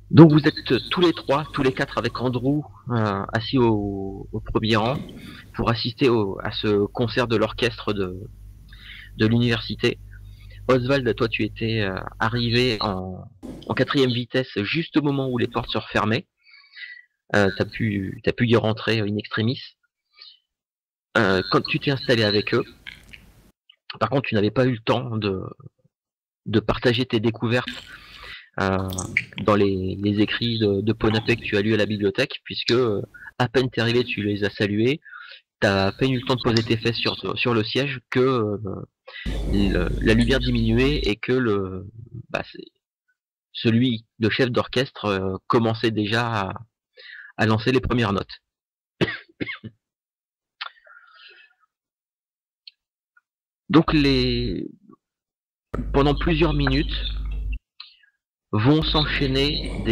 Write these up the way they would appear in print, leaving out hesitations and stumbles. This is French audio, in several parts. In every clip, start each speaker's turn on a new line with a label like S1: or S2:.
S1: Donc vous êtes tous les trois, tous les quatre avec Andrew assis au premier rang pour assister à ce concert de l'orchestre de l'université. Oswald, toi tu étais arrivé en quatrième vitesse juste au moment où les portes se refermaient. T'as pu y rentrer in extremis. Quand tu t'es installé avec eux, par contre tu n'avais pas eu le temps de partager tes découvertes dans les écrits de Ponapé que tu as lus à la bibliothèque, puisque à peine t'es arrivé, tu les as salués, t'as à peine eu le temps de poser tes fesses sur le siège que la lumière diminuait et que celui de chef d'orchestre commençait déjà à lancer les premières notes. Donc pendant plusieurs minutes vont s'enchaîner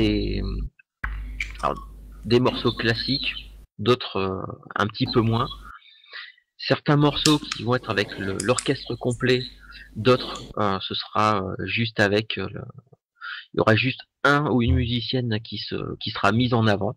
S1: des morceaux classiques, d'autres un petit peu moins. Certains morceaux qui vont être avec l'orchestre complet, d'autres ce sera juste avec il y aura juste un ou une musicienne qui sera mise en avant.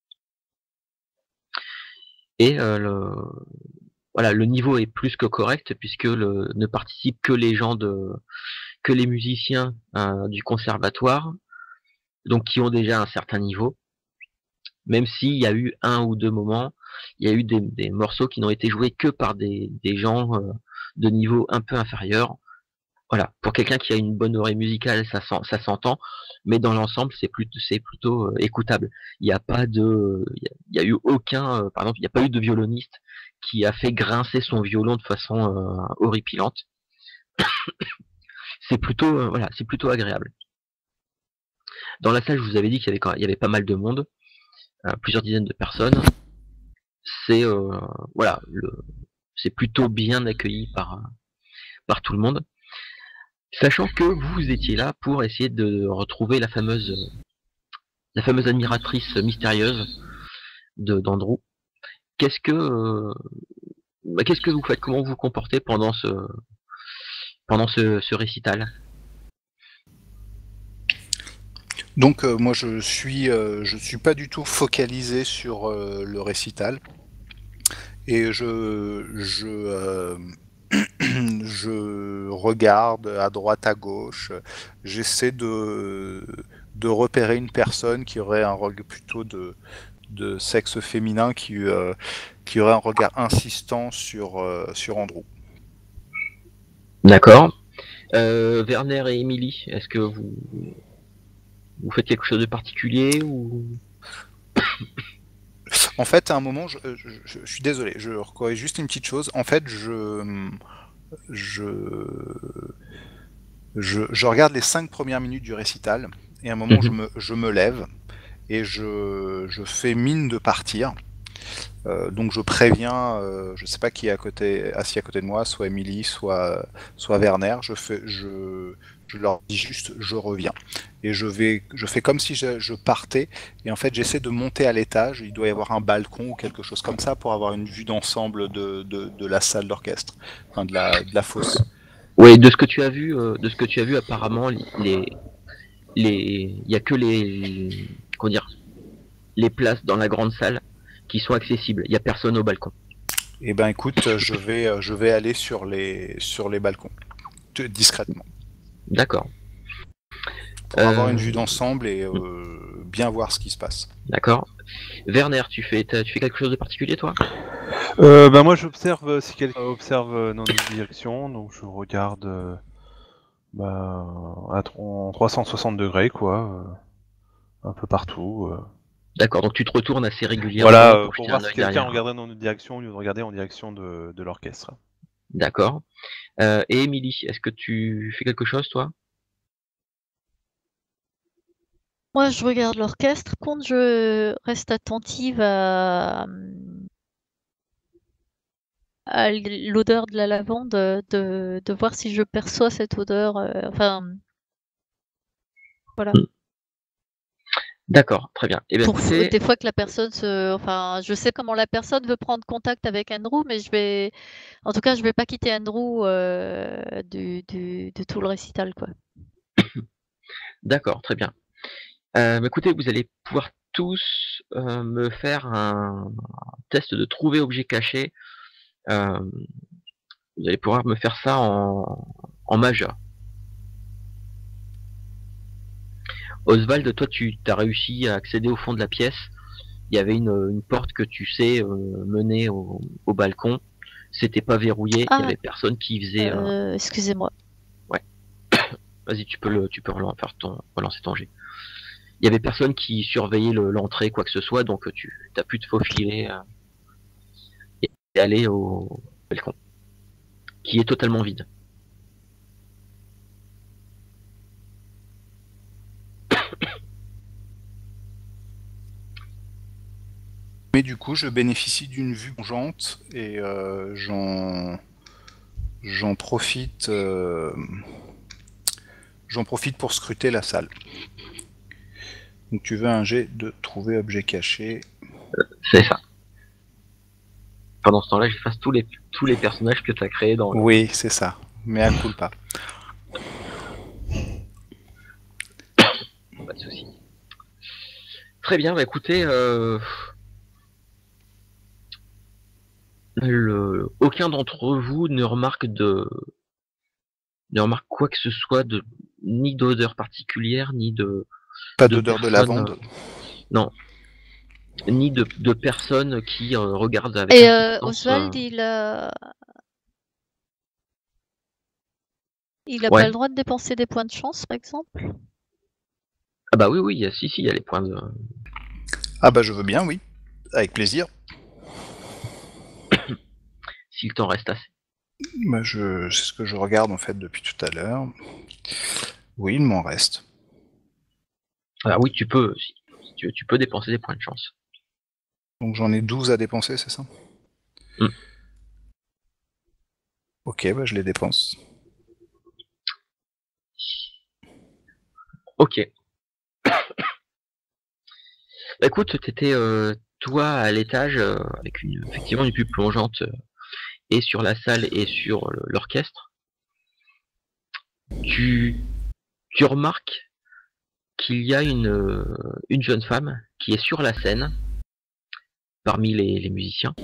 S1: Et voilà, le niveau est plus que correct puisque ne participent que que les musiciens du conservatoire, donc qui ont déjà un certain niveau. Même s'il y a eu un ou deux moments, il y a eu des morceaux qui n'ont été joués que par des gens de niveau un peu inférieur. Voilà, pour quelqu'un qui a une bonne oreille musicale, ça s'entend, mais dans l'ensemble, c'est plutôt écoutable. Il n'y a pas de, il y a eu aucun, par exemple, il n'y a pas eu de violoniste qui a fait grincer son violon de façon horripilante. C'est plutôt, voilà, c'est plutôt agréable. Dans la salle, je vous avais dit qu'il y avait pas mal de monde, plusieurs dizaines de personnes. C'est voilà, c'est plutôt bien accueilli par tout le monde. Sachant que vous étiez là pour essayer de retrouver la fameuse admiratrice mystérieuse d'Andrew. Qu'est-ce que qu'est-ce que vous faites? Comment vous vous comportez pendant ce récital?
S2: Donc moi je suis pas du tout focalisé sur le récital et je regarde à droite à gauche, j'essaie de repérer une personne qui aurait un rôle plutôt de sexe féminin qui aurait un regard insistant sur Andrew.
S1: D'accord. Werner et Emily, est-ce que vous faites quelque chose de particulier ou
S2: En fait, à un moment, je suis désolé, je corrige juste une petite chose. En fait, je, je regarde les 5 premières minutes du récital, et à un moment, je me lève, et je fais mine de partir. Donc je préviens, je sais pas qui est assis à côté de moi, soit Emily, soit Werner. Je leur dis juste je reviens. Et je fais comme si je partais. Et en fait j'essaie de monter à l'étage. Il doit y avoir un balcon ou quelque chose comme ça pour avoir une vue d'ensemble de la salle d'orchestre, enfin de la fosse.
S1: Oui, de ce que tu as vu, apparemment, il y a que comment dire, les places dans la grande salle qui sont accessibles. Il y a personne au balcon.
S2: Et ben écoute, je vais aller sur les balcons discrètement
S1: D'accord.
S2: pour avoir une vue d'ensemble et bien voir ce qui se passe.
S1: D'accord. Werner, tu fais quelque chose de particulier, toi?
S3: Bah moi j'observe si quelqu'un observe dans notre direction, donc je regarde en 360 degrés quoi, un peu partout.
S1: D'accord, donc tu te retournes assez régulièrement
S3: Voilà,
S1: pour
S3: pour
S1: jeter
S3: voir
S1: un
S3: si
S1: œil
S3: quelqu'un
S1: derrière.
S3: regarderait dans notre direction au lieu de regarder en direction de l'orchestre.
S1: D'accord. Et Émilie, est-ce que tu fais quelque chose, toi?
S4: Moi, je regarde l'orchestre. Par contre, je reste attentive à l'odeur de la lavande, de voir si je perçois cette odeur. Enfin, voilà.
S1: D'accord, très bien. Eh bien,
S4: Pour
S1: écoutez,
S4: des fois que la personne enfin, je sais comment la personne veut prendre contact avec Andrew, mais en tout cas, je vais pas quitter Andrew de tout le récital, quoi.
S1: d'accord, très bien. Mais écoutez, vous allez pouvoir tous me faire un test de trouver objet caché. Euh, Vous allez pouvoir me faire ça en majeur. Oswald, toi, tu as réussi à accéder au fond de la pièce. Il y avait une porte que tu sais mener au balcon. C'était pas verrouillé. Il y
S4: Ah,
S1: avait personne qui faisait.
S4: excusez-moi.
S1: Vas-y, tu peux relancer ton jet. Il y avait personne qui surveillait l'entrée, quoi que ce soit, donc tu as pu te faufiler et aller au balcon, qui est totalement vide.
S2: Mais du coup, je bénéficie d'une vue plongeante et j'en profite. J'en profite pour scruter la salle. Donc tu veux un jet de trouver objet caché.
S1: C'est ça. Pendant ce temps-là, j'efface tous les personnages que tu as créés dans le...
S2: Oui, c'est ça. Mais à culpa.
S1: Pas de souci. Très bien, bah écoutez, aucun d'entre vous ne remarque quoi que ce soit ni d'odeur particulière, ni
S2: Pas
S1: de
S2: d'odeur de
S1: personnes,
S2: lavande.
S1: non, ni de personnes qui regardent avec
S4: Et
S1: insistance.
S4: Oswald, il a pas
S1: Ouais.
S4: le droit de dépenser des points de chance, par exemple?
S1: Ah bah oui, si, il y a les points de...
S2: Ah bah je veux bien, oui. Avec plaisir.
S1: S'il t'en reste assez.
S2: Bah c'est ce que je regarde en fait depuis tout à l'heure. Oui, il m'en reste.
S1: Ah oui, tu peux, si tu peux dépenser des points de chance.
S2: Donc j'en ai 12 à dépenser, c'est ça? Ok, bah je les dépense.
S1: Ok. Bah écoute, t'étais toi à l'étage avec effectivement une vue plongeante et sur la salle et sur l'orchestre. Tu remarques qu'il y a une jeune femme qui est sur la scène parmi les musiciens,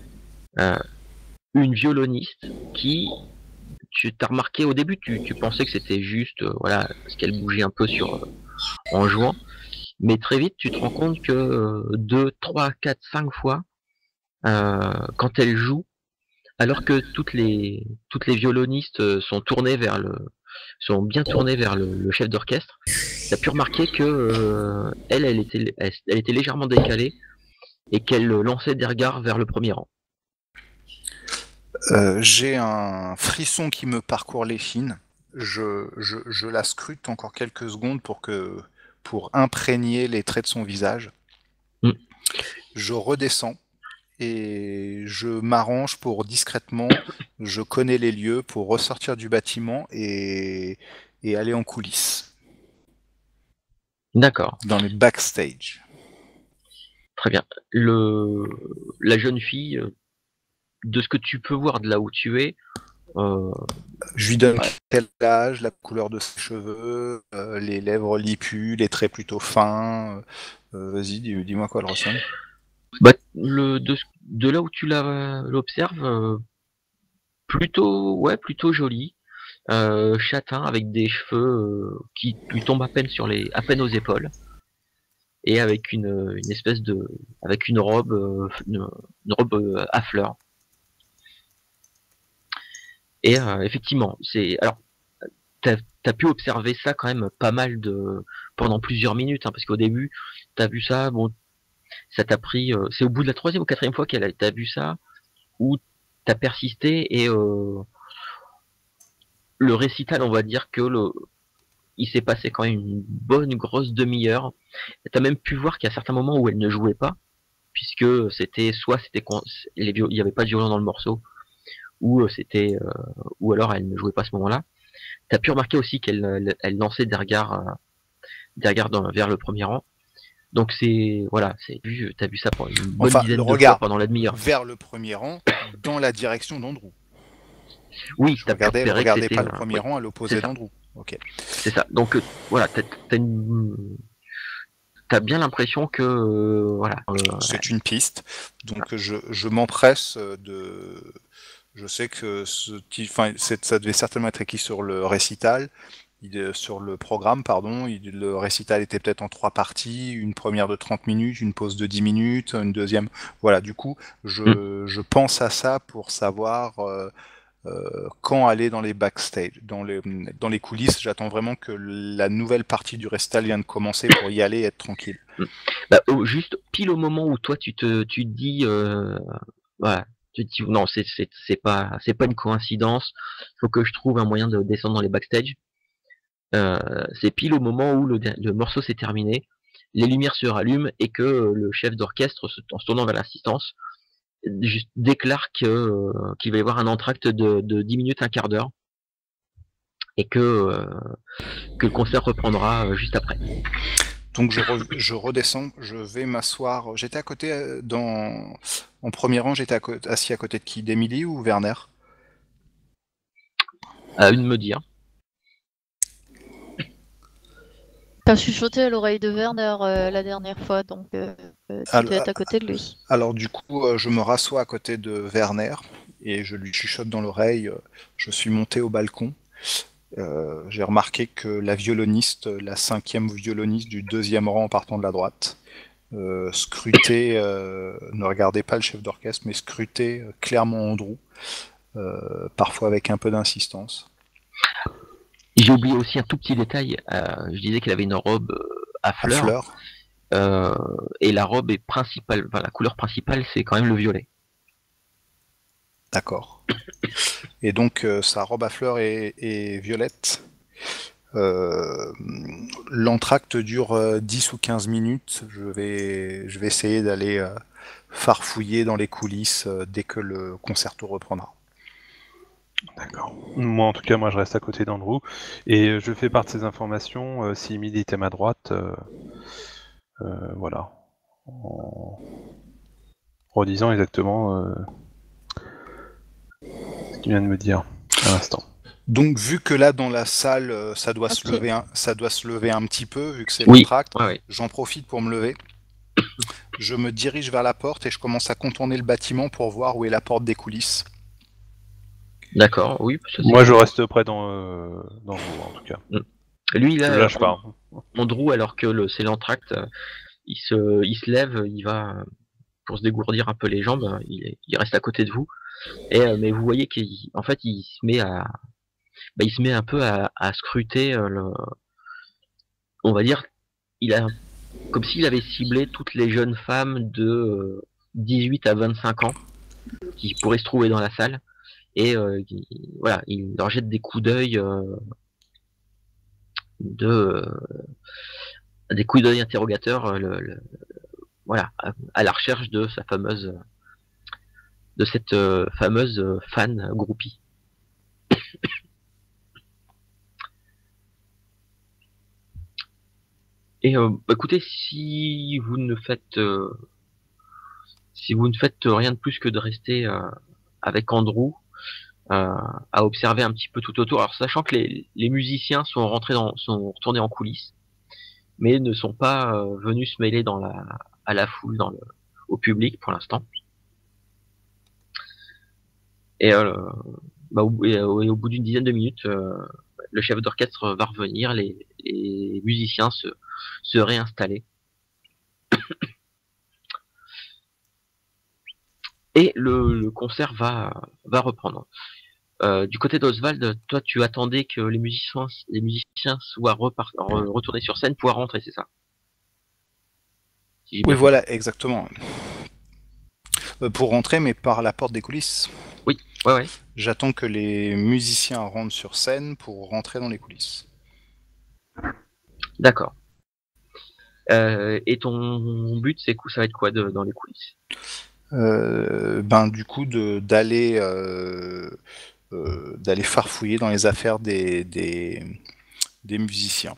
S1: une violoniste qui, tu t'as remarqué au début, tu pensais que c'était juste voilà parce qu'elle bougeait un peu en jouant, mais très vite tu te rends compte que 2, 3, 4, 5 fois quand elle joue, alors que toutes les violonistes sont bien tournées vers le chef d'orchestre, tu as pu remarquer que elle était légèrement décalée et qu'elle lançait des regards vers le premier rang.
S2: J'ai un frisson qui me parcourt les chines. Je la scrute encore quelques secondes pour imprégner les traits de son visage. Je redescends et je m'arrange pour discrètement, je connais les lieux pour ressortir du bâtiment et aller en coulisses,
S1: D'accord,
S2: dans les backstage.
S1: très bien. La jeune fille, de ce que tu peux voir de là où tu es,
S2: Je lui donne quel âge, la couleur de ses cheveux, les lèvres lipues, les traits plutôt fins. Vas-y, dis-moi quoi elle ressemble.
S1: bah, de là où tu l'observes, plutôt jolie, châtain avec des cheveux qui lui tombent à peine aux épaules, et avec une espèce avec une robe, à fleurs. Et effectivement, alors t'as pu observer ça quand même pas mal pendant plusieurs minutes, hein, parce qu'au début t'as vu ça, bon, ça t'a pris, c'est au bout de la troisième ou quatrième fois t'as vu ça, où t'as persisté et le récital, on va dire que il s'est passé quand même une bonne grosse demi-heure. T'as même pu voir qu'il y a certains moments où elle ne jouait pas, puisque il y avait pas de violon dans le morceau, ou alors elle ne jouait pas à ce moment-là. T'as pu remarquer aussi qu'elle lançait des regards vers le premier rang. Donc t'as vu ça pour une bonne dizaine de fois pendant la demi-heure.
S2: Vers le premier rang, dans la direction d'Andrew.
S1: Oui,
S2: je regardais pas le premier rang à l'opposé d'Andrew. Ok.
S1: C'est ça. Donc voilà, t'as bien l'impression que voilà.
S2: C'est une piste, donc je m'empresse de. Je sais que ça devait certainement être écrit sur le récital, sur le programme, pardon. Le récital était peut-être en 3 parties, une première de 30 minutes, une pause de 10 minutes, une deuxième. Voilà, du coup, je pense à ça pour savoir quand aller dans les backstage, dans les coulisses. J'attends vraiment que la nouvelle partie du récital vienne de commencer pour y aller et être tranquille.
S1: Bah, juste pile au moment où toi tu te dis voilà, tu te dis non, c'est pas une coïncidence, faut que je trouve un moyen de descendre dans les backstage. C'est pile au moment où le morceau s'est terminé, les lumières se rallument et que le chef d'orchestre, en se tournant vers l'assistance, juste déclare qu'il va y avoir un entracte de 10 minutes, un quart d'heure, et que le concert reprendra juste après.
S2: Donc je redescends, je vais m'asseoir. J'étais à côté, en premier rang, j'étais assis à côté de qui? D'Emily ou Werner?
S1: À eux de me dire.
S4: T'as chuchoté à l'oreille de Werner la dernière fois, donc tu devais être à côté de lui.
S2: Alors du coup, je me rassois à côté de Werner et je lui chuchote dans l'oreille. Je suis monté au balcon. J'ai remarqué que la violoniste, la 5e violoniste du 2e rang en partant de la droite, scrutait, ne regardait pas le chef d'orchestre, mais scrutait clairement Andrew, parfois avec un peu d'insistance.
S1: J'ai oublié aussi un tout petit détail. Je disais qu'elle avait une robe à fleurs. Et la robe est principale, enfin, la couleur principale, c'est quand même le violet.
S2: D'accord. Et donc sa robe à fleurs est violette. L'entracte dure 10 ou 15 minutes. Je vais essayer d'aller farfouiller dans les coulisses dès que le concerto reprendra.
S3: D'accord. Moi, en tout cas, je reste à côté d'Andrew et je fais part de ces informations. Si Emily était à ma droite, voilà, en redisant exactement ce qu'il vient de me dire à l'instant.
S2: Donc, vu que là dans la salle, ça doit se lever un petit peu, vu que c'est
S1: Oui.
S2: l'entracte,
S1: Ouais.
S2: j'en profite pour me lever. Je me dirige vers la porte et je commence à contourner le bâtiment pour voir où est la porte des coulisses.
S1: D'accord, oui.
S3: Moi, je reste près d'Andrew, en tout cas.
S1: Lui, là,
S3: je lâche pas.
S1: Andrew, alors que c'est l'entracte, il se lève, il va pour se dégourdir un peu les jambes, il reste à côté de vous. Mais vous voyez qu'en fait, il se met un peu à scruter on va dire, comme s'il avait ciblé toutes les jeunes femmes de 18 à 25 ans qui pourraient se trouver dans la salle. Et voilà, il leur jette des coups d'œil des coups d'œil interrogateurs, voilà, à la recherche de cette fameuse fan groupie. Et écoutez, si vous ne faites rien de plus que de rester avec Andrew, à observer un petit peu tout autour. Alors sachant que les musiciens sont retournés en coulisses, mais ne sont pas venus se mêler à la foule, au public pour l'instant. Et au bout d'une dizaine de minutes, le chef d'orchestre va revenir, les musiciens se réinstaller. Et le concert va reprendre. Du côté d'Oswald, toi tu attendais que les musiciens soient retournés sur scène pour rentrer, c'est ça?
S2: Oui, voilà, exactement. Pour rentrer, mais par la porte des coulisses.
S1: Oui, ouais.
S2: J'attends que les musiciens rentrent sur scène pour rentrer dans les coulisses.
S1: D'accord. Et ton but, ça va être quoi dans les coulisses?
S2: Du coup, d'aller farfouiller dans les affaires des musiciens.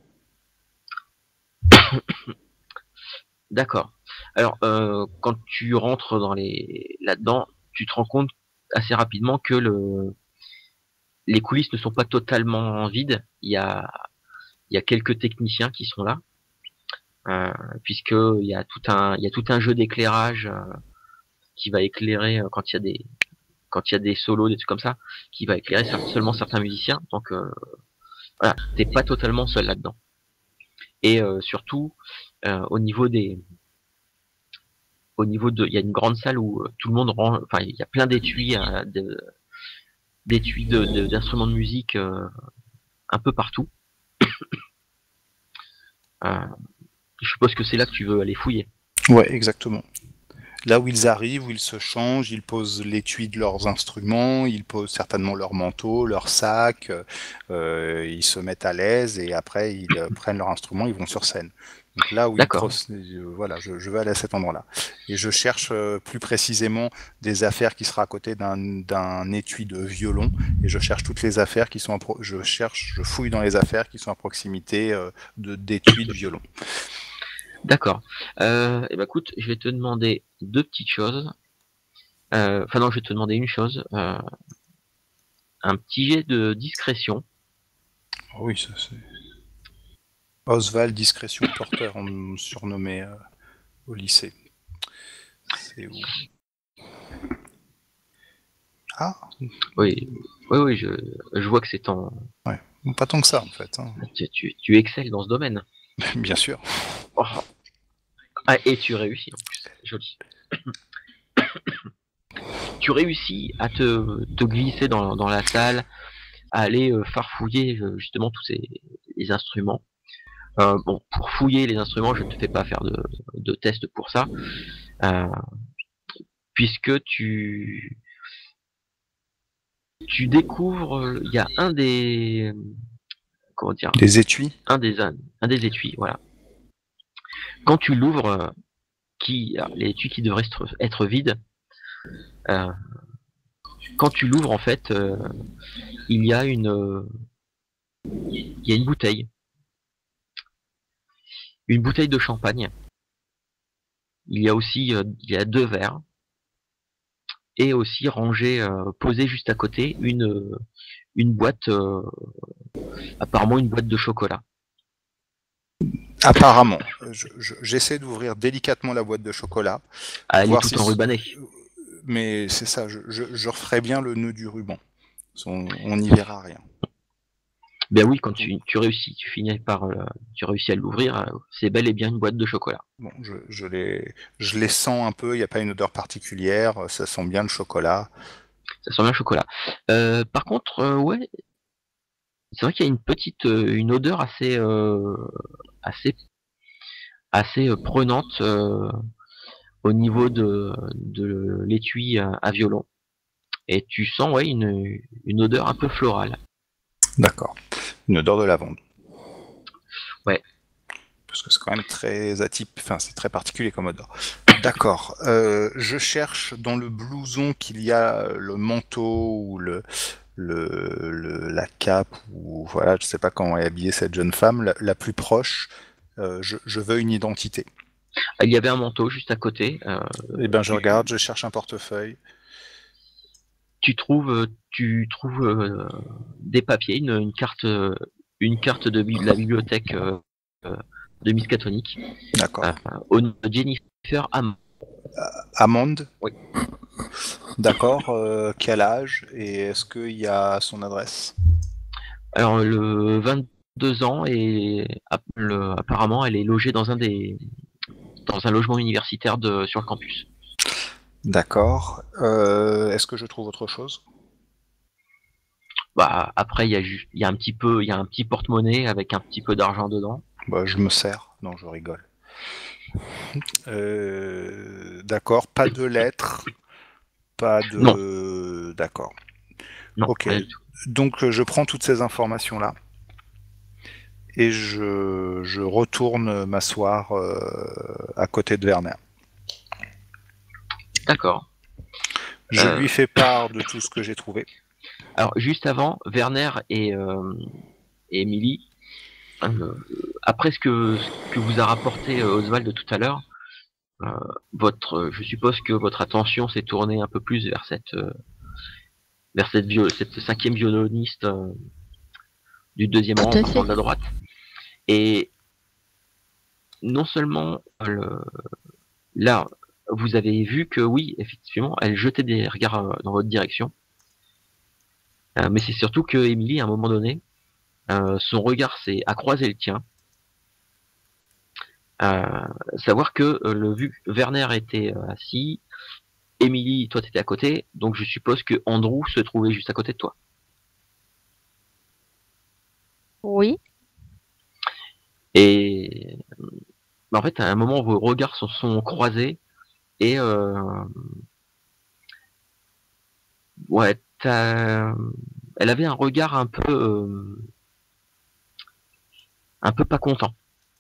S1: D'accord. Alors, quand tu rentres là-dedans, tu te rends compte assez rapidement que les coulisses ne sont pas totalement vides. Il y a quelques techniciens qui sont là. puisque il y a tout un jeu d'éclairage qui va éclairer quand il y a des solos, des trucs comme ça, qui va éclairer seulement certains musiciens. Donc voilà, t'es pas totalement seul là-dedans. Et surtout il y a une grande salle où tout le monde range, enfin il y a plein d'étuis, d'instruments de musique un peu partout. Je suppose que c'est là que tu veux aller fouiller.
S2: Ouais, exactement. Là où ils arrivent, où ils se changent, ils posent l'étui de leurs instruments, ils posent certainement leur manteau, leur sac, ils se mettent à l'aise et après ils prennent leur instrument, ils vont sur scène. Donc là où
S1: D'accord.
S2: voilà, je vais aller à cet endroit-là. Et je cherche plus précisément des affaires qui sera à côté d'un étui de violon et je cherche toutes les affaires qui sont je fouille dans les affaires qui sont à proximité d'étui de violon.
S1: D'accord. Et ben écoute, je vais te demander deux petites choses. Enfin non, je vais te demander une chose. Un petit jet de discrétion.
S2: Oh oui, ça c'est. Oswald Discrétion Porteur, on me surnommait au lycée. C'est où? Ah,
S1: Oui, je vois que c'est ton.
S2: ouais. Pas tant que ça en fait. Hein.
S1: Tu excelles dans ce domaine.
S2: Bien sûr.
S1: Oh. Ah, et tu réussis en plus. Joli. Tu réussis à te glisser dans la salle, à aller farfouiller justement tous les instruments. Bon, pour fouiller les instruments, je ne te fais pas faire de test pour ça, puisque tu découvres, il y a comment dire,
S2: Des étuis.
S1: un des étuis, voilà. Quand tu l'ouvres, l'étui qui devrait être vide, quand tu l'ouvres en fait, il y a une bouteille. Une bouteille de champagne. Il y a aussi il y a deux verres. Et aussi rangé, posé juste à côté, une boîte, apparemment une boîte de chocolat.
S2: Apparemment. J'essaie d'ouvrir délicatement la boîte de chocolat.
S1: Ah, elle est
S2: voir
S1: toute
S2: si
S1: enrubannée.
S2: Mais c'est ça, je referai bien le nœud du ruban. On n'y verra rien.
S1: Ben oui, quand tu réussis, tu réussis à l'ouvrir, c'est bel et bien une boîte de chocolat.
S2: Bon, je les sens un peu, il n'y a pas une odeur particulière, ça sent bien le chocolat.
S1: Ça sent bien le chocolat. Par contre, ouais, c'est vrai qu'il y a une petite, une odeur assez, assez prenante au niveau de l'étui à violon. Et tu sens, ouais, une odeur un peu florale.
S2: D'accord. Une odeur de lavande.
S1: Ouais.
S2: Parce que c'est quand même très atypique, enfin c'est très particulier comme odeur. D'accord. Je cherche dans le blouson qu'il y a le manteau ou la cape ou voilà, je sais pas comment est habillée cette jeune femme, la plus proche. Je veux une identité.
S1: Il y avait un manteau juste à côté.
S2: Eh ben je regarde, je cherche un portefeuille.
S1: Tu trouves des papiers, une carte de la bibliothèque de Miskatonic.
S2: D'accord.
S1: Au nom de Jennifer Hammond.
S2: Amande.
S1: Oui.
S2: D'accord. Quel âge et est-ce qu'il y a son adresse?
S1: Alors le 22 ans et apparemment elle est logée dans un logement universitaire sur le campus.
S2: D'accord. Est-ce que je trouve autre chose?
S1: Bah après il y a un petit porte-monnaie avec un petit peu d'argent dedans.
S2: Bah, je me sers. Non, je rigole. D'accord. Pas de lettres. Pas de.
S1: Non.
S2: D'accord.
S1: Non.
S2: Ok. Donc je prends toutes ces informations-là et je retourne m'asseoir à côté de Werner.
S1: D'accord.
S2: Je lui fais part de tout ce que j'ai trouvé.
S1: Alors juste avant, Werner et Emily, après ce que vous a rapporté Oswald tout à l'heure, je suppose que votre attention s'est tournée un peu plus vers cette cinquième violoniste du deuxième rang de la droite. Et non seulement là, vous avez vu que oui, effectivement, elle jetait des regards dans votre direction, mais c'est surtout que Émilie, à un moment donné, son regard a croisé le tien. Savoir que Werner était assis, Émilie, toi t'étais à côté, donc je suppose que Andrew se trouvait juste à côté de toi.
S4: Oui.
S1: Et en fait, à un moment, vos regards se sont croisés et ouais, elle avait un regard un peu pas content.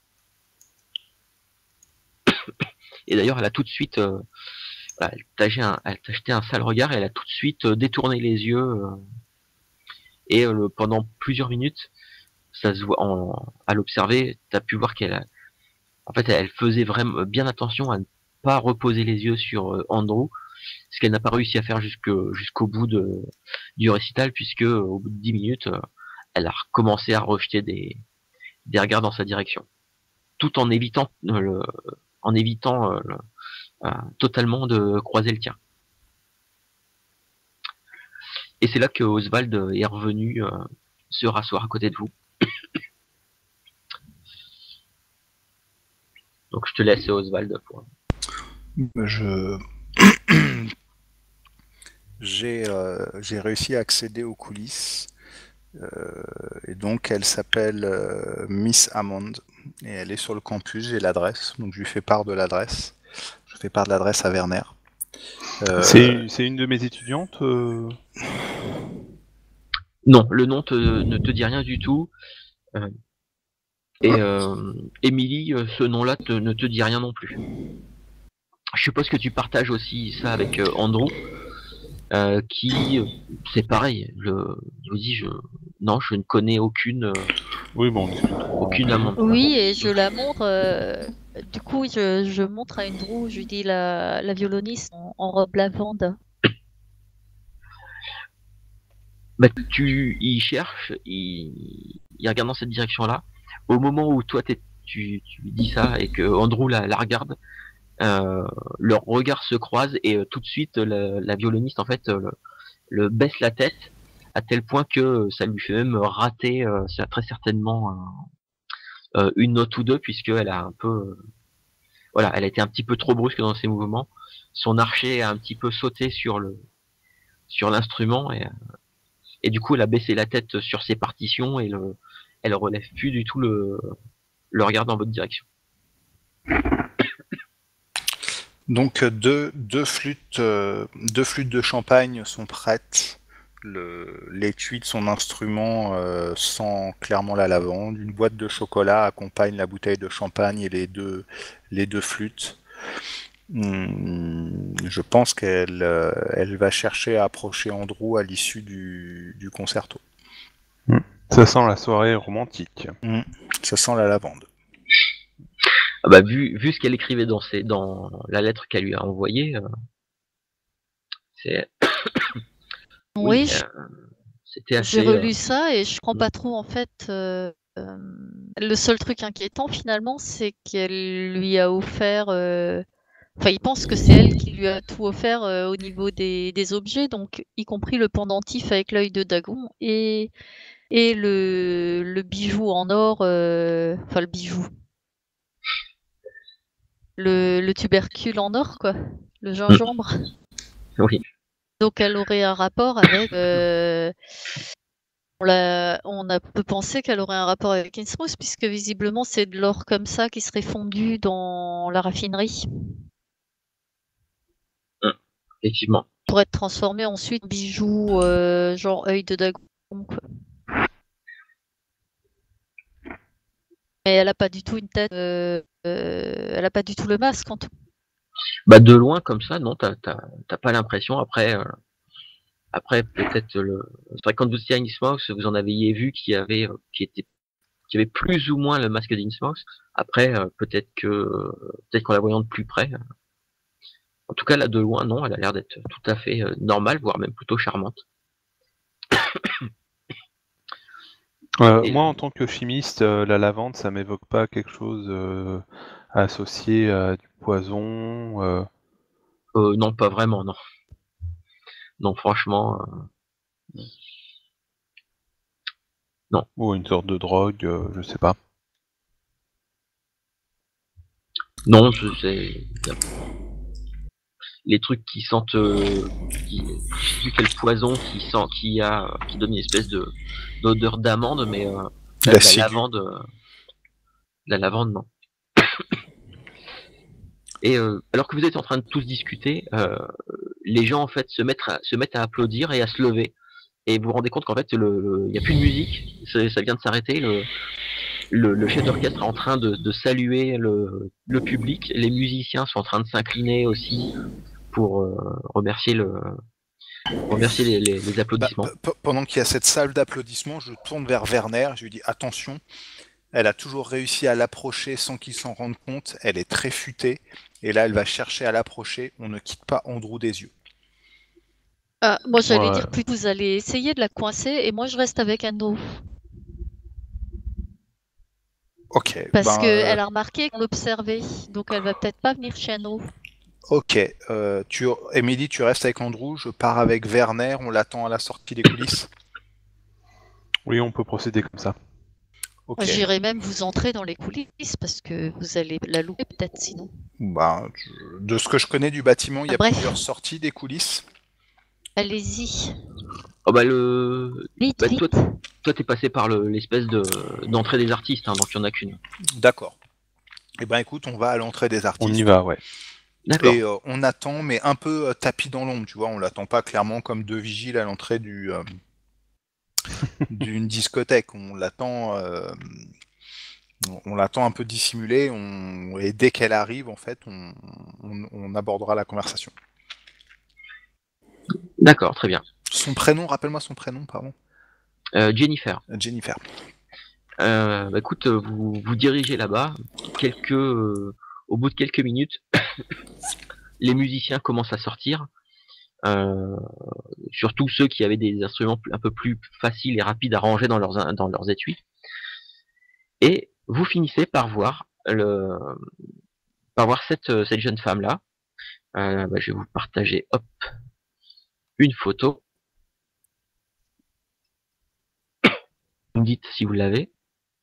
S1: Et d'ailleurs, elle a tout de suite, elle t'a jeté un sale regard et elle a tout de suite détourné les yeux. Et pendant plusieurs minutes, ça se voit à l'observer, t'as pu voir en fait, elle faisait vraiment bien attention à ne pas reposer les yeux sur Andrew, ce qu'elle n'a pas réussi à faire jusqu'au bout du récital, puisque au bout de 10 minutes, elle a recommencé à rejeter des regards dans sa direction, tout en évitant totalement de croiser le tien. Et c'est là que Oswald est revenu se rasseoir à côté de vous. Donc je te laisse Oswald pour...
S2: J'ai réussi à accéder aux coulisses. Et donc elle s'appelle Miss Hammond et elle est sur le campus, j'ai l'adresse, donc je lui fais part de l'adresse. Je fais part de l'adresse à Werner.
S3: C'est une de mes étudiantes
S1: Non, le nom ne te dit rien du tout. Et Émilie, ce nom-là ne te dit rien non plus. Je suppose que tu partages aussi ça avec Andrew, qui, c'est pareil. Je vous dis, non, je ne connais aucune.
S3: Oui, bon,
S1: aucune amende.
S4: Oui, et je la montre. Du coup, je montre à Andrew, je lui dis la violoniste en robe lavande.
S1: Bah, il cherche, il regarde dans cette direction-là. Au moment où toi tu lui dis ça et que Andrew la regarde, leurs regards se croisent et tout de suite la violoniste en fait le baisse la tête à tel point que ça lui fait même rater très certainement une note ou deux, puisqu'elle a un peu voilà, elle a été un petit peu trop brusque dans ses mouvements. Son archet a un petit peu sauté sur l'instrument et du coup elle a baissé la tête sur ses partitions et elle relève plus du tout le regard dans votre direction.
S2: Donc deux flûtes de champagne sont prêtes. L'étui de son instrument sent clairement la lavande. Une boîte de chocolat accompagne la bouteille de champagne et les deux flûtes. Je pense qu'elle elle va chercher à approcher Andrew à l'issue du concerto.
S3: Ça sent la soirée romantique.
S2: Ça sent la lavande.
S1: Ah bah, vu ce qu'elle écrivait dans la lettre qu'elle lui a envoyée, c'est
S4: Oui,
S1: c'était assez.
S4: j'ai relu ça et je comprends pas trop en fait. Le seul truc inquiétant finalement, c'est qu'elle lui a offert. Enfin, il pense que c'est elle qui lui a tout offert au niveau des objets, donc y compris le pendentif avec l'œil de Dagon et le bijou en or. Enfin, le bijou. Le tubercule en or, quoi. Le gingembre.
S1: Oui.
S4: Donc elle aurait un rapport avec. On peut penser qu'elle aurait un rapport avec Innsmouth, puisque visiblement c'est de l'or comme ça qui serait fondu dans la raffinerie.
S1: Effectivement.
S4: Pour être transformé ensuite en bijoux genre œil de Dagon, quoi. Mais elle a pas du tout une tête. Elle a pas du tout le masque en tout.
S1: Bah de loin comme ça, non, t'as pas l'impression. Après peut-être c'est vrai que quand vous étiez à Innsmouth, vous en aviez vu qui avait plus ou moins le masque d'Innsmouth. Après peut-être qu'en la voyant de plus près. En tout cas là de loin, non, elle a l'air d'être tout à fait normale, voire même plutôt charmante. Et-
S3: Moi, en tant que chimiste, la lavande, ça m'évoque pas quelque chose associé à du poison.
S1: Non, pas vraiment, non. Non, franchement, non.
S3: Ou une sorte de drogue, je sais pas.
S1: Non, c'est les trucs qui sentent, je sais plus quel poison qui donne une espèce d'odeur d'amande, mais la
S2: L'acidu.
S1: lavande, non. Et alors que vous êtes en train de tous discuter, les gens en fait se mettent à applaudir et à se lever. Et vous vous rendez compte qu'en fait, il y a plus de musique, ça vient de s'arrêter. Le chef d'orchestre est en train de saluer le public. Les musiciens sont en train de s'incliner aussi pour remercier les
S2: Bah,
S1: applaudissements.
S2: pendant qu'il y a cette salle d'applaudissements, je tourne vers Werner, je lui dis attention, elle a toujours réussi à l'approcher sans qu'il s'en rende compte, elle est très futée, et là elle va chercher à l'approcher, on ne quitte pas Andrew des yeux.
S4: Moi, j'allais
S3: Ouais.
S4: dire plutôt vous allez essayer de la coincer et moi, je reste avec Andrew.
S2: Ok,
S4: Parce qu'elle a remarqué qu'on l'observait, donc elle va peut-être pas venir chez Andrew.
S2: ok. Emily, tu restes avec Andrew, je pars avec Werner, on l'attend à la sortie des coulisses.
S3: Oui, on peut procéder comme ça.
S2: Ok.
S4: Moi, j'irai même vous entrer dans les coulisses parce que vous allez la louper peut-être sinon.
S2: Bah, de ce que je connais du bâtiment, il y a
S4: Bref.
S2: plusieurs sorties des coulisses.
S4: Allez-y,
S1: Oh bah
S4: vite,
S1: bah,
S4: vite.
S1: toi t'es passé par l'espèce d'entrée des artistes, hein, donc il y en a qu'une.
S2: D'accord. Eh ben écoute, on va à l'entrée des artistes.
S3: On y va, ouais.
S1: D'accord.
S2: Et on attend, mais un peu tapis dans l'ombre, tu vois. On l'attend pas clairement comme deux vigiles à l'entrée d'une discothèque. On l'attend un peu dissimulé. Et dès qu'elle arrive, en fait, on abordera la conversation.
S1: D'accord, très bien.
S2: Son prénom, rappelle-moi son prénom, pardon.
S1: Jennifer.
S2: Jennifer.
S1: Bah écoute, vous dirigez là-bas. Au bout de quelques minutes, les musiciens commencent à sortir. Surtout ceux qui avaient des instruments un peu plus faciles et rapides à ranger dans leurs étuis. Et vous finissez par voir cette jeune femme là. Bah, je vais vous partager, hop, une photo. Vous me dites si vous l'avez.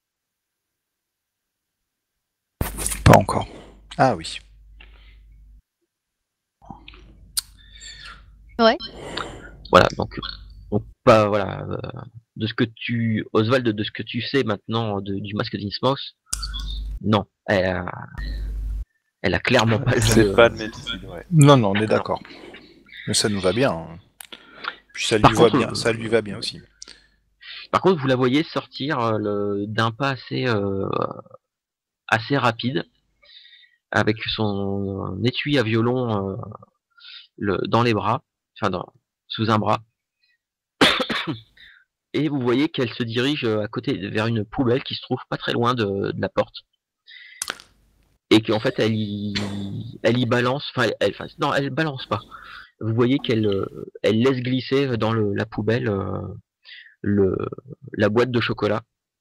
S2: Pas encore. Ah oui.
S4: Ouais.
S1: Voilà, donc pas voilà. Oswald, de ce que tu sais maintenant du masque d'Innsmouth, non, elle a clairement pas le
S3: C'est pas de médecine, ouais.
S2: Non, on est d'accord. Mais ça nous va bien. Hein. Puis ça
S1: Par
S2: lui va
S1: contre,
S2: bien. Ça lui va bien aussi.
S1: Par contre, vous la voyez sortir d'un pas assez rapide, avec son étui à violon dans les bras, sous un bras. Et vous voyez qu'elle se dirige vers une poubelle qui se trouve pas très loin de la porte. Et qu'en fait, elle y balance, non, elle balance pas. Vous voyez elle laisse glisser dans la poubelle la boîte de chocolat.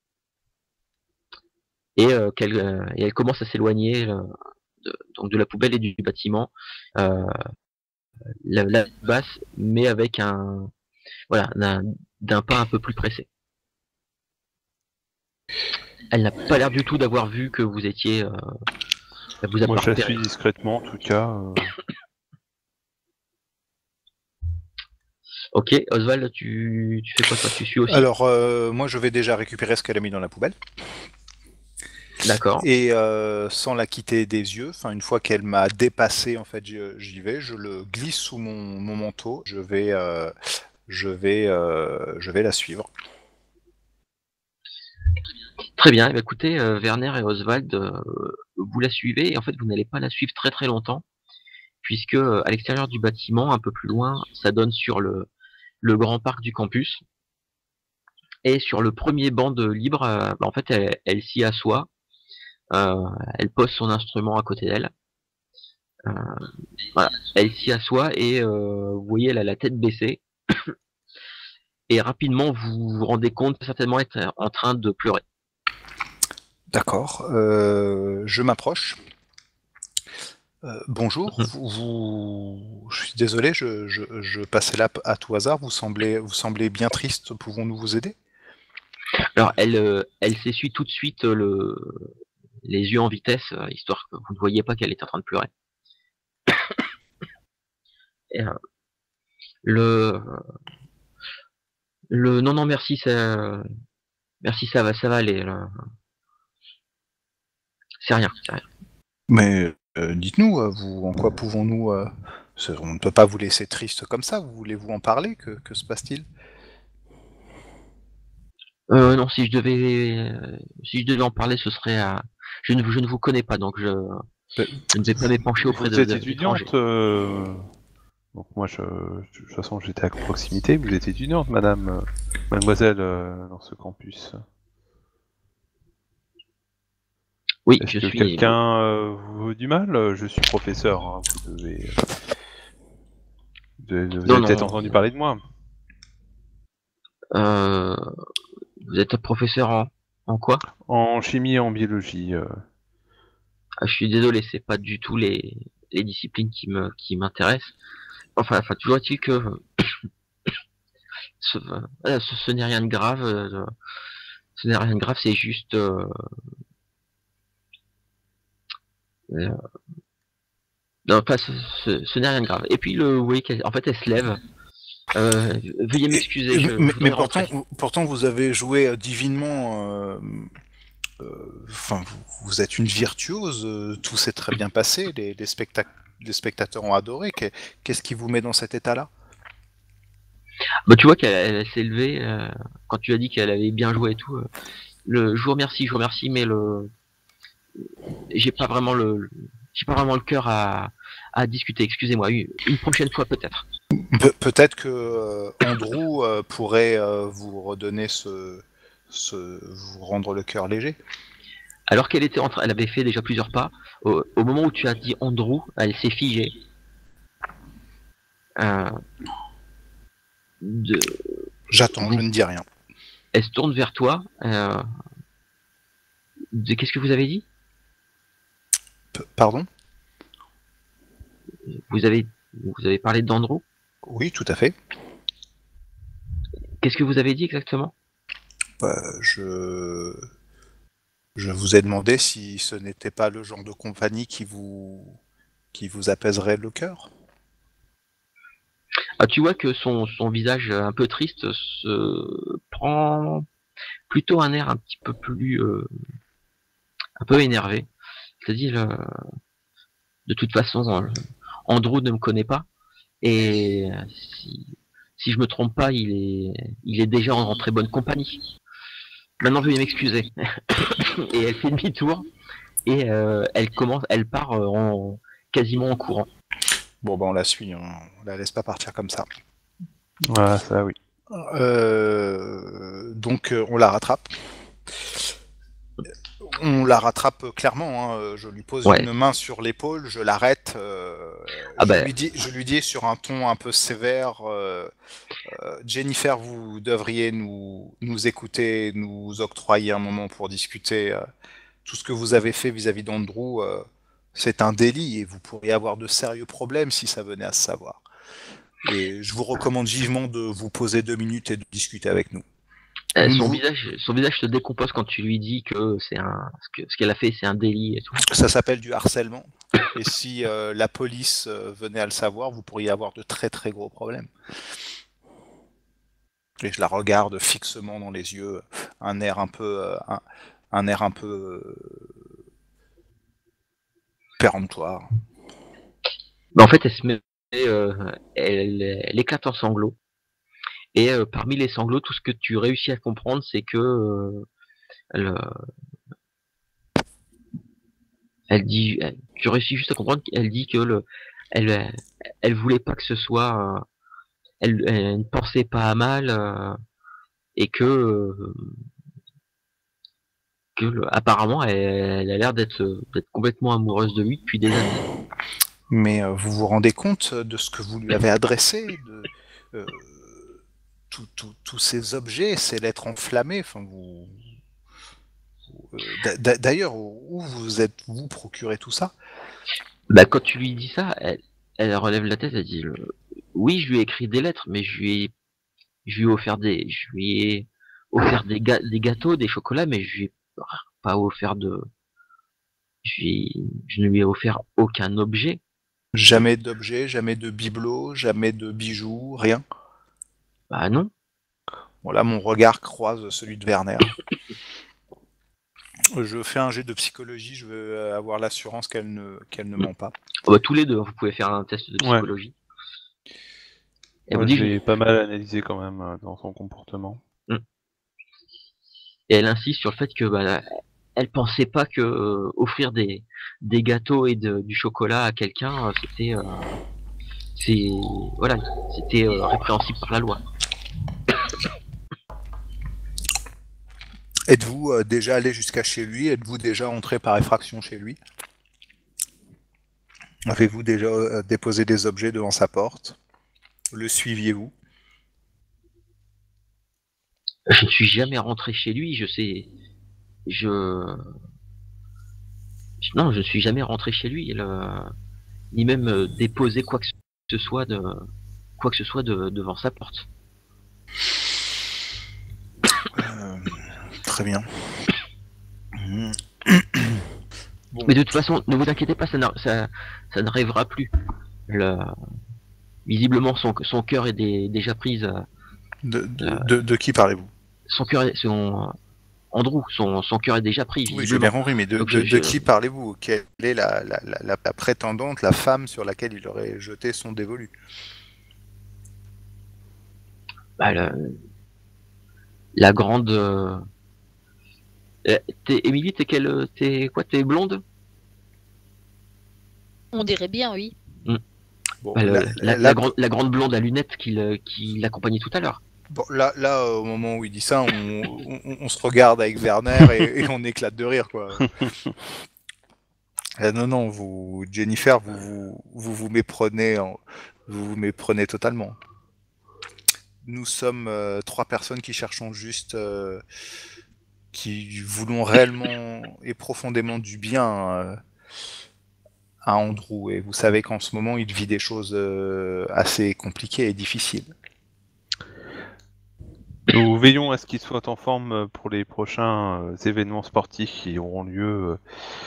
S1: Et elle commence à s'éloigner donc de la poubelle et du bâtiment, la basse, mais avec d'un pas un peu plus pressé. Elle n'a pas l'air du tout d'avoir vu que vous étiez. Elle vous a
S3: Moi,
S1: pas
S3: je la
S1: repéré.
S3: suis discrètement, en tout cas.
S1: Ok, Oswald, tu fais quoi toi? Tu suis aussi?
S2: Alors, moi, je vais déjà récupérer ce qu'elle a mis dans la poubelle.
S1: D'accord.
S2: Et sans la quitter des yeux, une fois qu'elle m'a dépassé, en fait, j'y vais, je le glisse sous mon manteau, je vais la suivre.
S1: Très bien. Écoutez, Werner et Oswald, vous la suivez et en fait vous n'allez pas la suivre très très longtemps, puisque à l'extérieur du bâtiment, un peu plus loin, ça donne sur le grand parc du campus. Et sur le premier banc de libre, en fait, elle s'y assoit. Elle pose son instrument à côté d'elle. Voilà. Elle s'y assoit et vous voyez, elle a la tête baissée. et rapidement vous vous rendez compte certainement être en train de pleurer.
S2: D'accord. Je m'approche. Bonjour. Je suis désolé, je passais là à tout hasard. Vous semblez bien triste. Pouvons-nous vous aider?
S1: Alors elle s'essuie tout de suite les yeux en vitesse, histoire que vous ne voyiez pas qu'elle était en train de pleurer. Et, le non merci ça va aller. C'est rien.
S2: Mais dites-nous, en quoi pouvons-nous... on ne peut pas vous laisser triste comme ça. Voulez-vous en parler? Que se passe-t-il?
S1: Non, si je devais en parler, ce serait à... Je ne vous connais pas, donc je ne vais pas m'épancher auprès
S3: Vous êtes
S1: d'étrangers.
S3: étudiante donc moi, de toute façon, j'étais à proximité. Vous êtes étudiante, mademoiselle, dans ce campus.
S1: Oui,
S3: Est-ce
S1: je
S3: que
S1: suis...
S3: quelqu'un vous veut du mal? Je suis professeur, hein. Vous avez peut-être entendu parler de moi.
S1: Vous êtes professeur en quoi?
S3: En chimie et en biologie.
S1: Je suis désolé, c'est pas du tout les disciplines qui m'intéressent. Enfin, toujours est-il que ce n'est rien de grave. Ce n'est rien de grave, c'est juste... non, pas ce n'est rien de grave. Et puis vous voyez qu'en fait, elle se lève. Veuillez m'excuser.
S2: Mais pourtant, vous avez joué divinement. Enfin, vous êtes une virtuose. Tout s'est très bien passé. Les spectateurs ont adoré. Qu'est-ce qui vous met dans cet état-là?
S1: Bah, tu vois qu'elle s'est levée quand tu as dit qu'elle avait bien joué et tout. Je vous remercie, mais j'ai pas vraiment le cœur à discuter. Excusez-moi, une prochaine fois peut-être.
S2: Peut-être que Andrew pourrait vous redonner vous rendre le cœur léger.
S1: Alors qu'elle était elle avait fait déjà plusieurs pas. Au moment où tu as dit Andrew, elle s'est figée.
S2: J'attends, je ne dis rien.
S1: Elle se tourne vers toi. Qu'est-ce que vous avez dit?
S2: Pardon?
S1: Vous avez parlé d'Andrew?
S2: Oui, tout à fait.
S1: Qu'est-ce que vous avez dit exactement?
S2: Je vous ai demandé si ce n'était pas le genre de compagnie qui vous apaiserait le cœur.
S1: Ah, tu vois que son visage un peu triste se prend plutôt un air un petit peu plus un peu énervé. C'est-à-dire de toute façon Andrew ne me connaît pas et si je me trompe pas, il est déjà en très bonne compagnie. Maintenant veuillez m'excuser. Et elle fait demi-tour et elle part quasiment en courant.
S2: Bon, on la suit, on la laisse pas partir comme ça.
S3: Voilà, ça oui.
S2: Donc on la rattrape. On la rattrape clairement, hein. Je lui pose une main sur l'épaule, je l'arrête, je lui dis sur un ton un peu sévère, Jennifer, vous devriez nous écouter, nous octroyer un moment pour discuter. Tout ce que vous avez fait vis-à-vis d'Andrew, c'est un délit et vous pourriez avoir de sérieux problèmes si ça venait à se savoir. Et je vous recommande vivement de vous poser 2 minutes et de discuter avec nous.
S1: Son visage se décompose quand tu lui dis que ce qu'elle a fait, c'est un délit et tout.
S2: Ça s'appelle du harcèlement. Et si la police venait à le savoir, vous pourriez avoir de très très gros problèmes. Et je la regarde fixement dans les yeux, un air un peu péremptoire.
S1: En fait, elle se met, elle éclate en sanglots. Et parmi les sanglots, tout ce que tu réussis à comprendre, c'est que tu réussis juste à comprendre qu'elle dit que elle voulait pas que ce soit, elle ne pensait pas à mal et que apparemment elle a l'air d'être complètement amoureuse de lui depuis des années.
S2: Mais vous vous rendez compte de ce que vous lui avez adressé tous ces objets, ces lettres enflammées. Enfin, d'ailleurs, où vous êtes-vous procuré tout ça?
S1: Bah, quand tu lui dis ça, elle relève la tête, elle dit oui, je lui ai écrit des lettres, mais je lui ai offert des gâteaux, des chocolats, mais je lui ai pas offert je ne lui ai offert aucun objet.
S2: Jamais d'objets, jamais de bibelots, jamais de bijoux, rien.
S1: Bah non.
S2: Bon, là, mon regard croise celui de Werner. Je fais un jet de psychologie, je veux avoir l'assurance qu'elle ne ment pas.
S1: Bah, tous les deux, vous pouvez faire un test de psychologie. Elle vous
S3: Moi,
S1: dit,
S3: je l'ai pas mal analysé quand même dans son comportement.
S1: et elle insiste sur le fait que bah, elle pensait pas que offrir des gâteaux et du chocolat à quelqu'un, c'était répréhensible par la loi.
S2: Êtes-vous déjà allé jusqu'à chez lui? Êtes-vous déjà entré par effraction chez lui? Avez-vous déjà déposé des objets devant sa porte? Le suiviez-vous?
S1: Je ne suis jamais rentré chez lui, non, je ne suis jamais rentré chez lui, ni même déposé quoi que ce soit devant sa porte.
S2: Très bien.
S1: Bon. Mais de toute façon, ne vous inquiétez pas, ça n'arrivera plus. Visiblement, son cœur est déjà pris.
S2: De qui parlez-vous?
S1: Son cœur, Andrew, son cœur est déjà pris.
S2: Oui, j'ai bien compris, mais de qui parlez-vous? Quelle est la prétendante, la femme sur laquelle il aurait jeté son dévolu?
S1: Bah, la grande. Émilie, t'es blonde?
S4: On dirait bien, oui.
S2: Bon,
S1: bah, la grande blonde à lunettes qui l'accompagnait tout à l'heure.
S2: Bon, là, au moment où il dit ça, on se regarde avec Werner et on éclate de rire, quoi. Non, Jennifer, vous méprenez, vous vous méprenez totalement. Nous sommes 3 personnes qui cherchons juste, qui voulons réellement et profondément du bien à Andrew. Et vous savez qu'en ce moment, il vit des choses assez compliquées et difficiles.
S3: Nous veillons à ce qu'il soit en forme pour les prochains événements sportifs qui auront lieu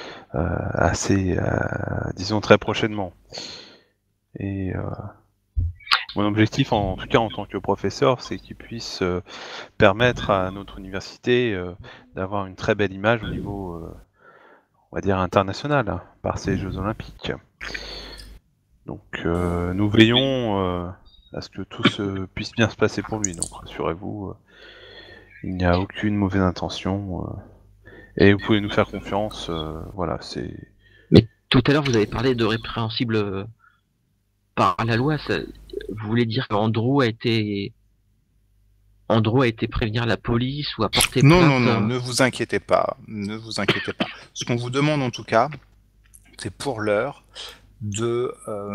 S3: disons très prochainement. Et mon objectif, en tout cas en tant que professeur, c'est qu'il puisse permettre à notre université d'avoir une très belle image au niveau, on va dire, international par ces Jeux Olympiques. Donc nous veillons à ce que tout puisse bien se passer pour lui. Donc rassurez-vous, il n'y a aucune mauvaise intention et vous pouvez nous faire confiance. Voilà, c'est.
S1: Mais tout à l'heure, vous avez parlé de répréhensible par la loi. Vous voulez dire qu'Andrew a été prévenir la police ou a porté plainte?
S2: Non, ne vous inquiétez pas, ne vous inquiétez pas. Ce qu'on vous demande en tout cas, c'est pour l'heure de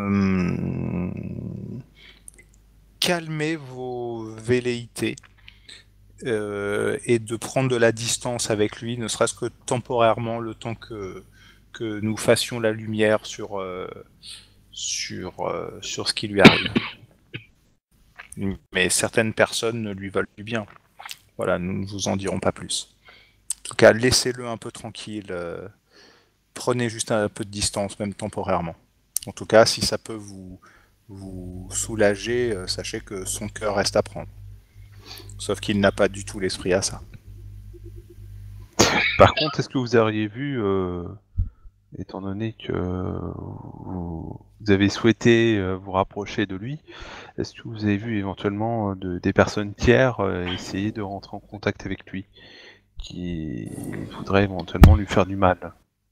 S2: calmer vos velléités et de prendre de la distance avec lui, ne serait-ce que temporairement, le temps que nous fassions la lumière sur ce qui lui arrive. Mais certaines personnes ne lui veulent du bien. Voilà, nous ne vous en dirons pas plus. En tout cas, laissez-le un peu tranquille. Prenez juste un peu de distance, même temporairement. En tout cas, si ça peut vous soulager, sachez que son cœur reste à prendre. Sauf qu'il n'a pas du tout l'esprit à ça.
S3: Par contre, est-ce que vous auriez vu, étant donné que vous avez souhaité vous rapprocher de lui, est-ce que vous avez vu éventuellement des personnes tiers essayer de rentrer en contact avec lui, qui voudraient éventuellement lui faire du mal?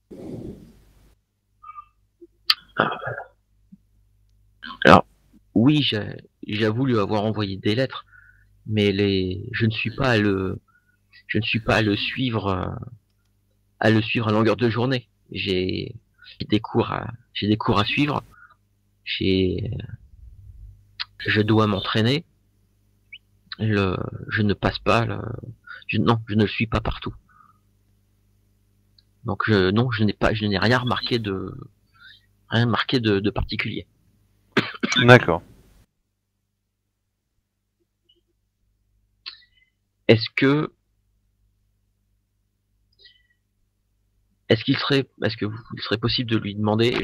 S1: Alors, oui, j'avoue lui avoir envoyé des lettres, mais je ne suis pas à le suivre à longueur de journée. J'ai des cours à suivre. Je dois m'entraîner. je ne passe pas, non, je ne le suis pas partout. Donc non, je n'ai rien remarqué de particulier.
S3: D'accord.
S1: Est-ce qu'il serait possible de lui demander,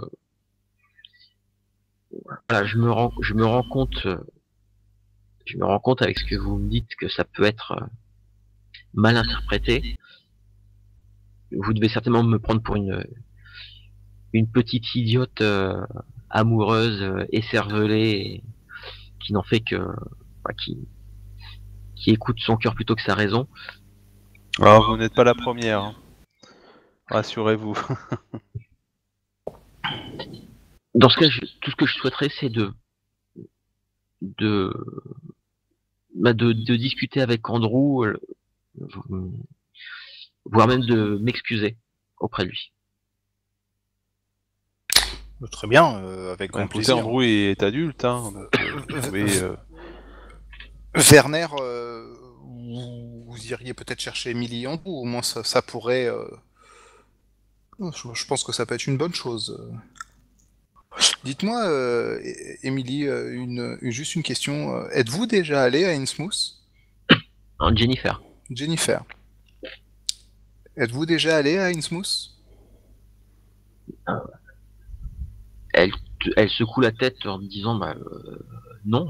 S1: voilà, je me rends compte avec ce que vous me dites que ça peut être mal interprété. Vous devez certainement me prendre pour une petite idiote amoureuse, écervelée, et qui n'en fait que, enfin, qui écoute son cœur plutôt que sa raison.
S3: Alors, vous n'êtes pas la première. Hein. Rassurez-vous.
S1: Dans ce cas, tout ce que je souhaiterais, c'est de discuter avec Andrew, voire même de m'excuser auprès de lui.
S2: Très bien, avec grand
S3: Écoutez,
S2: plaisir.
S3: Andrew est adulte, hein, donc vous pouvez...
S2: Werner, vous iriez peut-être chercher Emily Andrew, au moins ça pourrait... Je pense que ça peut être une bonne chose. Dites-moi, Emily, juste une question. Êtes-vous déjà allé à Innsmouth?
S1: Jennifer.
S2: Jennifer. Êtes-vous déjà allé à Innsmouth?
S1: Elle secoue la tête en disant non.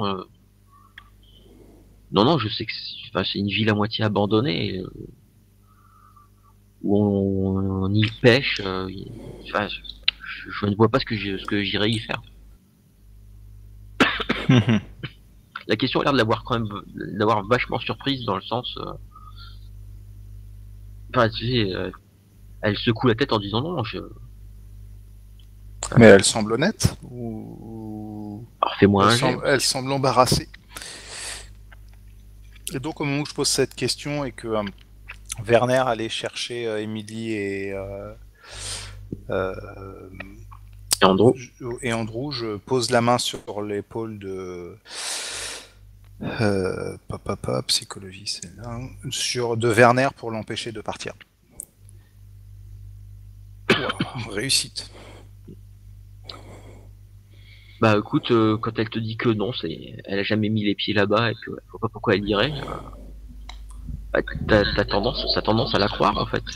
S1: Non, je sais que c'est une ville à moitié abandonnée où on y pêche. Je ne vois pas ce que j'irais y faire. La question a l'air de l'avoir vachement surprise dans le sens. Elle secoue la tête en disant non.
S2: Mais elle semble honnête ou...
S1: Alors fais-moi un jet.
S2: Elle semble embarrassée. Et donc au moment où je pose cette question et que Werner allait chercher Emily et
S1: Andrew,
S2: je pose la main sur l'épaule de psychologie, c'est là, de Werner pour l'empêcher de partir. Wow, réussite.
S1: Bah écoute, quand elle te dit que non, elle a jamais mis les pieds là-bas et que je vois pas pourquoi elle irait. Bah, t'as tendance à la croire en fait.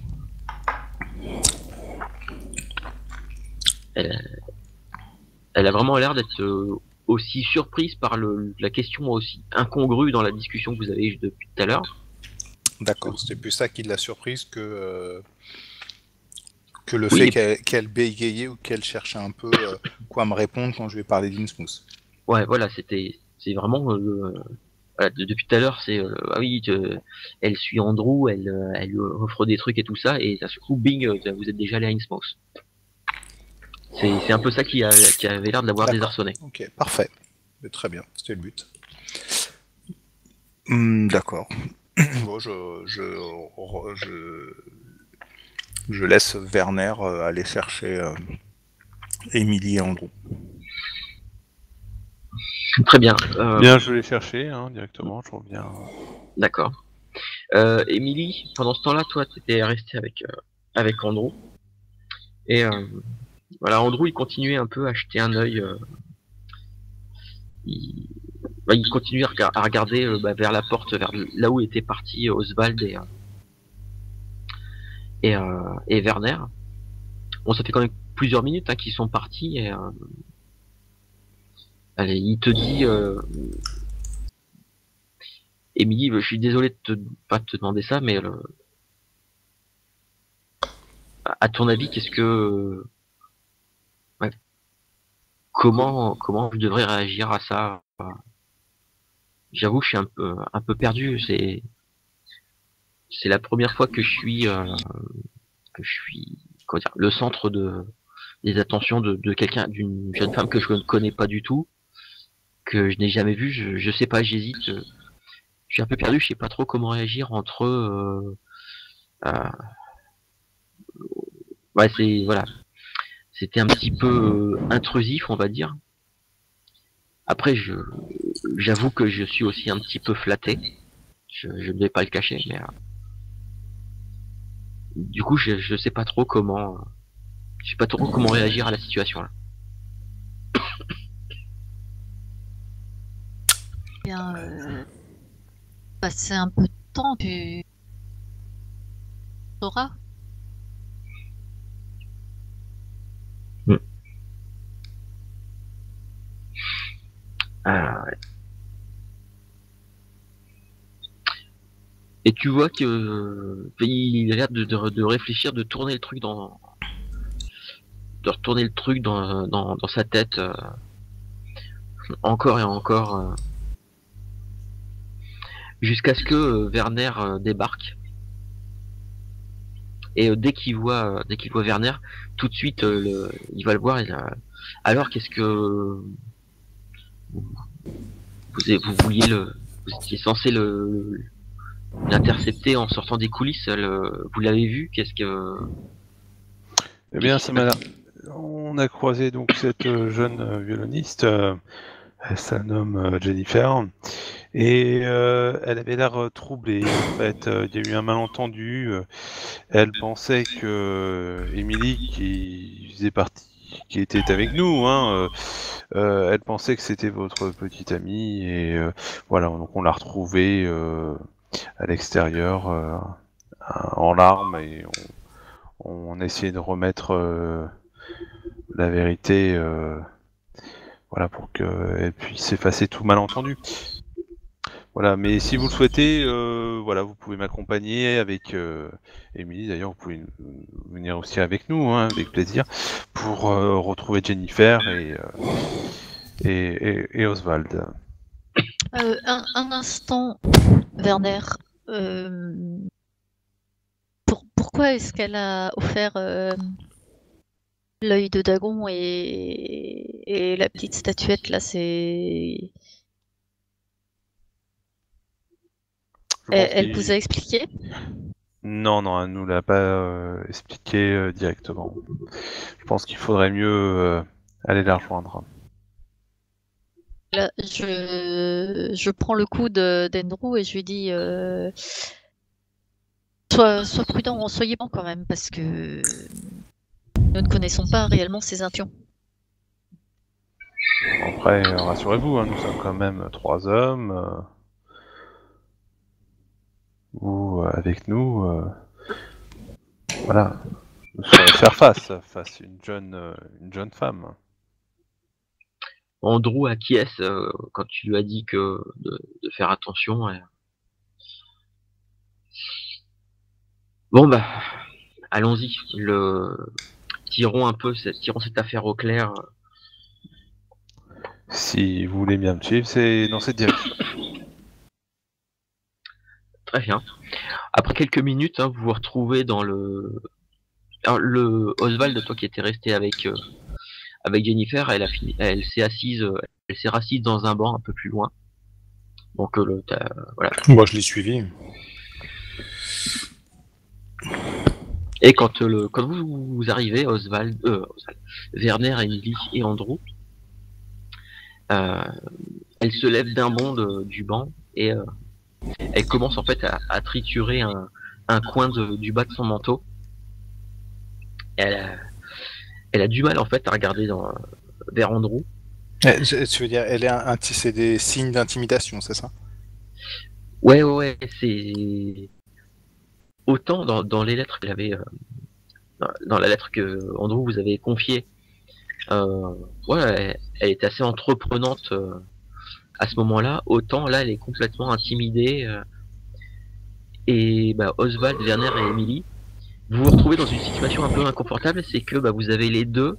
S1: Elle a vraiment l'air d'être aussi surprise par la question aussi incongrue dans la discussion que vous avez eue depuis tout à l'heure.
S2: D'accord, c'était plus ça qui l'a surprise que le fait qu'elle bégayait ou qu'elle cherchait un peu quoi me répondre quand je lui ai parlé d'Innsmouth.
S1: Ouais, voilà, c'est vraiment voilà, depuis tout à l'heure, c'est ah oui, elle suit Andrew, elle lui offre des trucs et tout ça, et d'un seul coup, bing, vous êtes déjà allé à Innsmouth. C'est un peu ça qui avait l'air de l'avoir désarçonné.
S2: Ok, parfait. Très bien, c'était le but. D'accord. Bon, je laisse Werner aller chercher Emily et Andrew.
S1: Très bien.
S3: Bien, je vais les chercher directement, je reviens.
S1: D'accord. Emily, pendant ce temps-là, toi, t'étais restée avec Andrew. Et voilà, Andrew, il continuait un peu à jeter un œil. Il continuait à regarder vers la porte, vers là où était parti Oswald et Werner. Bon, ça fait quand même plusieurs minutes qu'ils sont partis. Et, allez, il te dit, Émilie, je suis désolé de pas te demander ça, mais à ton avis, qu'est-ce que comment je devrais réagir à ça? J'avoue, je suis un peu perdu. C'est la première fois que je suis comment dire, le centre des attentions de quelqu'un, d'une jeune femme que je ne connais pas du tout, que je n'ai jamais vue. Je sais pas, j'hésite. Je suis un peu perdu. Je sais pas trop comment réagir entre. Ouais, voilà. C'était un petit peu intrusif, on va dire. Après, j'avoue que je suis aussi un petit peu flatté. Je ne vais pas le cacher, mais du coup, je sais pas trop comment, je sais pas trop comment réagir à la situation là.
S4: Bien, passer un peu de temps, tu sauras.
S1: Ouais. Et tu vois que il a l'air de réfléchir, de tourner le truc dans sa tête encore et encore jusqu'à ce que Werner débarque. Et dès qu'il voit Werner, tout de suite il va le voir. Alors qu'est-ce que vous vouliez vous étiez censé l'intercepter en sortant des coulisses. Vous l'avez vu? Qu'est-ce que
S3: Eh bien, on a croisé donc cette jeune violoniste. Elle se nomme Jennifer. Et elle avait l'air troublée. En fait, il y a eu un malentendu. Elle pensait que Émilie, qui faisait partie, qui était avec nous, hein, elle pensait que c'était votre petite amie. Et voilà, donc on l'a retrouvée à l'extérieur en larmes et on essayait de remettre la vérité, voilà, pour qu'elle puisse effacer tout malentendu. Voilà, mais si vous le souhaitez, voilà, vous pouvez m'accompagner avec Émilie. D'ailleurs, vous pouvez venir aussi avec nous, hein, avec plaisir, pour retrouver Jennifer et Oswald.
S4: Un instant, Werner. Pourquoi est-ce qu'elle a offert l'œil de Dagon et la petite statuette là? Elle vous a expliqué?
S3: Non, elle nous l'a pas expliqué directement. Je pense qu'il faudrait mieux aller la rejoindre.
S4: Là, je prends le coup d'Andrew et je lui dis sois prudent, soyez bon quand même, parce que nous ne connaissons pas réellement ses intentions.
S3: Après, rassurez-vous, hein, nous sommes quand même 3 hommes. Ou avec nous, voilà, nous saurons faire face à une jeune femme.
S1: Andrew acquiesce quand tu lui as dit que de faire attention. Bon bah, allons-y. Tirons cette affaire au clair.
S3: Si vous voulez bien me suivre, c'est dans cette direction.
S1: Très bien. Après quelques minutes, hein, vous vous retrouvez dans le Oswald, toi qui étais resté avec Jennifer, elle s'est rassise dans un banc un peu plus loin. Donc voilà.
S2: Moi, je l'ai suivi.
S1: Et quand vous arrivez, Oswald, Werner, Emily et Andrew, elle se lève d'un bond du banc et elle commence en fait à triturer un coin du bas de son manteau. Elle a du mal en fait à regarder vers Andrew.
S2: Tu veux dire, c'est des signes d'intimidation, c'est ça?
S1: Ouais, c'est autant dans les lettres qu'elle avait, dans la lettre que Andrew vous avez confiée. Ouais, elle est assez entreprenante à ce moment-là. Autant là, elle est complètement intimidée. Et bah, Oswald, Werner et Emily, vous vous retrouvez dans une situation un peu inconfortable, c'est que bah, vous avez les deux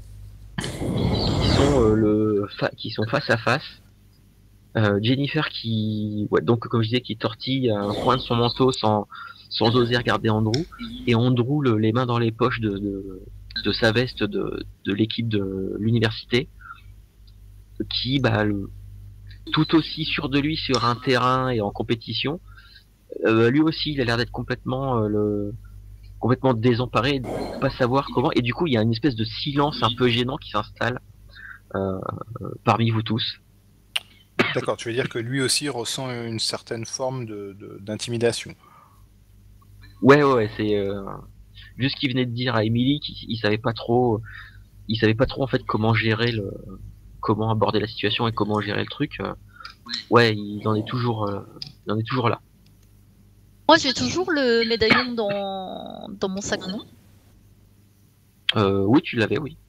S1: qui sont face à face. Jennifer donc comme je disais, qui tortille un coin de son manteau sans oser regarder Andrew, et Andrew les mains dans les poches de sa veste de l'équipe de l'université, qui tout aussi sûr de lui sur un terrain et en compétition. Lui aussi, il a l'air d'être complètement désemparé, de pas savoir comment. Et du coup, il y a une espèce de silence un peu gênant qui s'installe parmi vous tous.
S2: D'accord, tu veux dire que lui aussi ressent une certaine forme d'intimidation.
S1: Ouais, c'est juste ce qu'il venait de dire à Emily, qu'il savait pas trop, en fait comment aborder la situation et comment gérer le truc. Ouais, il en est toujours là.
S4: Moi, j'ai toujours le médaillon dans mon sac à main.
S1: Oui, tu l'avais, oui.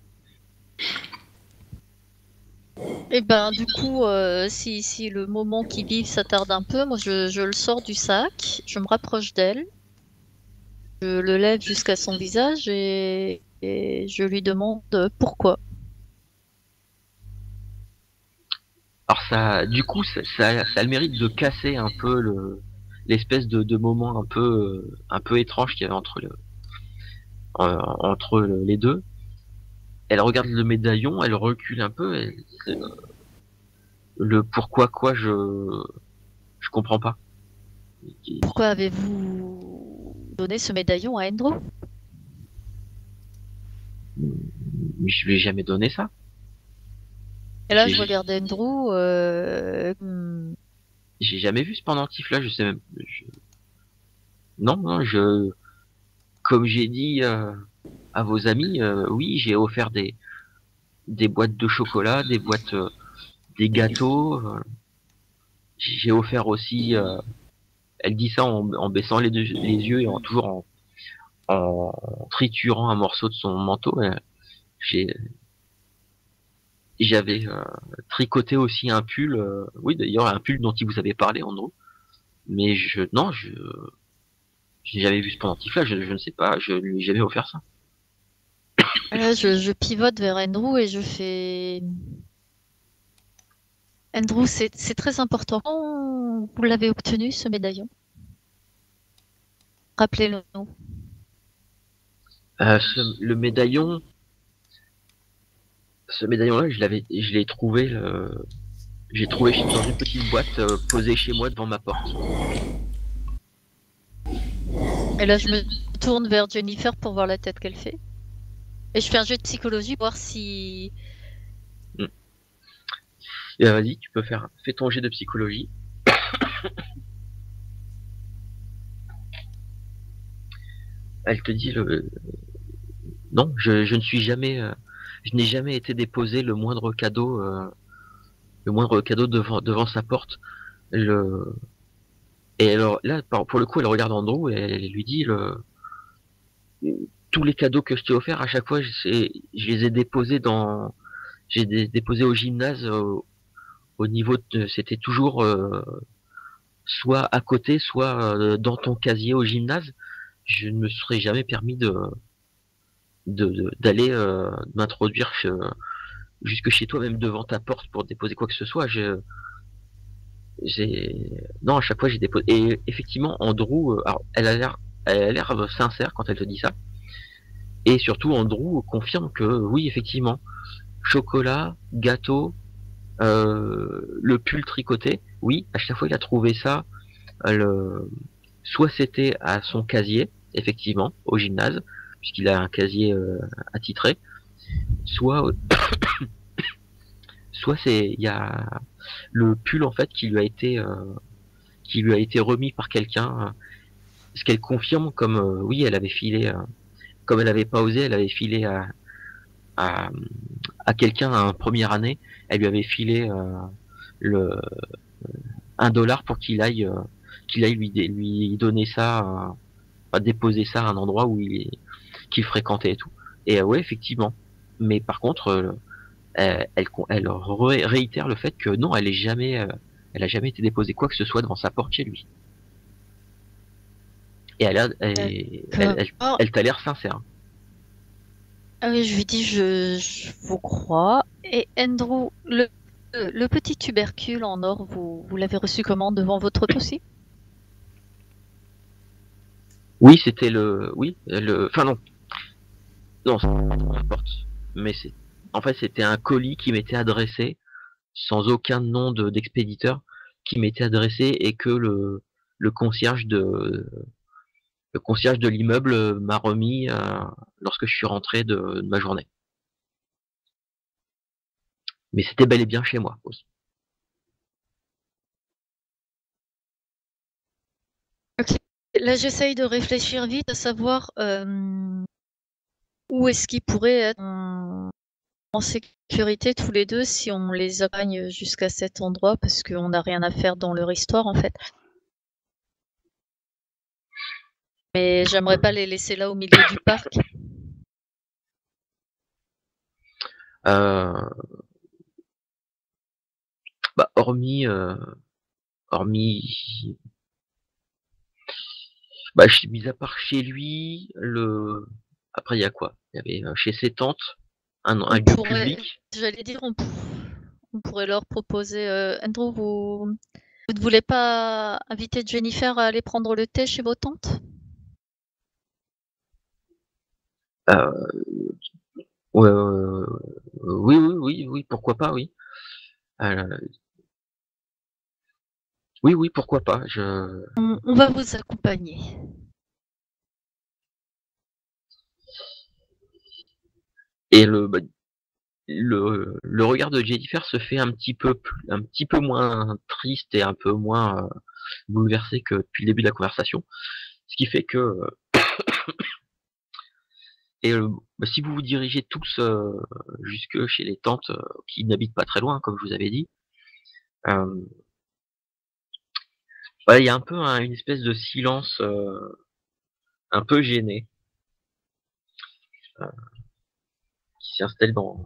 S4: Et ben, du coup, si le moment qu'ils vivent s'attarde un peu, moi, je le sors du sac, je me rapproche d'elle, je le lève jusqu'à son visage et je lui demande pourquoi.
S1: Alors ça, du coup, ça a le mérite de casser un peu l'espèce de moment un peu étrange qu'il y avait entre les deux. Elle regarde le médaillon, elle recule un peu, le pourquoi quoi, je comprends pas.
S4: Pourquoi avez-vous donné ce médaillon à Endro?
S1: Mais je lui ai jamais donné ça.
S4: Et là, je
S1: J'ai
S4: regarde Andrew.
S1: j'ai jamais vu ce pendentif là, je sais même. Non, comme j'ai dit à vos amis, oui, j'ai offert des boîtes de chocolat, des gâteaux. J'ai offert aussi. Elle dit ça en baissant les yeux et en triturant un morceau de son manteau. J'ai J'avais tricoté aussi un pull. Oui, d'ailleurs, un pull dont il vous avait parlé, Andrew. Mais non, j'ai jamais vu ce pendentif-là. Je ne sais pas. Je lui ai jamais offert ça.
S4: Là, je pivote vers Andrew et je fais. Andrew, c'est très important. Vous l'avez obtenu, ce médaillon. Rappelez-le nous.
S1: Le médaillon, ce médaillon-là, je l'ai trouvé. J'ai trouvé dans une petite boîte posée chez moi devant ma porte.
S4: Et là, je me tourne vers Jennifer pour voir la tête qu'elle fait. Et je fais un jeu de psychologie pour voir si.
S1: Et vas-y, fais ton jet de psychologie. Elle te dit non, je ne suis jamais, je n'ai jamais été déposé le moindre cadeau devant sa porte. Le... Et alors là, pour le coup, elle regarde Andrew et elle lui dit tous les cadeaux que je t'ai offerts, à chaque fois, je les ai déposés déposé au gymnase au niveau c'était toujours soit à côté, soit dans ton casier au gymnase. Je ne me serais jamais permis d'aller m'introduire jusque chez toi, même devant ta porte pour déposer quoi que ce soit. Non, à chaque fois j'ai déposé. Et effectivement, Andrew, alors, elle a l'air sincère quand elle te dit ça. Et surtout, Andrew confirme que oui, effectivement, chocolat, gâteau, le pull tricoté, oui, à chaque fois il a trouvé ça. Soit c'était à son casier, effectivement, au gymnase, puisqu'il a un casier attitré, soit il y a le pull en fait qui lui a été remis par quelqu'un, ce qu'elle confirme comme oui, elle avait filé, comme elle avait pas osé, elle avait filé à, à quelqu'un en première année, elle lui avait filé le $1 pour qu'il aille lui donner ça, déposer ça à un endroit qu'il fréquentait et tout. Et ouais, effectivement. Mais par contre, elle réitère le fait que non, elle a jamais été déposée quoi que ce soit devant sa porte chez lui. Et elle t'a l'air sincère.
S4: Ah oui, je lui dis, je vous crois. Et Andrew, le petit tubercule en or, vous l'avez reçu comment devant votre hôte aussi?
S1: Oui, enfin non, ça importe. Mais en fait, c'était un colis qui m'était adressé sans aucun nom d'expéditeur, qui m'était adressé et que le concierge le concierge de l'immeuble m'a remis lorsque je suis rentré de ma journée. Mais c'était bel et bien chez moi aussi.
S4: Là, j'essaye de réfléchir vite à savoir où est-ce qu'ils pourraient être en sécurité tous les deux si on les accompagne jusqu'à cet endroit, parce qu'on n'a rien à faire dans leur histoire en fait. Mais j'aimerais pas les laisser là au milieu du parc.
S1: Bah, hormis, bah, mis à part chez lui, après il y a quoi? Il y avait chez ses tantes un lieu public.
S4: J'allais dire, on pourrait leur proposer. Andrew, vous ne voulez pas inviter Jennifer à aller prendre le thé chez vos tantes?
S1: Oui, pourquoi pas, oui. Oui, pourquoi pas.
S4: On va vous accompagner.
S1: Et le regard de Jennifer se fait un petit peu moins triste et un peu moins bouleversé que depuis le début de la conversation. Ce qui fait que si vous vous dirigez tous jusque chez les tantes qui n'habitent pas très loin, comme je vous avais dit, il y a un peu une espèce de silence un peu gêné qui s'installe dans.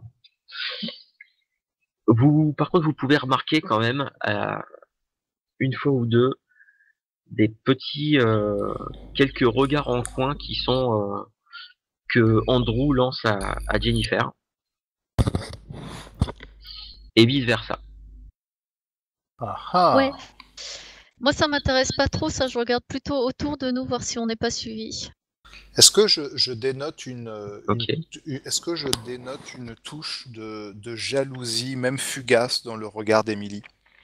S1: Par contre, vous pouvez remarquer quand même une fois ou deux des petits quelques regards en coin qui sont que Andrew lance à Jennifer et vice versa.
S4: Ouais. Moi, ça m'intéresse pas trop, ça. Je regarde plutôt autour de nous, voir si on n'est pas suivi.
S2: Est-ce que je dénote est-ce que je dénote une touche de jalousie, même fugace, dans le regard d'Emily?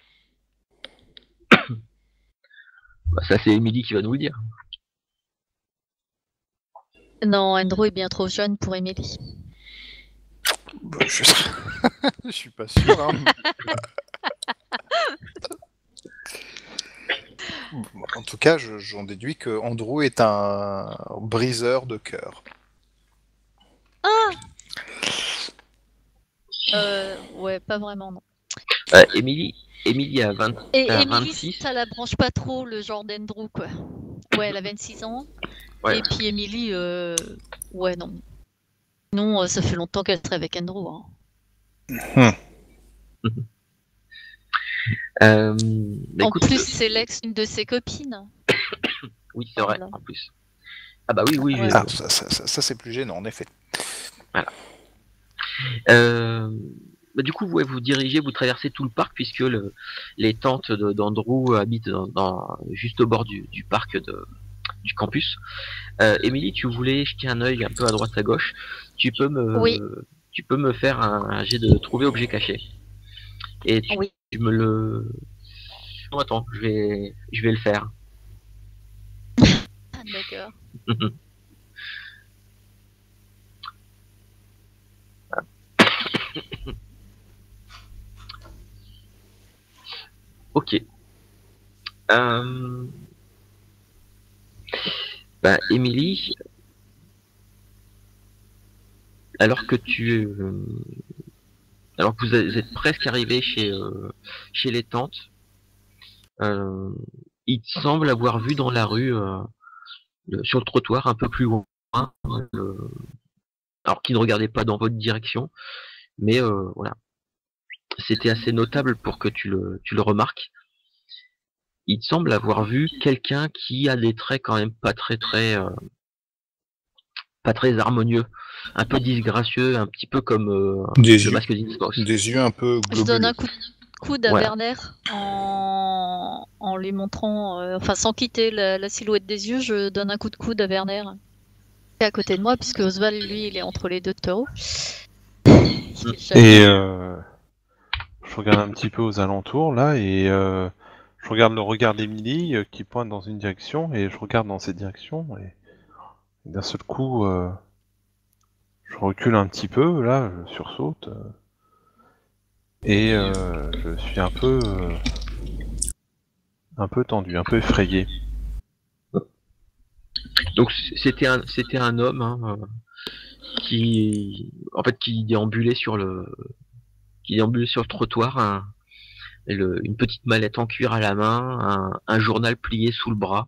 S1: Bah, ça, c'est Emily qui va nous le dire.
S4: Non, Andrew est bien trop jeune pour Emily.
S2: Bah, je suis pas sûr. Hein. En tout cas, j'en déduis que Andrew est un briseur de cœur.
S4: Ah ouais, pas vraiment, non.
S1: Emily a 20,
S4: Et
S1: a
S4: Emily,
S1: 26.
S4: ça la branche pas trop, le genre d'Andrew, quoi. Ouais, elle a 26 ans.
S1: Ouais.
S4: Et puis Emily, ouais, non. Non, ça fait longtemps qu'elle serait avec Andrew. Hein.
S1: En
S4: plus, c'est l'ex d'une de ses copines.
S1: Oui, c'est vrai, en plus. Ah bah oui.
S4: Ouais.
S2: Ah, ça c'est plus gênant, en effet.
S1: Voilà. Bah, du coup, vous dirigez, vous traversez tout le parc puisque les tantes d'Andrew habitent juste au bord du parc du campus. Émilie, tu voulais jeter un œil un peu à droite à gauche. Tu peux me faire un jet de trouver objet caché. Et tu me le. Non, attends, je vais le faire.
S4: D'accord.
S1: Ok. Émilie, alors que vous êtes presque arrivé chez les tantes, il te semble avoir vu dans la rue, sur le trottoir un peu plus loin, alors qu'il ne regardait pas dans votre direction, mais voilà, c'était assez notable pour que tu le remarques. Il te semble avoir vu quelqu'un qui a des traits quand même pas très harmonieux, un peu disgracieux, un petit peu comme le masque d'Innsmouth.
S2: Des yeux un peu globuleux.
S4: Je donne un coup de coude à Werner en lui montrant, sans quitter la silhouette des yeux, je donne un coup de coude à Werner qui est à côté de moi, puisque Oswald, lui, il est entre les deux taureaux.
S3: Et je regarde un petit peu aux alentours là et je regarde le regard d'Emily qui pointe dans une direction et je regarde dans cette direction et d'un seul coup je recule un petit peu là, je sursaute et je suis un peu tendu, un peu effrayé.
S1: Donc c'était un homme hein, qui déambulait sur le trottoir, une petite mallette en cuir à la main, un journal plié sous le bras,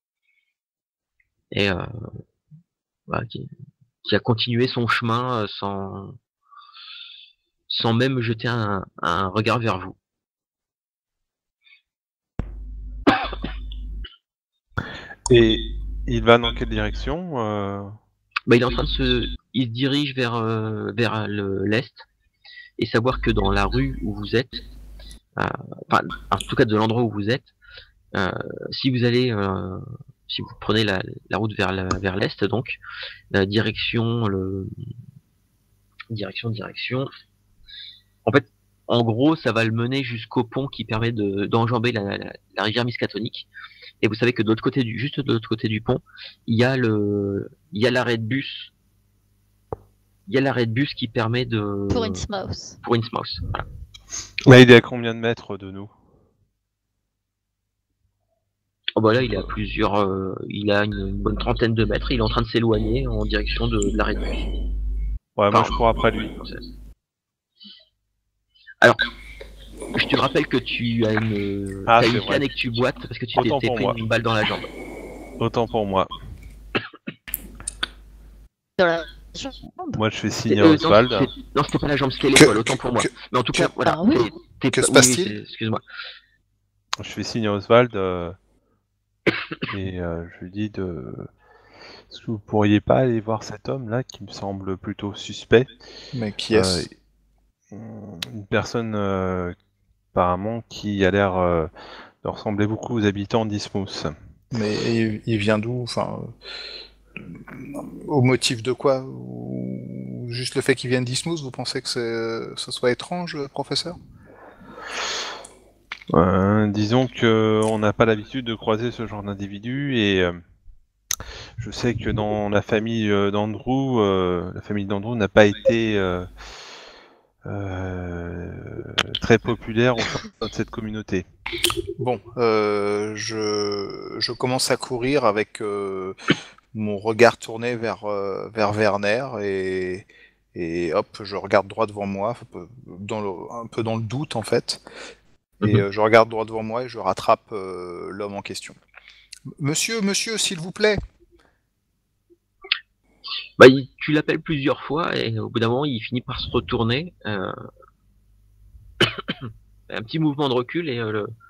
S1: et voilà, qui a continué son chemin sans même jeter un regard vers vous.
S3: Et il va dans quelle direction
S1: Il est en train il se dirige vers l'est, et savoir que dans la rue où vous êtes, en tout cas de l'endroit où vous êtes, si vous allez, si vous prenez la route vers l'est, donc direction. En fait, en gros, ça va le mener jusqu'au pont qui permet d'enjamber la rivière Miskatonic. Et vous savez que juste de l'autre côté du pont, il y a l'arrêt de bus. Il y a l'arrêt de bus qui permet de.
S4: Pour Innsmouth.
S1: Voilà.
S3: Là, il est à combien de mètres de nous?
S1: Oh là, il est à il a une bonne trentaine de mètres. Il est en train de s'éloigner en direction de l'arrêt de bus.
S3: Ouais, moi je cours après lui.
S1: Alors, je te rappelle que tu as une canne et que tu boites parce que tu t'es pris une balle dans la jambe.
S3: Autant pour moi.
S4: Dans la jambe.
S3: Moi je fais signe à Oswald.
S1: Non, c'était pas la jambe, c'était l'épaule, autant pour moi. Mais en tout cas, voilà.
S2: Que se passe-t-il?
S1: Excuse-moi.
S3: Je fais signe à Oswald et je lui dis est-ce que vous pourriez pas aller voir cet homme là qui me semble plutôt suspect?
S2: Mais qui est-ce?
S3: Une personne apparemment qui a l'air de ressembler beaucoup aux habitants d'Innsmouth.
S2: Mais il vient d'où? Enfin, au motif de quoi? Ou juste le fait qu'il vienne d'Innsmouth, vous pensez que ce soit étrange, professeur?
S3: Disons que on n'a pas l'habitude de croiser ce genre d'individu et je sais que dans la famille d'Andrew, n'a pas été très populaire au sein de cette communauté.
S2: Bon, je commence à courir avec mon regard tourné vers Werner et hop, je regarde droit devant moi, un peu dans le doute en fait. Et je regarde droit devant moi et je rattrape l'homme en question. Monsieur, s'il vous plaît.
S1: Tu l'appelles plusieurs fois et au bout d'un moment, il finit par se retourner. Un petit mouvement de recul et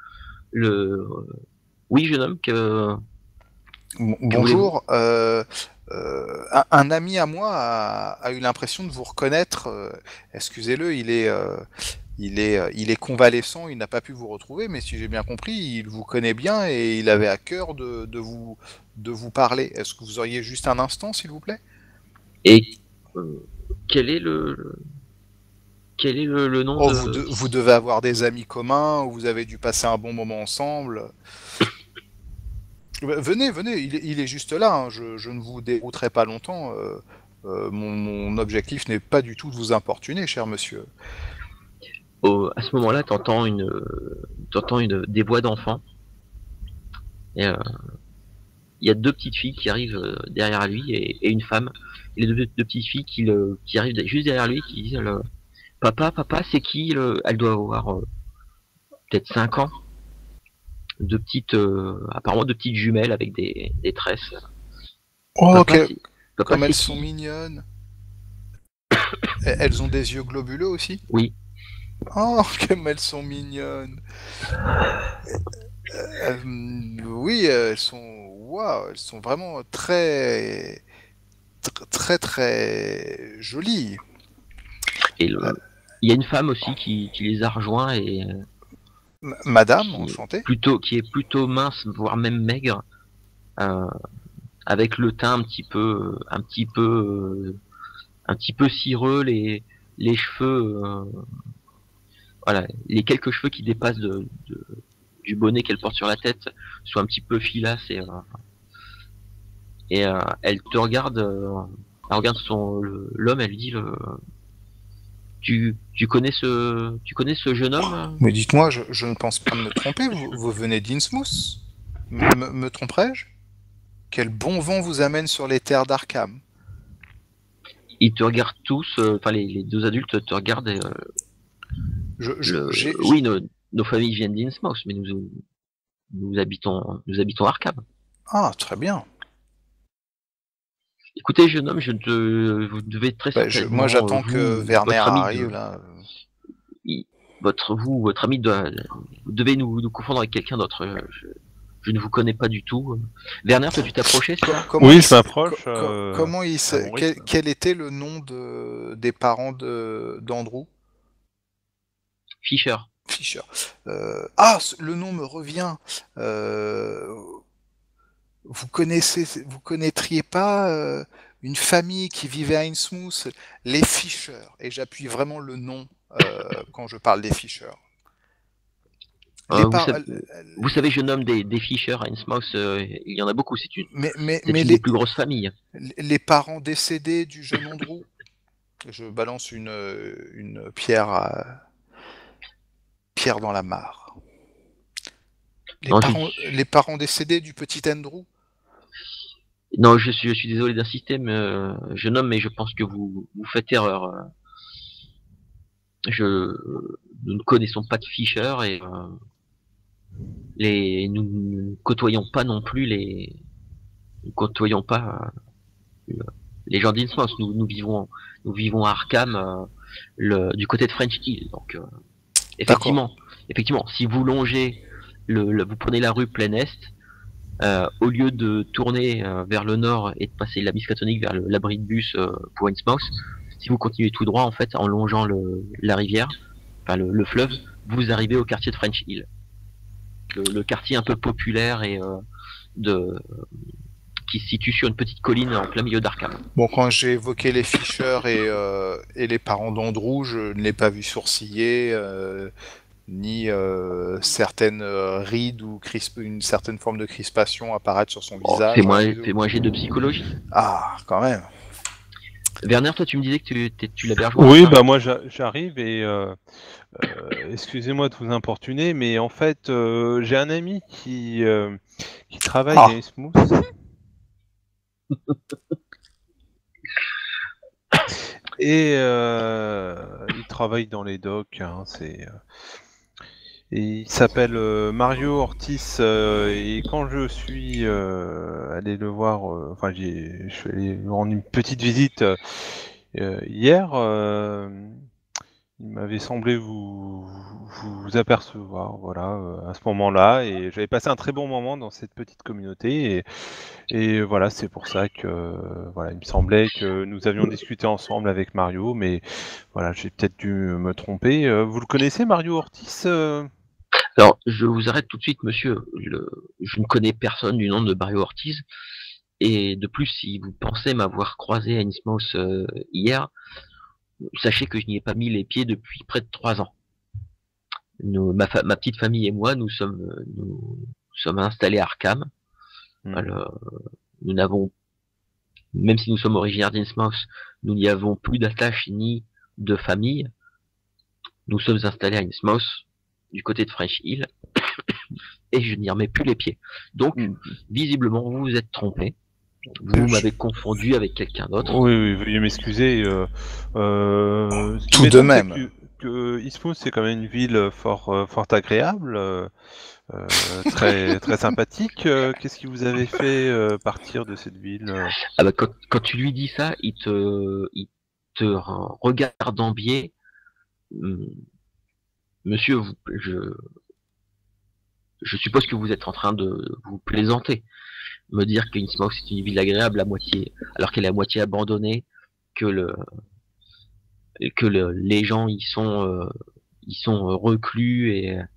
S1: oui, jeune homme,
S2: Bonjour. Un ami à moi a eu l'impression de vous reconnaître. Excusez-le, il est convalescent, il n'a pas pu vous retrouver, mais si j'ai bien compris, il vous connaît bien et il avait à cœur de vous parler. Est-ce que vous auriez juste un instant, s'il vous plaît?
S1: Et quel est le nom
S2: vous devez avoir des amis communs, ou vous avez dû passer un bon moment ensemble. Venez, il est juste là, hein. Je ne vous dérouterai pas longtemps. Mon objectif n'est pas du tout de vous importuner, cher monsieur.
S1: À ce moment-là, t'entends des voix d'enfants. Et il y a deux petites filles qui arrivent derrière lui et une femme. Et les deux petites filles qui arrivent juste derrière lui qui disent Papa, c'est qui Elle doit avoir peut-être 5 ans. Apparemment deux petites jumelles avec des tresses.
S2: Oh,
S1: papa,
S2: ok. Comme elles sont mignonnes. Elles ont des yeux globuleux aussi?
S1: Oui.
S2: Oh, comme elles sont mignonnes. Oui, elles sont... Waouh, elles sont vraiment très jolies.
S1: Et il y a une femme aussi qui les a rejoints et...
S2: Madame, enchantée.
S1: Qui est plutôt mince, voire même maigre, avec le teint un petit peu cireux, les cheveux, voilà, les quelques cheveux qui dépassent du bonnet qu'elle porte sur la tête sont un petit peu filasses et elle te regarde, elle regarde l'homme, elle lui dit tu connais ce jeune homme?
S2: Mais dites-moi, je ne pense pas me tromper, vous venez d'Innsmouth? Me tromperais-je? Quel bon vent vous amène sur les terres d'Arkham.
S1: Ils te regardent tous, enfin les deux adultes te regardent et oui, nos familles viennent d'Innsmouth, mais nous habitons Arkham.
S2: Ah, très bien.
S1: Écoutez, jeune homme, vous devez très certainement...
S2: moi, j'attends que Werner arrive, là.
S1: Votre ami vous devez nous confondre avec quelqu'un d'autre. Je ne vous connais pas du tout. Werner, toi, tu t'approchais, c'est ça?
S3: Oui, je m'approche.
S2: Comment quel était le nom des parents d'Andrew?
S1: Fisher.
S2: Fisher. Le nom me revient. Vous connaîtriez pas une famille qui vivait à Innsmouth, les Fisher, et j'appuie vraiment le nom quand je parle des Fisher.
S1: Vous savez, jeune homme, des Fisher à Innsmouth, il y en a beaucoup, c'est une des plus grosses familles.
S2: Les parents décédés du jeune Andrew. Je balance une pierre pierre dans la mare. Les parents décédés du petit Andrew.
S1: Non, je suis désolé d'insister, mais jeune homme, mais je pense que vous faites erreur. Nous ne connaissons pas de Fisher et nous ne côtoyons pas non plus les gens d'Innsmouth. Nous vivons à Arkham, du côté de French Hill. Donc, effectivement, si vous longez vous prenez la rue plein est, au lieu de tourner vers le nord et de passer la Miskatonic vers l'abri de bus pour Innsmouth, si vous continuez tout droit, en fait, en longeant la rivière, enfin le fleuve, vous arrivez au quartier de French Hill. Le quartier un peu populaire et qui se situe sur une petite colline en plein milieu d'Arkham.
S2: Bon, quand j'ai évoqué les Fisher et les parents d'Andrew, je ne l'ai pas vu sourciller, ni certaines rides ou une certaine forme de crispation apparaître sur son visage.
S1: Fais-moi un jet de psychologie.
S2: Ah, quand même.
S1: Werner, toi, tu me disais que tu l'avais rejoint.
S3: Oui, bah moi j'arrive et excusez-moi de vous importuner, mais en fait j'ai un ami qui travaille à Innsmouth. Et il travaille dans les docks, hein, et il s'appelle Mario Ortiz, et quand je suis allé le voir, je suis allé lui rendre une petite visite hier, il m'avait semblé vous apercevoir, voilà, à ce moment-là, et j'avais passé un très bon moment dans cette petite communauté, et voilà, c'est pour ça que voilà, il me semblait que nous avions discuté ensemble avec Mario, mais voilà, j'ai peut-être dû me tromper. Vous le connaissez, Mario Ortiz?
S1: Alors, je vous arrête tout de suite, monsieur. Je ne connais personne du nom de Mario Ortiz. Et de plus, si vous pensez m'avoir croisé à Innsmouth hier, sachez que je n'y ai pas mis les pieds depuis près de 3 ans. Ma petite famille et moi, nous sommes installés à Arkham. Alors, nous n'avons, même si nous sommes originaires d'Innsmouth, nous n'y avons plus d'attache ni de famille. Nous sommes installés à Innsmouth, du côté de French Hill, et je n'y remets plus les pieds. Donc, visiblement, vous vous êtes trompé. Vous m'avez confondu avec quelqu'un d'autre.
S3: Oui, veuillez m'excuser.
S2: Tout de même.
S3: Que Innsmouth, c'est quand même une ville fort agréable, très très sympathique. Qu'est-ce qui vous avait fait partir de cette ville?
S1: Ah bah, quand tu lui dis ça, il te regarde en biais. Monsieur, je suppose que vous êtes en train de vous plaisanter. Me dire qu'Innsmouth c'est une ville agréable alors qu'elle est à moitié abandonnée, que les gens y sont reclus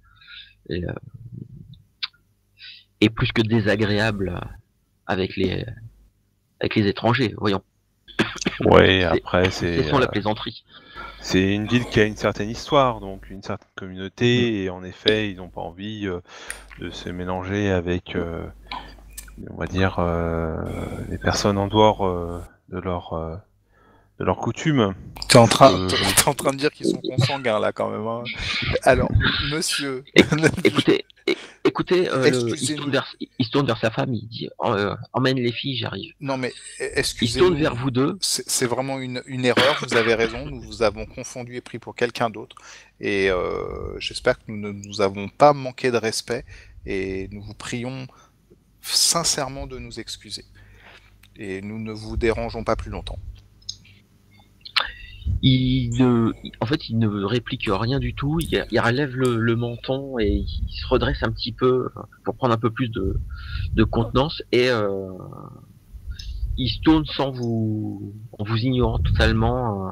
S1: et plus que désagréables avec les étrangers, voyons.
S3: Ouais, après
S1: c'est la plaisanterie.
S3: C'est une ville qui a une certaine histoire, donc une certaine communauté, et en effet, ils n'ont pas envie de se mélanger avec, on va dire, les personnes en dehors de leur coutume.
S2: T'es en train de dire qu'ils sont consanguins là quand même. Hein. Alors, monsieur.
S1: Écoutez,
S2: Excusez-nous.
S1: il se tourne vers sa femme, il dit emmène les filles, j'arrive.
S2: Non, mais
S1: Il se
S2: excusez-nous.
S1: tourne vers vous deux.
S2: C'est vraiment une erreur. Vous avez raison. Nous vous avons confondu et pris pour quelqu'un d'autre. Et j'espère que nous ne nous avons pas manqué de respect. Et nous vous prions sincèrement de nous excuser. Et nous ne vous dérangeons pas plus longtemps.
S1: En fait, il ne réplique rien du tout. Il relève le menton et il se redresse un petit peu pour prendre un peu plus de contenance et il se tourne en vous ignorant totalement.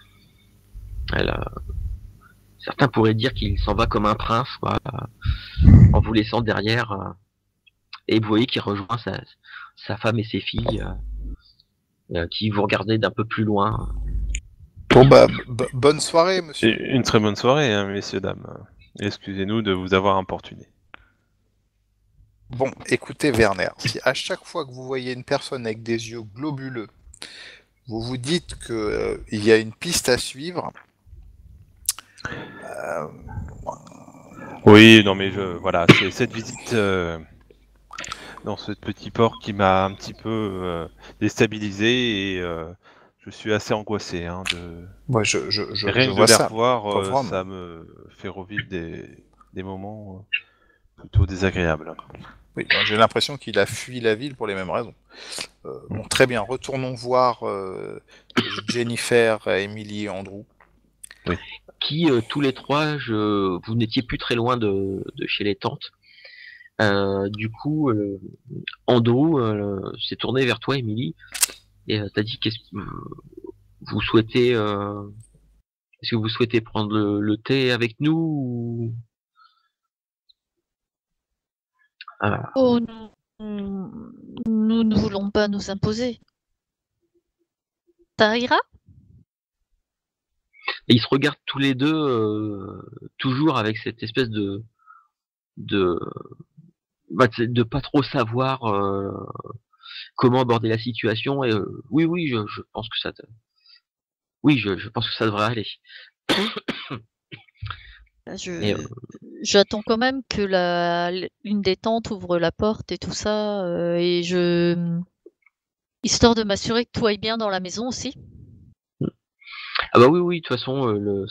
S1: Certains pourraient dire qu'il s'en va comme un prince, quoi, en vous laissant derrière. Et vous voyez qu'il rejoint sa femme et ses filles qui vous regardaient d'un peu plus loin.
S2: Bon, bah, bonne soirée, monsieur.
S3: Une très bonne soirée, hein, messieurs, dames. Excusez-nous de vous avoir importuné.
S2: Bon, écoutez, Werner, si à chaque fois que vous voyez une personne avec des yeux globuleux, vous vous dites que il y a une piste à suivre.
S3: Oui, non, mais voilà, c'est cette visite dans ce petit port qui m'a un petit peu déstabilisé et je suis assez angoissé. Hein,
S2: Ouais,
S3: Rien
S2: je
S3: que
S2: vois
S3: de les
S2: ça.
S3: revoir,
S2: Pauvre homme.
S3: ça me fait revivre des moments plutôt désagréables.
S2: Oui, j'ai l'impression qu'il a fui la ville pour les mêmes raisons. Bon, très bien, retournons voir Jennifer, Emily et Andrew.
S3: Oui.
S1: Qui, tous les trois, vous n'étiez plus très loin de chez les tantes. Du coup, Andrew s'est tourné vers toi, Emily, et t'as dit qu'est-ce que vous souhaitez est-ce que vous souhaitez prendre le thé avec nous ou...
S4: Oh, nous ne voulons pas nous imposer. Ça ira?
S1: Et ils se regardent tous les deux toujours avec cette espèce de pas trop savoir comment aborder la situation et oui je pense que je pense que ça devrait aller. Et,
S4: J'attends quand même que une des tantes ouvre la porte et tout ça, et histoire de m'assurer que tout aille bien dans la maison aussi.
S1: ah bah oui de toute façon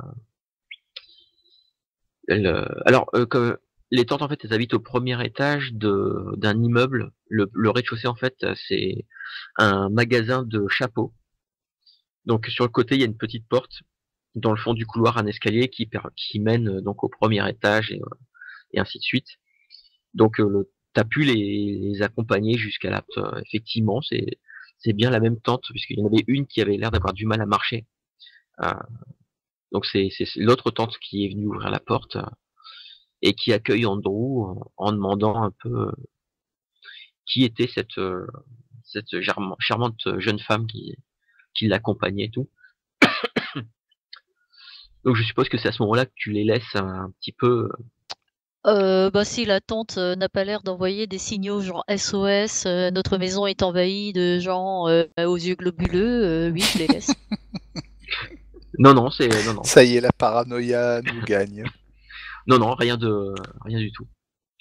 S1: alors comme les tantes en fait elles habitent au premier étage d'un immeuble. Le rez-de-chaussée en fait c'est un magasin de chapeaux. Donc sur le côté il y a une petite porte. Dans le fond du couloir un escalier qui mène donc au premier étage et ainsi de suite. Donc t'as pu les accompagner jusqu'à là. Effectivement c'est bien la même tente puisqu'il y en avait une qui avait l'air d'avoir du mal à marcher. Donc c'est l'autre tante qui est venue ouvrir la porte et qui accueille Andrew en demandant un peu qui était cette charmante jeune femme qui l'accompagnait et tout. Donc je suppose que c'est à ce moment-là que tu les laisses un petit peu.
S4: Bah si la tante n'a pas l'air d'envoyer des signaux genre SOS, notre maison est envahie de gens aux yeux globuleux, oui je les laisse.
S1: Non.
S2: Ça y est, la paranoïa nous gagne.
S1: Non, rien du tout.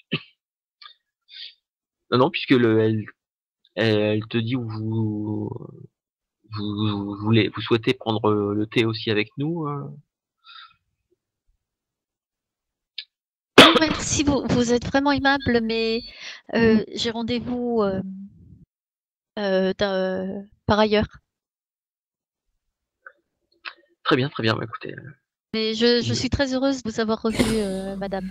S1: Non, puisque elle te dit vous souhaitez prendre le thé aussi avec nous.
S4: Oh merci, vous êtes vraiment aimable, mais j'ai rendez-vous par ailleurs.
S1: Très bien, bah, écoutez.
S4: Mais je suis très heureuse de vous avoir revu, madame.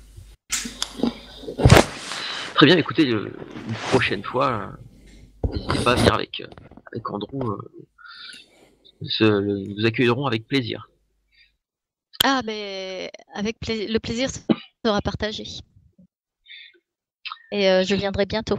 S1: Très bien, écoutez, une prochaine fois, n'hésitez pas à venir avec Andrew. Nous accueillerons avec plaisir.
S4: Ah mais le plaisir sera partagé. Et je viendrai bientôt.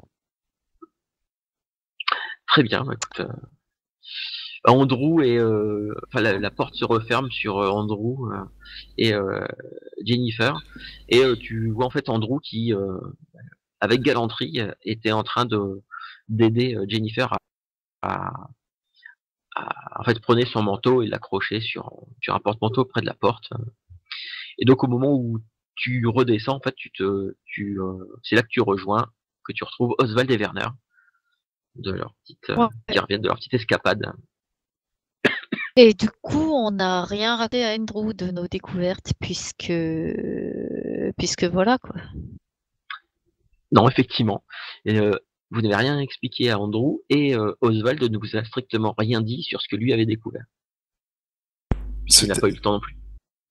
S1: Très bien, bah, écoute. Andrew et la porte se referme sur Andrew et Jennifer et tu vois en fait Andrew qui avec galanterie était en train d'aider Jennifer à en fait prenait son manteau et l'accrochait sur un porte-manteau près de la porte. Et donc au moment où tu redescends, en fait, c'est là que tu rejoins, que tu retrouves Oswald et Werner
S4: Ouais.
S1: qui reviennent de leur petite escapade.
S4: Et du coup, on n'a rien raté à Andrew de nos découvertes, puisque voilà, quoi.
S1: Non, effectivement. Et, vous n'avez rien expliqué à Andrew et Oswald ne vous a strictement rien dit sur ce que lui avait découvert. Il n'a pas eu le temps non plus.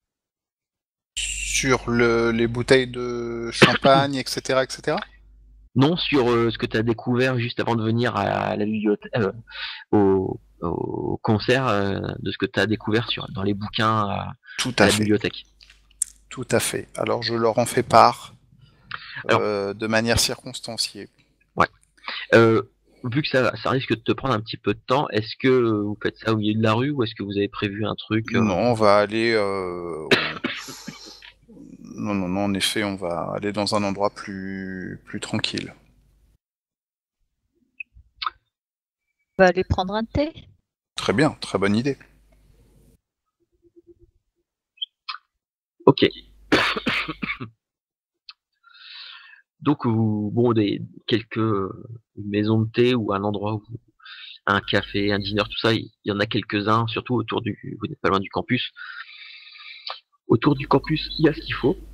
S2: Sur les bouteilles de champagne, etc., etc.
S1: Non, sur ce que tu as découvert juste avant de venir à la bibliothèque, au concert, de ce que tu as découvert dans les bouquins
S2: Tout
S1: à
S2: à
S1: la
S2: fait.
S1: bibliothèque.
S2: Tout à fait. Alors je leur en fais part
S1: Alors,
S2: de manière circonstanciée.
S1: ouais. Vu que ça risque de te prendre un petit peu de temps, est-ce que vous faites ça au milieu de la rue ou est-ce que vous avez prévu un truc
S2: Non, on va aller. Non, en effet, on va aller dans un endroit plus tranquille.
S4: On va aller prendre un thé.
S2: Très bien, très bonne idée.
S1: Ok. Donc, quelques maisons de thé ou un endroit où un café, un dîner, tout ça, il y en a quelques-uns, surtout vous n'êtes pas loin du campus. Autour du campus, il y a ce qu'il faut.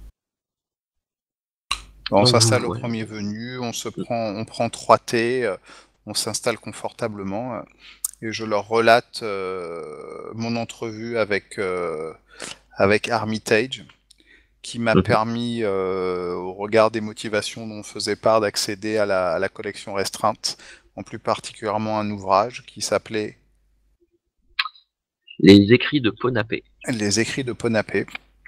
S2: On
S1: Donc,
S2: s'installe au premier venu, on prend 3 thés, on s'installe confortablement et je leur relate mon entrevue avec Armitage, qui m'a permis, au regard des motivations dont on faisait part, d'accéder à la collection restreinte, en plus particulièrement un ouvrage qui s'appelait
S1: Les écrits de Ponapé.
S2: Les écrits de Ponapé.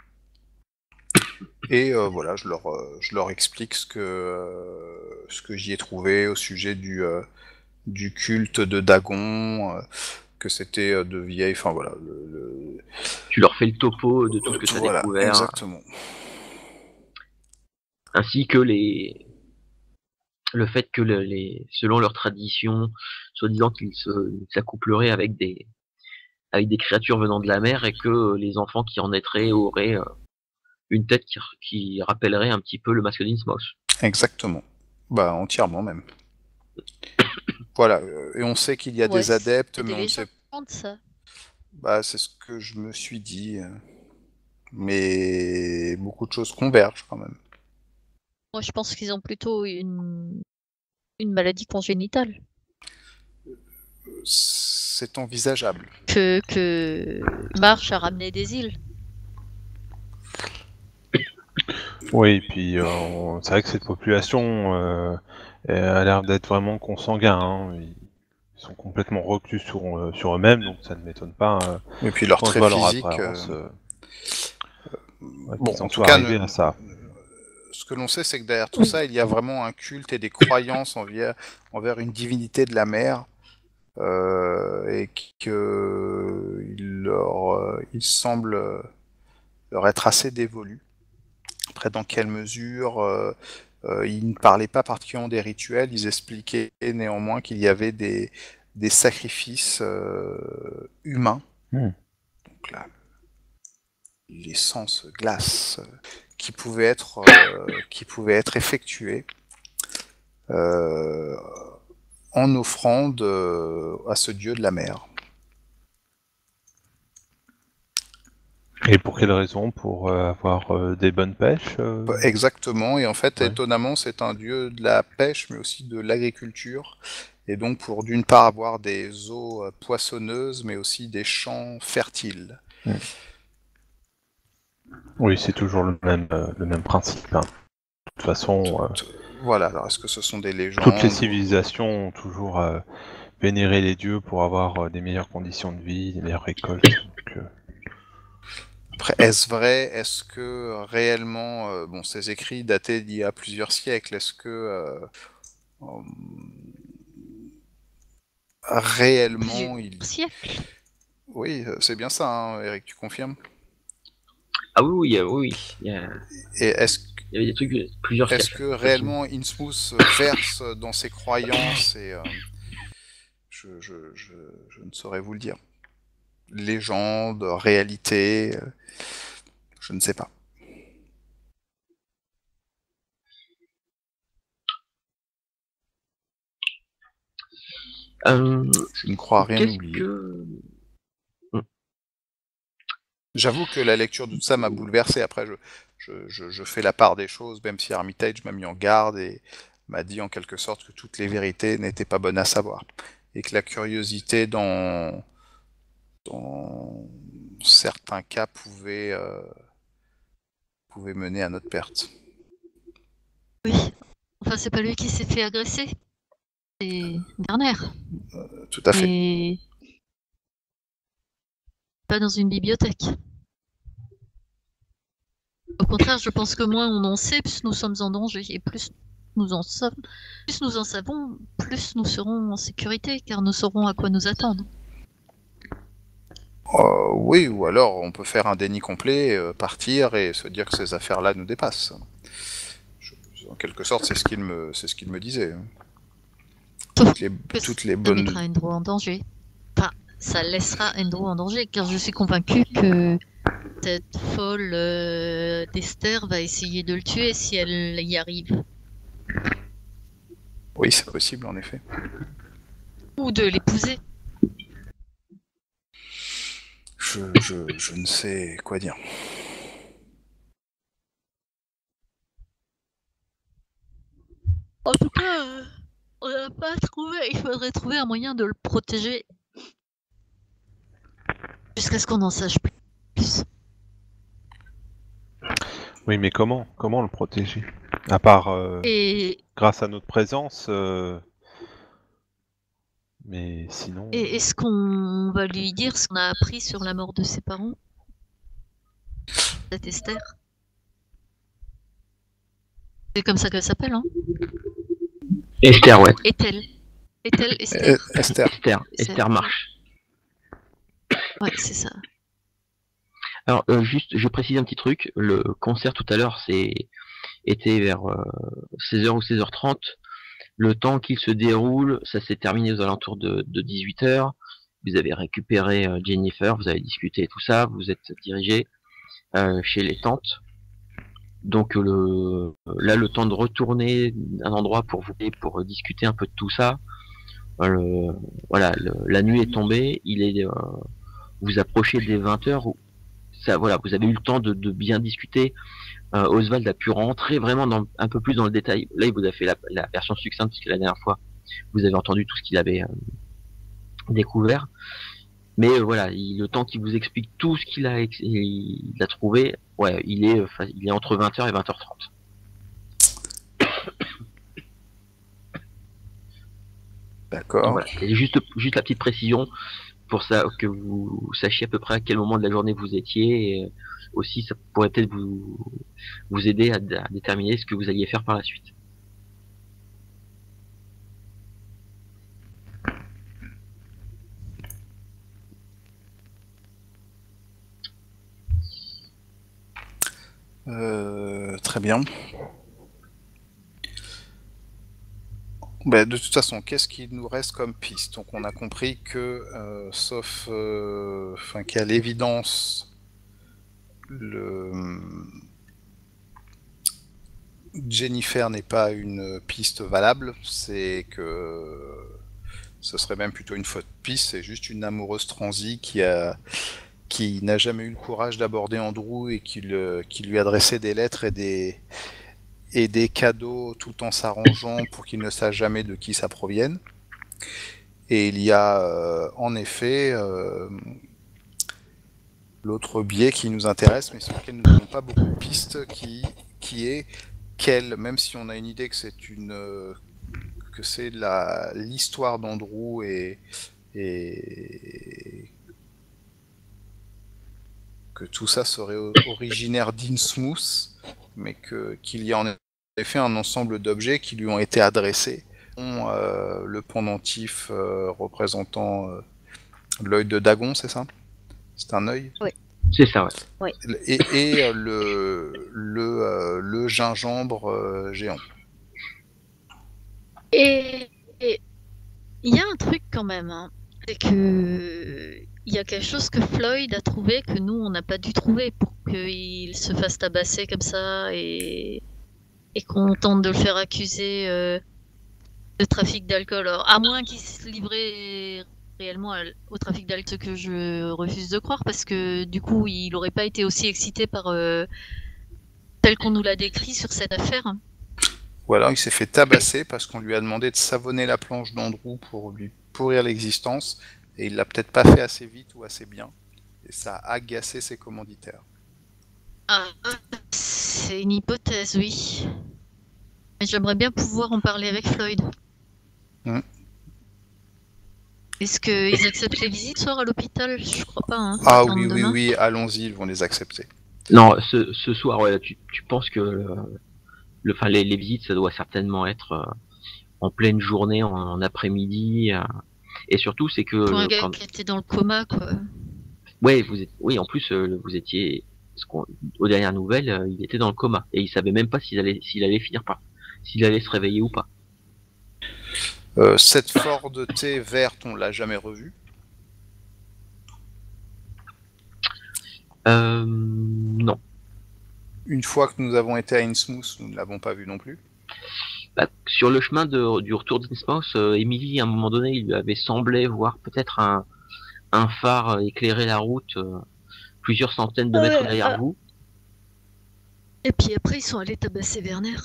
S2: Et voilà, je leur explique ce que j'y ai trouvé au sujet du culte de Dagon, que c'était de vieilles, enfin voilà.
S1: Tu leur fais le topo de tout ce que tu as découvert.
S2: Exactement.
S1: Ainsi que le fait que selon leur tradition, soi-disant qu'ils s'accoupleraient avec des créatures venant de la mer et que les enfants qui en naîtraient auraient une tête qui rappellerait un petit peu le masque d'Innsmouth.
S2: Exactement. Bah, entièrement même. Voilà, et on sait qu'il y a des adeptes, mais on ne sait pas.
S4: Ça.
S2: Bah, c'est ce que je me suis dit. Mais beaucoup de choses convergent quand même.
S4: Moi, je pense qu'ils ont plutôt une maladie congénitale.
S2: C'est envisageable.
S4: Que Marche a ramené des îles.
S3: Oui, et puis c'est vrai que cette population a l'air d'être vraiment consanguin. Hein. Ils sont complètement reclus sur eux-mêmes, donc ça ne m'étonne pas.
S2: Et puis leur trait physique.
S3: Bon, en tout cas, à ça.
S2: Ce que l'on sait, c'est que derrière tout ça, il y a vraiment un culte et des croyances envers une divinité de la mer, et il semble leur être assez dévolu. Après, dans quelle mesure ils ne parlaient pas particulièrement des rituels, ils expliquaient néanmoins qu'il y avait des sacrifices humains. Donc là, l'essence glace qui pouvait être effectuée en offrande à ce dieu de la mer.
S3: Et pour quelle raison? Pour avoir des bonnes pêches
S2: Exactement, et en fait, étonnamment, c'est un dieu de la pêche, mais aussi de l'agriculture. Et donc, pour d'une part avoir des eaux poissonneuses, mais aussi des champs fertiles.
S3: Oui, c'est toujours le même principe. Hein. De toute façon...
S2: Voilà, alors est-ce que ce sont des légendes?
S3: Toutes les civilisations ont toujours vénéré les dieux pour avoir des meilleures conditions de vie, des meilleures récoltes. Donc,
S2: après, est-ce vrai? Est-ce que réellement, ces écrits datés d'il y a plusieurs siècles, est-ce que réellement
S4: siècles?
S2: Oui, c'est bien ça, hein, Eric, tu confirmes?
S1: Ah oui.
S2: Et est-ce
S1: il y avait des trucs plusieurs siècles.
S2: Est-ce que réellement Innsmouth verse dans ses croyances et je ne saurais vous le dire. Légende, réalité, je ne sais pas. Je ne crois rien
S1: Qu'est-ce
S2: oublier.
S1: que...
S2: J'avoue que la lecture de tout ça m'a bouleversé. Après, je fais la part des choses, même si Armitage m'a mis en garde et m'a dit en quelque sorte que toutes les vérités n'étaient pas bonnes à savoir. Et que la curiosité dans certains cas pouvait mener à notre perte.
S4: Oui. Enfin, c'est pas lui qui s'est fait agresser. C'est Werner.
S2: Tout à fait.
S4: Et pas dans une bibliothèque. Au contraire, je pense que moins on en sait, plus nous sommes en danger. Et plus nous en savons, plus nous serons en sécurité, car nous saurons à quoi nous attendre.
S2: Oui, ou alors on peut faire un déni complet, partir et se dire que ces affaires-là nous dépassent. En quelque sorte, c'est ce qu'il me disait.
S4: Sauf
S2: Toutes les
S4: Ça
S2: bonnes.
S4: mettra Endro en danger. Enfin, ça laissera Endro en danger, car je suis convaincue que cette folle d'Esther va essayer de le tuer si elle y arrive.
S2: Oui, c'est possible en effet.
S4: Ou de l'épouser.
S2: Je ne sais quoi dire.
S4: En tout cas, on n'a pas trouvé. Il faudrait trouver un moyen de le protéger. Jusqu'à ce qu'on en sache plus.
S3: Oui, mais comment le protéger? À part
S4: Et
S3: grâce à notre présence, mais sinon.
S4: est-ce qu'on va lui dire ce qu'on a appris sur la mort de ses parents? Cette Esther? C'est comme ça qu'elle s'appelle, hein?
S1: Esther, ouais.
S4: Est-elle Esther?
S1: Esther Marsh.
S4: Ouais, c'est ça.
S1: Alors, juste, je précise un petit truc. Le concert tout à l'heure, était vers 16h ou 16h30. Le temps qu'il se déroule, ça s'est terminé aux alentours de 18h. Vous avez récupéré Jennifer, vous avez discuté et tout ça. Vous êtes dirigé chez les tantes. Donc là, le temps de retourner d'un endroit pour discuter un peu de tout ça. La nuit est tombée. Vous approchez des 20h. Ça, voilà, vous avez eu le temps de bien discuter. Oswald a pu rentrer vraiment un peu plus dans le détail. Là, il vous a fait la version succincte, puisque la dernière fois, vous avez entendu tout ce qu'il avait découvert. Mais voilà, le temps qu'il vous explique tout ce qu'il a trouvé, ouais, il est entre 20h et 20h30.
S2: D'accord.
S1: Voilà. Et juste la petite précision pour ça, que vous sachiez à peu près à quel moment de la journée vous étiez. Et aussi, ça pourrait peut-être vous aider à déterminer ce que vous alliez faire par la suite.
S2: Très bien. De toute façon, qu'est-ce qu'il nous reste comme piste? Donc on a compris que, sauf qu'à l'évidence, Jennifer n'est pas une piste valable, c'est que ce serait même plutôt une fausse piste, c'est juste une amoureuse transie qui n'a jamais eu le courage d'aborder Andrew et qui lui adressait des lettres et des cadeaux tout en s'arrangeant pour qu'il ne sache jamais de qui ça provienne. Et il y a en effet l'autre biais qui nous intéresse, mais sur lequel nous n'avons pas beaucoup de pistes, qui est qu'elle, même si on a une idée que c'est l'histoire d'Andrew et que tout ça serait originaire d'Innsmouth, mais qu'il y a en effet un ensemble d'objets qui lui ont été adressés, dont le pendentif représentant l'œil de Dagon, c'est ça? C'est un œil?
S4: Oui.
S1: C'est ça, ouais.
S2: Et le gingembre géant.
S4: Et il y a un truc quand même, hein. C'est que il y a quelque chose que Floyd a trouvé que nous on n'a pas dû trouver pour qu'il se fasse tabasser comme ça et qu'on tente de le faire accuser de trafic d'alcool. Alors, à moins qu'il se livrait réellement au trafic d'alcool, ce que je refuse de croire, parce que du coup, il n'aurait pas été aussi excité par tel qu'on nous l'a décrit sur cette affaire.
S2: Ou alors il s'est fait tabasser parce qu'on lui a demandé de savonner la planche d'Andrew pour lui pourrir l'existence, et il l'a peut-être pas fait assez vite ou assez bien, et ça a agacé ses commanditaires.
S4: Ah, c'est une hypothèse, oui. Mais j'aimerais bien pouvoir en parler avec Floyd. Est-ce qu'ils acceptent les visites ce soir à l'hôpital? Je crois pas. Hein.
S2: Ah oui, allons-y, ils vont les accepter.
S1: Non, ce soir, ouais, tu penses que les visites, ça doit certainement être en pleine journée, en après-midi, et surtout, c'est que
S4: pour un gars qui était dans le coma, quoi.
S1: Ouais, oui, en plus, vous étiez, aux dernières nouvelles, il était dans le coma et il savait même pas s'il allait finir par, s'il allait se réveiller ou pas.
S2: Cette Ford T verte, on l'a jamais revue.
S1: Non.
S2: Une fois que nous avons été à Innsmouth, nous ne l'avons pas vue non plus.
S1: Bah, sur le chemin du retour d'Innsmouth, Emily, à un moment donné, il lui avait semblé voir peut-être un phare éclairer la route plusieurs centaines de mètres derrière vous.
S4: Et puis après, ils sont allés tabasser Werner.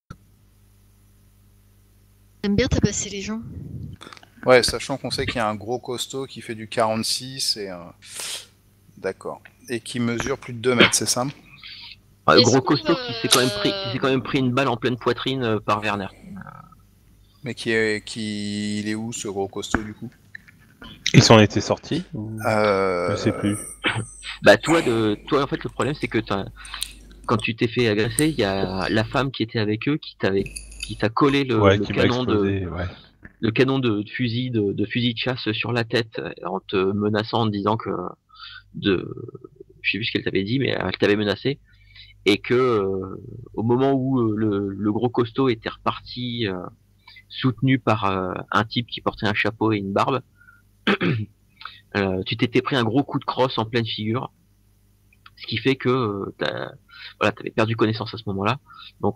S4: J'aime bien tabasser les gens.
S2: Ouais, sachant qu'on sait qu'il y a un gros costaud qui fait du 46 et d'accord. Et qui mesure plus de 2 mètres, c'est ça?
S1: Un gros costaud qui s'est quand même pris une balle en pleine poitrine par Werner.
S2: Mais il est où ce gros costaud du coup?
S3: Ils s'en étaient sortis Je sais plus.
S1: Bah toi en fait le problème c'est que quand tu t'es fait agresser, il y a la femme qui était avec eux qui t'a collé le canon de fusil de chasse sur la tête en te menaçant en te disant que je sais plus ce qu'elle t'avait dit mais elle t'avait menacé et que au moment où le gros costaud était reparti soutenu par un type qui portait un chapeau et une barbe, tu t'étais pris un gros coup de crosse en pleine figure, ce qui fait que t'avais perdu connaissance à ce moment-là. Donc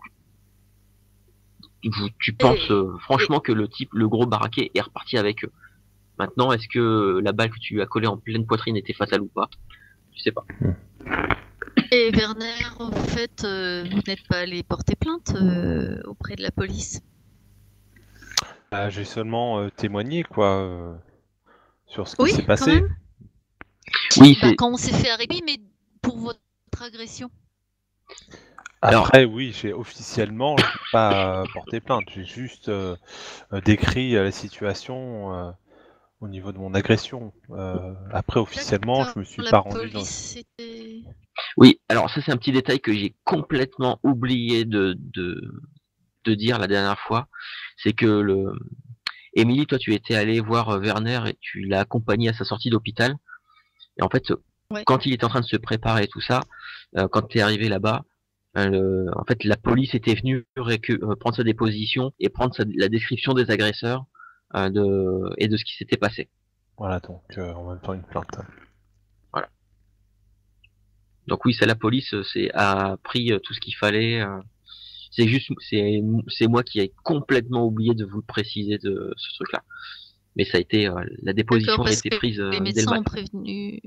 S1: tu penses franchement que le gros baraquet est reparti avec eux. Maintenant, est-ce que la balle que tu lui as collée en pleine poitrine était fatale ou pas? Je sais pas.
S4: Et Werner, en fait, vous n'êtes pas allé porter plainte auprès de la police?
S3: J'ai seulement témoigné, quoi, sur ce qui s'est
S4: Quand
S3: passé.
S4: même.
S1: Oui,
S4: quand on s'est fait arrêter, mais pour votre agression.
S3: Après, oui, j'ai officiellement pas porté plainte. J'ai juste décrit la situation au niveau de mon agression. Après, officiellement, je me suis pas rendu dans...
S1: Oui, alors ça c'est un petit détail que j'ai complètement oublié de dire la dernière fois. C'est que Émilie, toi tu étais allé voir Werner et tu l'as accompagné à sa sortie d'hôpital. Et en fait, quand il était en train de se préparer et tout ça, quand tu es arrivé là-bas, en fait la police était venue prendre sa déposition et prendre la description des agresseurs et de ce qui s'était passé.
S3: Voilà, donc en même temps une plainte.
S1: Voilà. Donc oui, c'est la police a pris tout ce qu'il fallait. C'est juste, c'est moi qui ai complètement oublié de vous le préciser de ce truc-là. Mais ça a été, la déposition a été prise
S4: les médecins ont prévenu.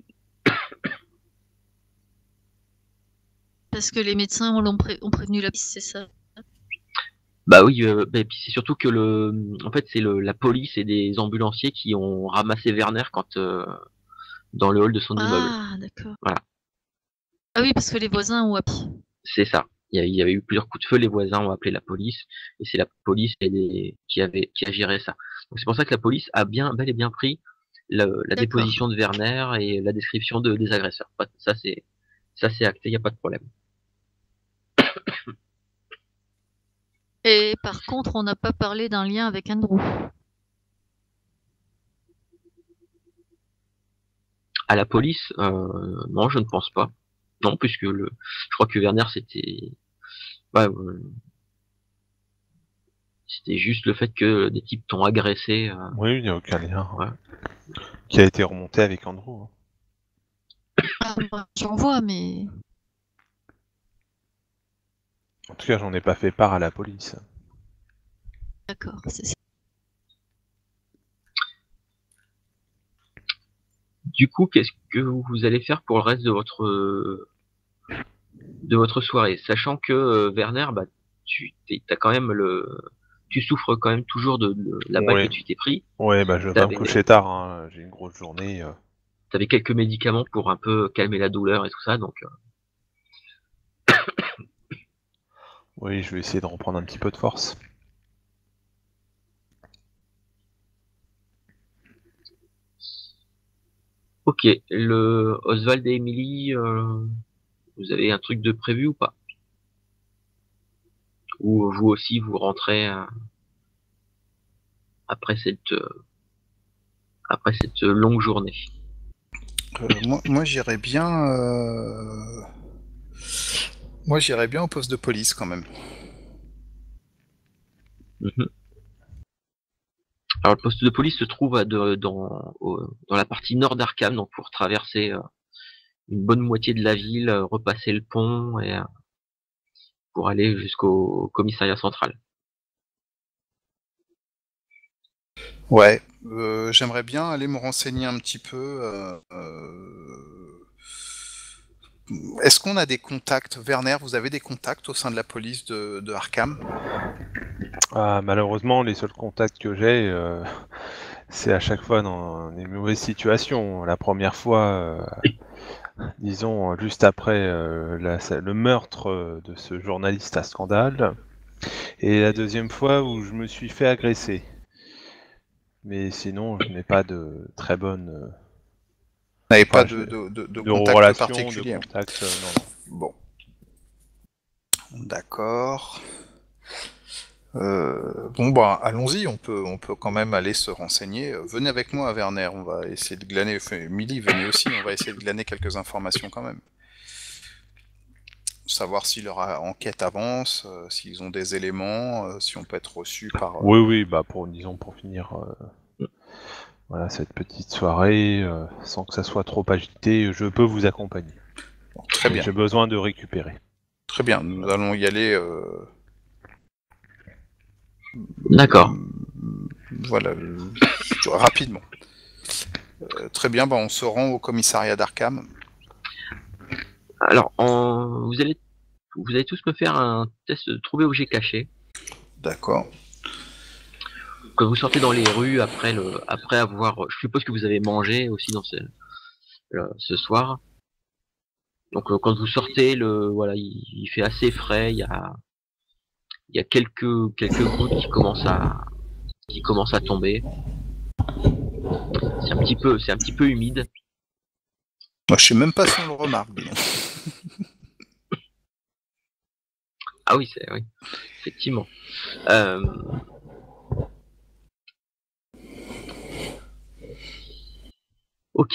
S4: Parce que les médecins ont prévenu la police, c'est ça?
S1: Bah oui, et puis c'est surtout que en fait, c'est la police et des ambulanciers qui ont ramassé Werner quand dans le hall de son immeuble.
S4: Ah, d'accord.
S1: Voilà.
S4: Ah oui, parce que les voisins ont appelé.
S1: C'est ça. Il y avait eu plusieurs coups de feu, les voisins ont appelé la police, et c'est la police qui a géré ça. Donc c'est pour ça que la police a bel et bien pris la déposition de Werner et la description des agresseurs. Ça c'est acté, il n'y a pas de problème.
S4: Et par contre, on n'a pas parlé d'un lien avec Andrew.
S1: À la police, non, je ne pense pas. Non, puisque je crois que Werner c'était c'était juste le fait que des types t'ont agressé.
S3: Oui, il n'y a aucun lien. Ouais. Qui a été remonté avec Andrew.
S4: J'en vois, mais...
S3: En tout cas, j'en ai pas fait part à la police.
S4: D'accord, c'est ça.
S1: Du coup, qu'est-ce que vous allez faire pour le reste de votre soirée, sachant que Werner, bah, t'as quand même tu souffres quand même toujours de la balle
S3: Ouais.
S1: que tu t'es pris.
S3: Ouais, bah je vais pas me coucher tard, hein. J'ai une grosse journée.
S1: T'avais quelques médicaments pour un peu calmer la douleur et tout ça, donc.
S3: Oui, je vais essayer de reprendre un petit peu de force.
S1: Ok, le Oswald et Emily, vous avez un truc de prévu ou pas? Ou vous aussi vous rentrez après cette longue journée?
S2: Moi j'irais bien. Moi j'irais bien au poste de police quand même.
S1: Alors le poste de police se trouve dans la partie nord d'Arkham, donc pour traverser une bonne moitié de la ville, repasser le pont et pour aller jusqu'au commissariat central.
S2: Ouais, j'aimerais bien aller me renseigner un petit peu. Est-ce qu'on a des contacts, Werner, vous avez des contacts au sein de la police de Arkham?
S3: Malheureusement, les seuls contacts que j'ai, c'est à chaque fois dans des mauvaises situations. La première fois, disons, juste après le meurtre de ce journaliste à scandale, et la deuxième fois où je me suis fait agresser. Mais sinon, je n'ai pas de très bonne...
S2: Vous n'avez pas
S3: enfin,
S2: de
S3: de
S2: contact
S3: relation,
S2: particulier.
S3: de contact, non.
S2: Bon. D'accord. Bon, bah, allons-y, on peut quand même aller se renseigner. Venez avec moi, Werner, on va essayer de glaner... Enfin, Millie, venez aussi, on va essayer de glaner quelques informations quand même. Savoir si leur enquête avance, s'ils ont des éléments, si on peut être reçu par...
S3: Oui, bah pour finir voilà, cette petite soirée, sans que ça soit trop agité, je peux vous accompagner.
S2: Bon, très bien.
S3: J'ai besoin de récupérer.
S2: Très bien, nous allons y aller...
S1: D'accord.
S2: Voilà, rapidement. Très bien, bah, on se rend au commissariat d'Arkham.
S1: Alors, vous allez tous me faire un test de trouver objet caché.
S2: D'accord.
S1: Quand vous sortez dans les rues après avoir, je suppose que vous avez mangé aussi dans ce soir. Donc quand vous sortez, voilà, il fait assez frais. Il y a quelques gouttes qui commencent à tomber. C'est un petit peu humide.
S2: Moi, je sais même pas si on le remarque.
S1: Ah oui, oui, effectivement. Ok.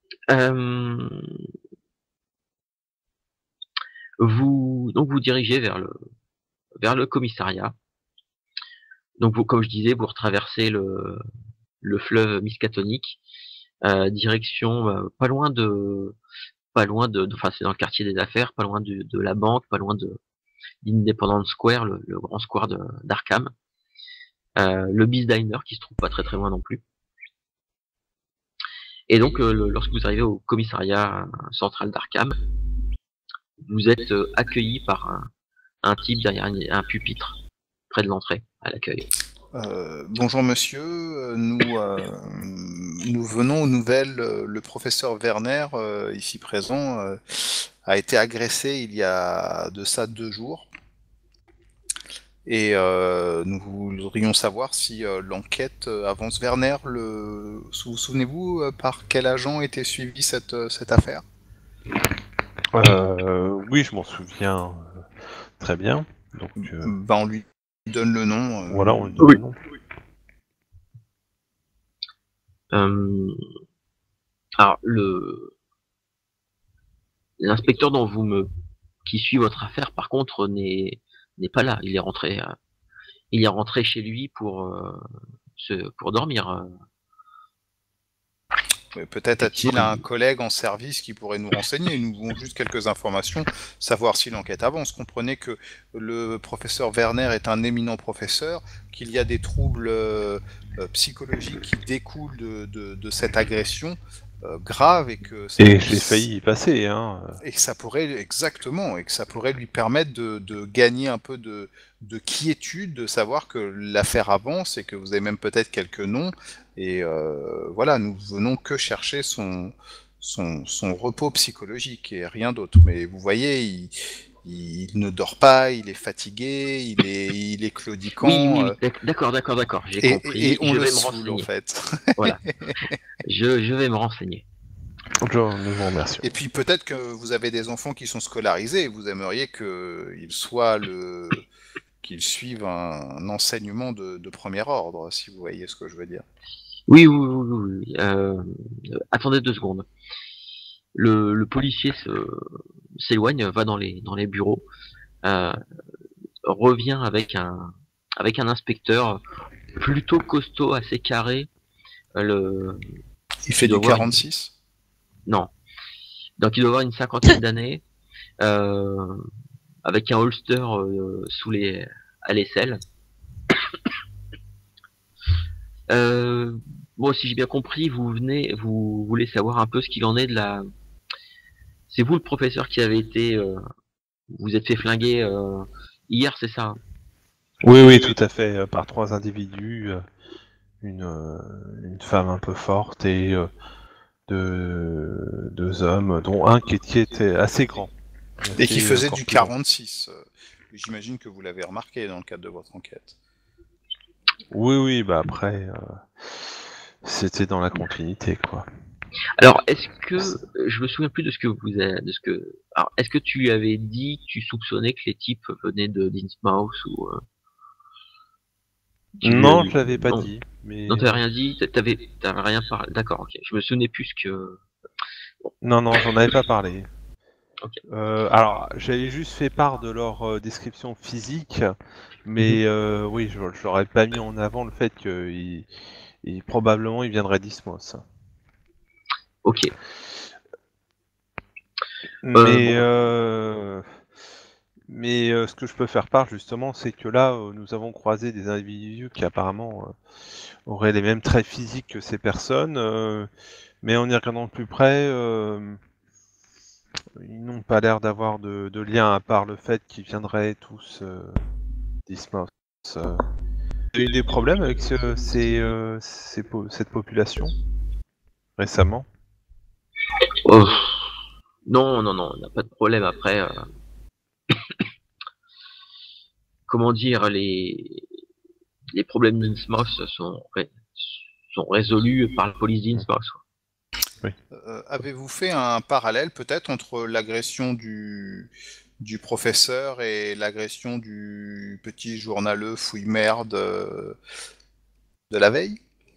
S1: Vous dirigez vers le commissariat. Donc comme je disais, vous retraversez le fleuve Miskatonic, direction pas loin de, enfin c'est dans le quartier des affaires, pas loin de la banque, pas loin d'Independence Square, le grand square d'Arkham. Le Beast Diner qui se trouve pas très très loin non plus. Et donc lorsque vous arrivez au commissariat central d'Arkham, vous êtes accueilli par un type derrière un pupitre près de l'entrée à l'accueil.
S2: Bonjour monsieur, nous venons aux nouvelles. Le professeur Werner, ici présent, a été agressé il y a de ça 2 jours. Et nous voudrions savoir si l'enquête avance. Werner, vous souvenez-vous par quel agent était suivie cette affaire?
S3: Oui, je m'en souviens très bien. Donc,
S2: bah, on lui donne le nom.
S3: Voilà, on lui donne le nom.
S1: Alors l'inspecteur qui suit votre affaire, par contre, n'est pas là. Il est rentré chez lui pour dormir.
S2: Peut-être a-t-il un collègue en service qui pourrait nous renseigner. Nous voulons juste quelques informations, savoir si l'enquête avance. Comprenez que le professeur Werner est un éminent professeur, qu'il y a des troubles psychologiques qui découlent de cette agression, grave et que
S3: Et j'ai failli y passer, hein.
S2: et que ça pourrait exactement et que ça pourrait lui permettre de gagner un peu de quiétude, de savoir que l'affaire avance et que vous avez même peut-être quelques noms et voilà, nous venons que chercher son repos psychologique et rien d'autre. Mais vous voyez, il ne dort pas, il est fatigué, il est claudiquant.
S1: Oui, d'accord, j'ai compris.
S2: Et on
S1: je
S2: le
S1: vais me
S2: saoule
S1: renseigner.
S2: en fait.
S1: Voilà. Je vais me renseigner.
S3: Nous vous remercions.
S2: Et puis peut-être que vous avez des enfants qui sont scolarisés et vous aimeriez qu'ils suivent un enseignement de premier ordre, si vous voyez ce que je veux dire.
S1: Oui. Attendez 2 secondes. Le policier s'éloigne, va dans les bureaux, revient avec un inspecteur plutôt costaud, assez carré.
S2: Il fait du 46
S1: Non. Donc il doit avoir une 50aine d'années, avec un holster à l'aisselle. Bon, si j'ai bien compris, vous voulez savoir un peu ce qu'il en est de la. C'est vous le professeur qui avez été, vous êtes fait flinguer hier, c'est ça?
S3: Oui, tout à fait, par 3 individus, une femme un peu forte et 2 hommes, dont un qui était assez grand.
S2: et qui faisait du
S3: corpulent.
S2: 46. J'imagine que vous l'avez remarqué dans le cadre de votre enquête.
S3: Oui, bah après, c'était dans la continuité, quoi.
S1: Alors, est-ce que je me souviens plus de ce que Alors, est-ce que tu avais dit que tu soupçonnais que les types venaient de d'Innsmouth ou
S3: Non, je l'avais pas
S1: non.
S3: dit. Mais...
S1: Non, t'avais rien dit, t'avais rien parlé. D'accord, ok. Je me souvenais plus que.
S3: Non, j'en avais pas parlé.
S1: Okay.
S3: Alors, j'avais juste fait part de leur description physique, mais oui, je l'aurais pas mis en avant le fait qu'ils probablement ils viendraient d'Ismos.
S1: Ok.
S3: Mais ce que je peux faire part justement, c'est que là, nous avons croisé des individus qui apparemment auraient les mêmes traits physiques que ces personnes, mais en y regardant de plus près, ils n'ont pas l'air d'avoir de lien à part le fait qu'ils viendraient tous d'Ismos. Vous avez eu des problèmes avec cette population récemment?
S1: Oh. Non, on n'a pas de problème après. Comment dire, les problèmes d'Innsmouth sont résolus par la police d'Innsmouth.
S3: Oui.
S2: Avez-vous fait un parallèle peut-être entre l'agression du professeur et l'agression du petit journaleux fouille-merde de la veille?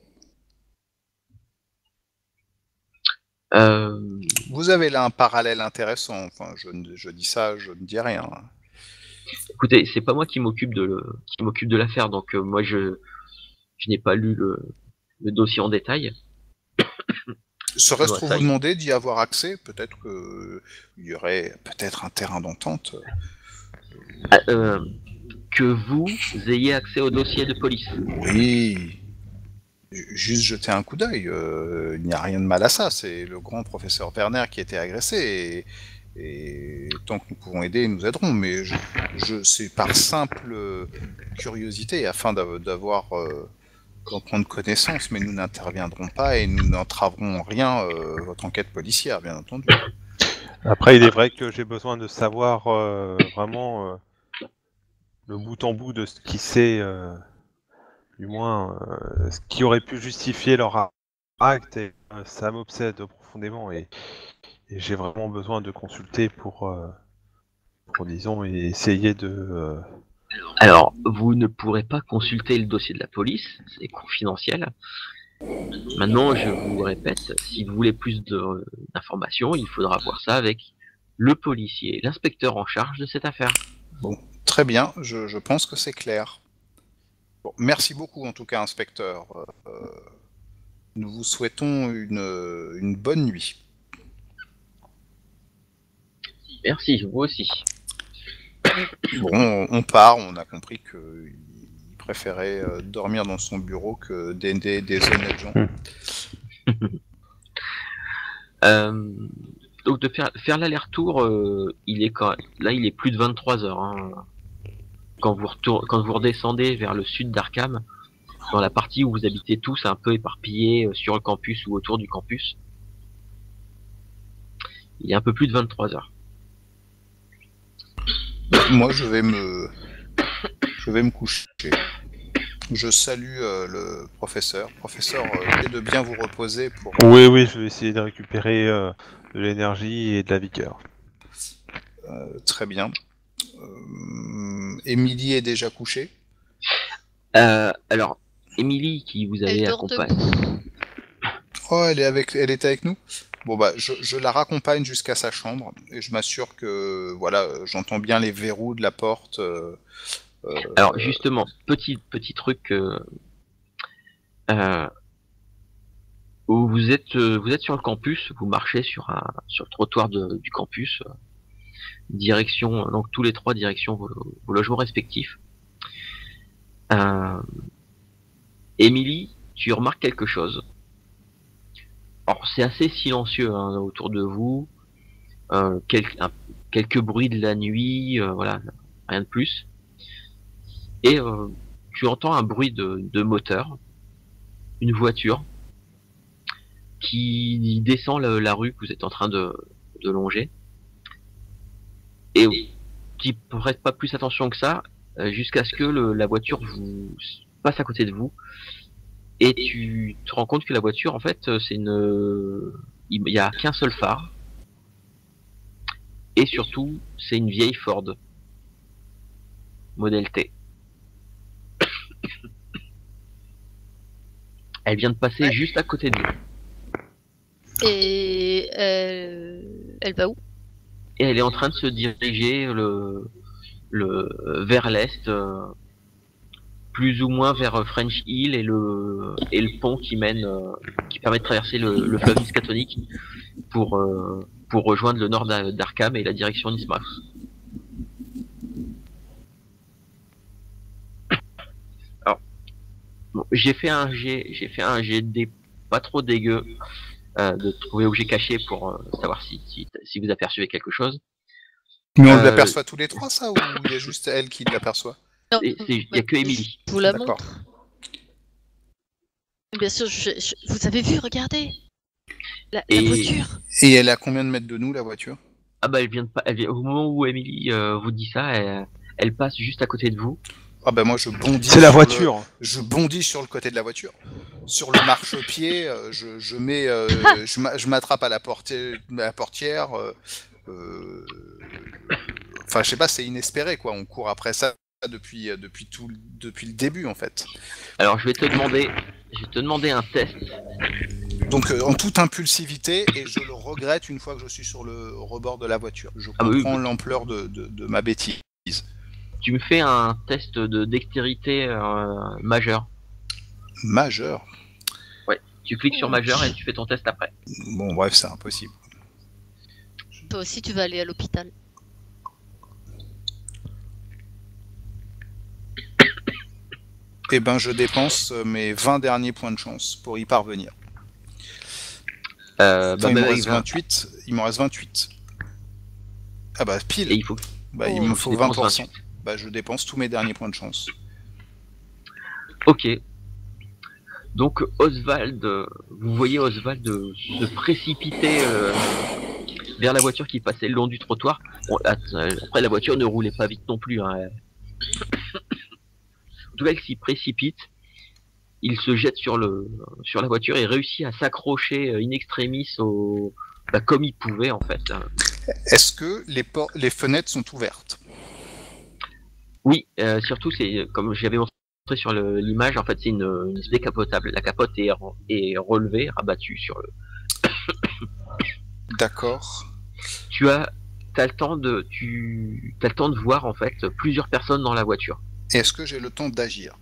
S2: Vous avez là un parallèle intéressant. Enfin, je dis ça, je ne dis rien.
S1: Écoutez, c'est pas moi qui m'occupe de l'affaire, donc moi je n'ai pas lu le dossier en détail.
S2: Serait-ce trop vous demander d'y avoir accès? Peut-être qu'il y aurait peut-être un terrain d'entente.
S1: Que vous ayez accès au dossier de police.
S2: Oui. Juste jeter un coup d'œil. Il n'y a rien de mal à ça. C'est le grand professeur Werner qui a été agressé. Et tant que nous pouvons aider, nous aiderons. Mais c'est par simple curiosité, afin d'en prendre connaissance, mais nous n'interviendrons pas et nous n'entraverons en rien votre enquête policière, bien entendu.
S3: Après, il est vrai que j'ai besoin de savoir vraiment le bout en bout de ce qui s'est, du moins, ce qui aurait pu justifier leur acte, et ça m'obsède profondément, et j'ai vraiment besoin de consulter pour disons, essayer de...
S1: Alors, vous ne pourrez pas consulter le dossier de la police, c'est confidentiel. Maintenant, je vous répète, si vous voulez plus d'informations, il faudra voir ça avec le policier, l'inspecteur en charge de cette affaire.
S2: Bon, très bien, je pense que c'est clair. Bon, merci beaucoup en tout cas, inspecteur. Nous vous souhaitons une bonne nuit.
S1: Merci, vous aussi.
S2: Bon, on part, on a compris qu'il préférait dormir dans son bureau que d'aider des honnêtes gens.
S1: Euh, donc de faire l'aller-retour, là il est plus de 23 heures. Hein. Quand vous redescendez vers le sud d'Arkham, dans la partie où vous habitez tous un peu éparpillés sur le campus ou autour du campus, il y a un peu plus de 23 heures.
S2: Moi, je vais me coucher. Je salue le professeur. Professeur, essayez de bien vous reposer pour...
S3: Oui, je vais essayer de récupérer de l'énergie et de la vigueur.
S2: Très bien. Émilie est déjà couchée.
S1: Alors, Émilie, qui vous avez
S4: Elle dort
S1: accompagné.
S2: Oh, elle était avec nous. Bon bah, je la raccompagne jusqu'à sa chambre et je m'assure que voilà, j'entends bien les verrous de la porte.
S1: Alors justement, petit truc. Où vous êtes sur le campus, vous marchez sur le trottoir du campus, direction donc tous les trois direction vos logements respectifs. Émilie, tu remarques quelque chose. Alors c'est assez silencieux hein, autour de vous, quelques bruits de la nuit, voilà, rien de plus. Et tu entends un bruit de moteur, une voiture qui descend la rue que vous êtes en train de longer. Et tu prêtes pas plus attention que ça, jusqu'à ce que la voiture vous passe à côté de vous. Et tu te rends compte que la voiture, en fait, il y a qu'un seul phare. Et surtout, c'est une vieille Ford. Modèle T. Elle vient de passer juste à côté de vous.
S4: Et elle va où?
S1: Et elle est en train de se diriger vers l'est, plus ou moins vers French Hill et le pont qui permet de traverser le fleuve Miskatonic pour rejoindre le nord d'Arkham et la direction d'Innsmouth. Alors, bon, j'ai fait un jet de dés pas trop dégueu de trouver objet caché pour savoir si vous apercevez quelque chose.
S2: Mais on l'aperçoit tous les trois, ça, ou il y a juste elle qui l'aperçoit?
S1: Il n'y a que Émilie.
S4: Je vous la
S2: D'accord.
S4: montre. Bien sûr, vous avez vu, regardez la voiture.
S2: Et elle est à combien de mètres de nous, la voiture?
S1: Ah bah au moment où Émilie vous dit ça, elle passe juste à côté de vous.
S2: Ah bah moi je bondis.
S3: C'est la voiture.
S2: Je bondis sur le côté de la voiture. Sur le marchepied, je m'attrape à la portière. Enfin, je sais pas, c'est inespéré quoi. On court après ça depuis le début en fait.
S1: Alors je vais te demander un test.
S2: Donc en toute impulsivité, et je le regrette une fois que je suis sur le rebord de la voiture. Je comprends l'ampleur de ma bêtise.
S1: Tu me fais un test de dextérité majeur.
S2: Majeur?
S1: Ouais, tu cliques sur majeur et tu fais ton test après.
S2: Bon bref, c'est impossible.
S4: Toi aussi tu vas aller à l'hôpital.
S2: Eh ben je dépense mes 20 derniers points de chance pour y parvenir. Il m'en reste 28. Il m'en reste 28. Ah bah pile.
S1: Et il faut.
S2: Bah, il me faut 20%. Bah, je dépense tous mes derniers points de chance.
S1: Ok. Donc Oswald, vous voyez Oswald se précipiter vers la voiture qui passait le long du trottoir. Bon, après la voiture ne roulait pas vite non plus. Hein. En tout cas, il s'y précipite. Il se jette sur la voiture et réussit à s'accrocher in extremis comme il pouvait en fait.
S2: Est-ce que les fenêtres sont ouvertes?
S1: Oui, surtout c'est comme j'avais montré sur l'image, en fait c'est une décapotable. La capote est relevée, rabattue sur le.
S2: D'accord.
S1: T'as le temps de voir en fait plusieurs personnes dans la voiture.
S2: Et est-ce que j'ai le temps d'agir?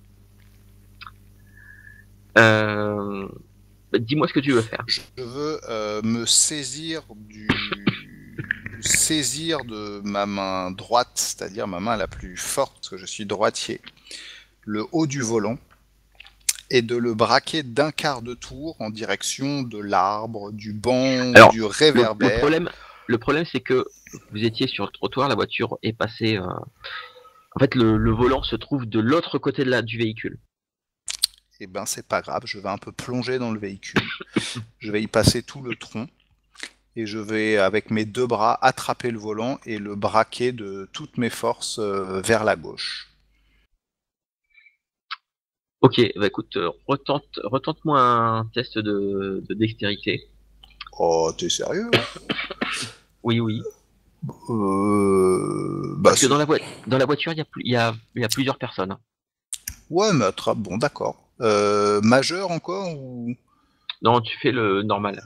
S1: Dis-moi ce que tu veux faire.
S2: Je veux me saisir de ma main droite, c'est-à-dire ma main la plus forte, parce que je suis droitier, le haut du volant, et de le braquer d'un quart de tour en direction de l'arbre, du banc,
S1: Alors,
S2: du réverbère.
S1: Le problème, c'est que vous étiez sur le trottoir, la voiture est passée. En fait, le volant se trouve de l'autre côté du véhicule.
S2: Eh ben, c'est pas grave, je vais un peu plonger dans le véhicule. Je vais y passer tout le tronc. Et je vais, avec mes 2 bras, attraper le volant et le braquer de toutes mes forces vers la gauche.
S1: Ok, bah écoute, retente-moi un test de dextérité.
S2: Oh, t'es sérieux?
S1: Oui, oui.
S2: Bah,
S1: Parce que dans la voiture, il y a plusieurs personnes.
S2: ouais, mais attrape, bon, d'accord. Majeur encore ou...
S1: Non, tu fais le normal.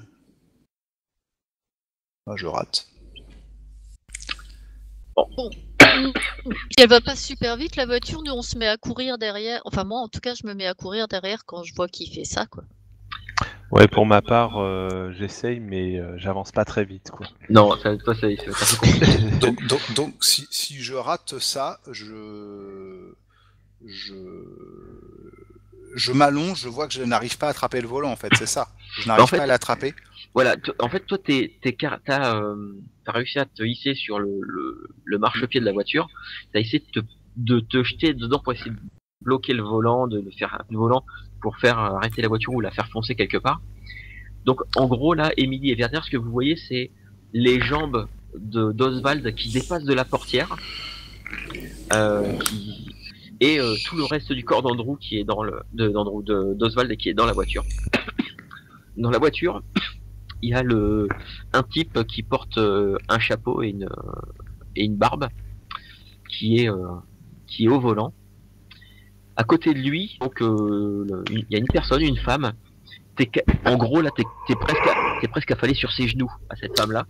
S2: Ah, je rate.
S4: Bon. Puis elle va pas super vite la voiture, nous on se met à courir derrière. Enfin moi en tout cas je me mets à courir derrière quand je vois qu'il fait ça quoi.
S3: Ouais, pour ma part, j'essaye, mais j'avance pas très vite, quoi.
S1: Non, toi, c'est un peu compliqué.
S2: Donc si je rate ça, je m'allonge, je vois que je n'arrive pas à attraper le volant, en fait, c'est ça. Je n'arrive pas à l'attraper.
S1: Voilà, en fait, toi, t'as réussi à te hisser sur le marchepied de la voiture. T'as essayé de te jeter dedans pour essayer de bloquer le volant, de faire un volant pour faire arrêter la voiture ou la faire foncer quelque part. Donc, en gros, là, Émilie et Werner, ce que vous voyez, c'est les jambes d'Oswald qui dépassent de la portière, et tout le reste du corps d'Andrew qui est d'Oswald et qui est dans la voiture. Dans la voiture, il y a un type qui porte un chapeau et une barbe, qui est au volant. À côté de lui, donc il y a une personne, une femme. En gros là, t'es presque affalé sur ses genoux à cette femme-là,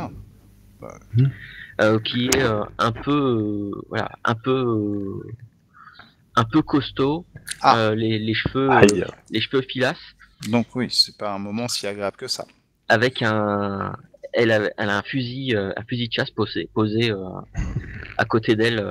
S1: qui est un peu costaud, les cheveux filasses.
S2: Donc oui, c'est pas un moment si agréable que ça.
S1: Avec elle a un fusil de chasse posé à côté d'elle,